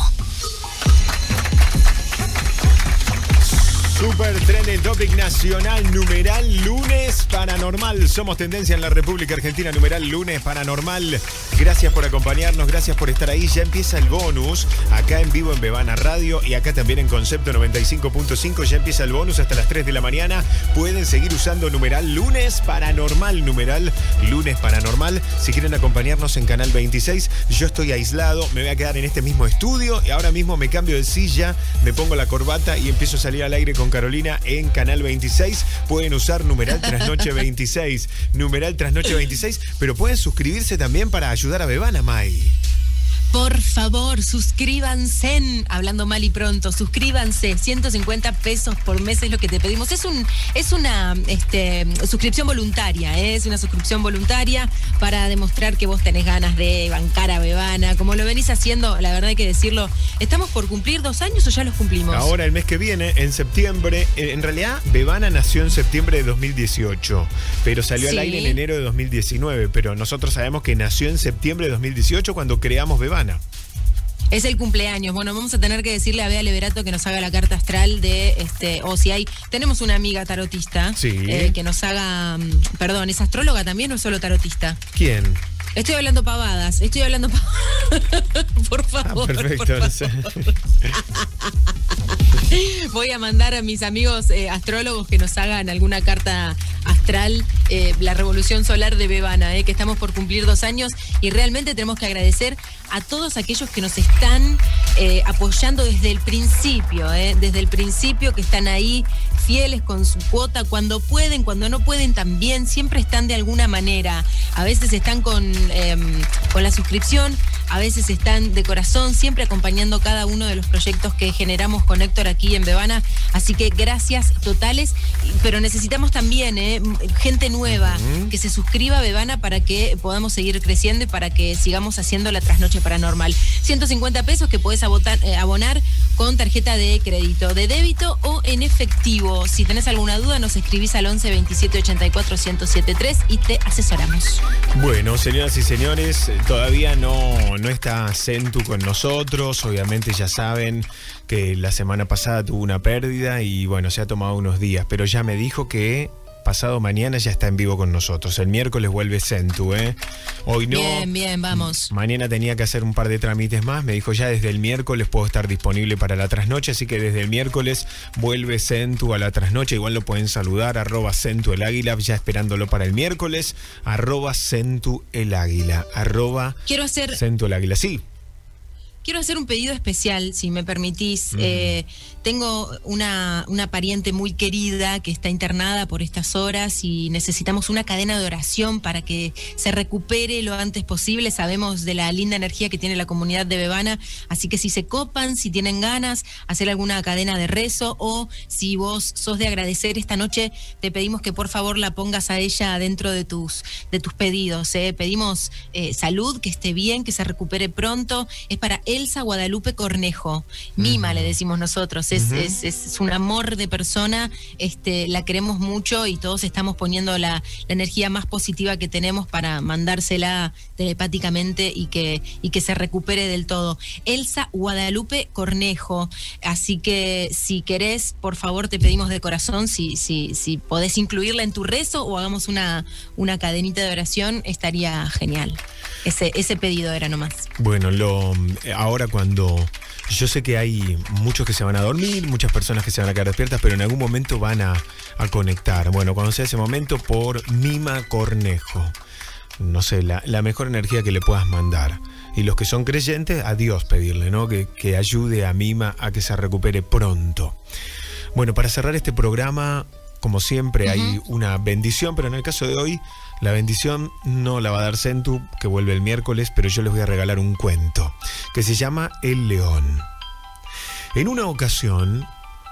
Super Trending Topic Nacional, numeral lunes paranormal. Somos tendencia en la República Argentina, numeral lunes paranormal. Gracias por acompañarnos, gracias por estar ahí. Ya empieza el bonus, acá en vivo en Bebana Radio y acá también en Concepto 95.5. Ya empieza el bonus hasta las 3 de la mañana. Pueden seguir usando numeral lunes paranormal, numeral lunes paranormal. Si quieren acompañarnos en Canal 26, yo estoy aislado, me voy a quedar en este mismo estudio y ahora mismo me cambio de silla, me pongo la corbata y empiezo a salir al aire con Carolina en Canal 26. Pueden usar numeral Trasnoche 26, numeral Trasnoche 26, pero pueden suscribirse también para ayudar a Bebana, May. Por favor, suscríbanse, hablando mal y pronto, suscríbanse, 150 pesos por mes es lo que te pedimos. Es una suscripción voluntaria, es una suscripción voluntaria para demostrar que vos tenés ganas de bancar a Bebana, como lo venís haciendo, la verdad hay que decirlo. ¿Estamos por cumplir 2 años o ya los cumplimos? Ahora, el mes que viene, en septiembre, en realidad, Bebana nació en septiembre de 2018, pero salió al aire en enero de 2019, pero nosotros sabemos que nació en septiembre de 2018 cuando creamos Bebana. Es el cumpleaños. Bueno, vamos a tener que decirle a Bea Leverato que nos haga la carta astral de, o si hay, tenemos una amiga tarotista que nos haga, perdón, ¿es astróloga también o es solo tarotista? ¿Quién? Estoy hablando pavadas, por favor. Perfecto. Por favor. Voy a mandar a mis amigos astrólogos que nos hagan alguna carta astral, la revolución solar de Bebana, que estamos por cumplir 2 años y realmente tenemos que agradecer a todos aquellos que nos están apoyando desde el principio, que están ahí fieles con su cuota, cuando pueden, cuando no pueden también, siempre están de alguna manera. A veces están con la suscripción, a veces están de corazón, siempre acompañando cada uno de los proyectos que generamos con Héctor aquí en Bebana. Así que gracias totales, pero necesitamos también gente nueva que se suscriba a Bebana para que podamos seguir creciendo y para que sigamos haciendo la Trasnoche Paranormal. 150 pesos que podés abonar con tarjeta de crédito, de débito o en efectivo. Si tenés alguna duda, nos escribís al 11 27 84 1073 y te asesoramos. Bueno, señoras y señores, todavía no está Centu con nosotros. Obviamente ya saben que la semana pasada tuvo una pérdida y bueno, se ha tomado unos días, pero ya me dijo que pasado mañana ya está en vivo con nosotros. El miércoles vuelve Centu, Hoy no. Bien, vamos. Mañana tenía que hacer un par de trámites más. Me dijo ya desde el miércoles puedo estar disponible para la trasnoche, así que desde el miércoles vuelve Centu a la trasnoche. Igual lo pueden saludar, @Centu el Águila, ya esperándolo para el miércoles, @Centu el Águila, Quiero hacer Centu el Águila, sí. quiero hacer un pedido especial, si me permitís. Tengo una pariente muy querida que está internada por estas horas y necesitamos una cadena de oración para que se recupere lo antes posible. Sabemos de la linda energía que tiene la comunidad de Bebana, así que si se copan, si tienen ganas, hacer alguna cadena de rezo, o si vos sos de agradecer esta noche, te pedimos que por favor la pongas a ella dentro de tus pedidos. Pedimos salud, que esté bien, que se recupere pronto. Es para Elsa Guadalupe Cornejo, Mima le decimos nosotros. Es un amor de persona, la queremos mucho y todos estamos poniendo la energía más positiva que tenemos para mandársela telepáticamente y que se recupere del todo. Elsa Guadalupe Cornejo. Así que si querés, por favor, te pedimos de corazón, si podés incluirla en tu rezo o hagamos una cadenita de oración, estaría genial. Ese pedido era nomás. Bueno, ahora cuando... Yo sé que hay muchos que se van a dormir, muchas personas que se van a quedar despiertas, pero en algún momento van a conectar. Bueno, cuando sea ese momento, por Mima Cornejo. No sé, la mejor energía que le puedas mandar. Y los que son creyentes, a Dios pedirle, ¿no? Que ayude a Mima a que se recupere pronto. Bueno, para cerrar este programa, como siempre, hay una bendición, pero en el caso de hoy, la bendición no la va a dar Centu, que vuelve el miércoles, pero yo les voy a regalar un cuento que se llama El León. En una ocasión,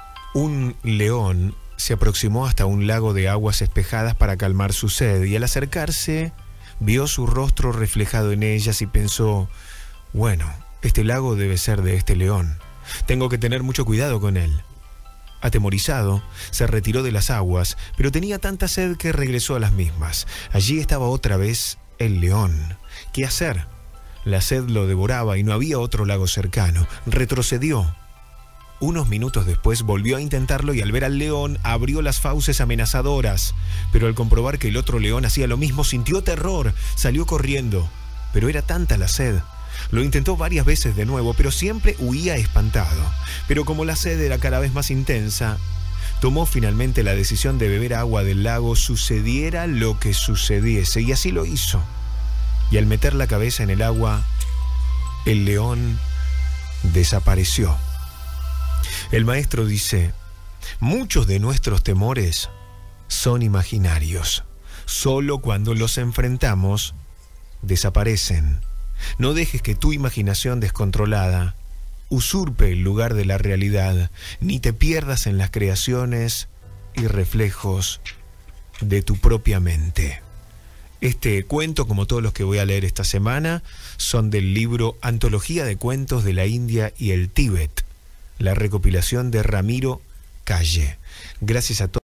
un león se aproximó hasta un lago de aguas espejadas para calmar su sed, y al acercarse vio su rostro reflejado en ellas y pensó: bueno, este lago debe ser de este león. Tengo que tener mucho cuidado con él. Atemorizado, se retiró de las aguas, pero tenía tanta sed que regresó a las mismas. Allí estaba otra vez el león. ¿Qué hacer? La sed lo devoraba y no había otro lago cercano. Retrocedió. Unos minutos después volvió a intentarlo y al ver al león abrió las fauces amenazadoras. Pero al comprobar que el otro león hacía lo mismo, sintió terror. Salió corriendo, pero era tanta la sed. Lo intentó varias veces de nuevo, pero siempre huía espantado. Pero como la sed era cada vez más intensa, tomó finalmente la decisión de beber agua del lago, sucediera lo que sucediese, y así lo hizo. Y al meter la cabeza en el agua, el león desapareció. El maestro dice: muchos de nuestros temores son imaginarios. Solo cuando los enfrentamos, desaparecen. No dejes que tu imaginación descontrolada usurpe el lugar de la realidad, ni te pierdas en las creaciones y reflejos de tu propia mente. Este cuento, como todos los que voy a leer esta semana, son del libro Antología de Cuentos de la India y el Tíbet, la recopilación de Ramiro Calle. Gracias a todos.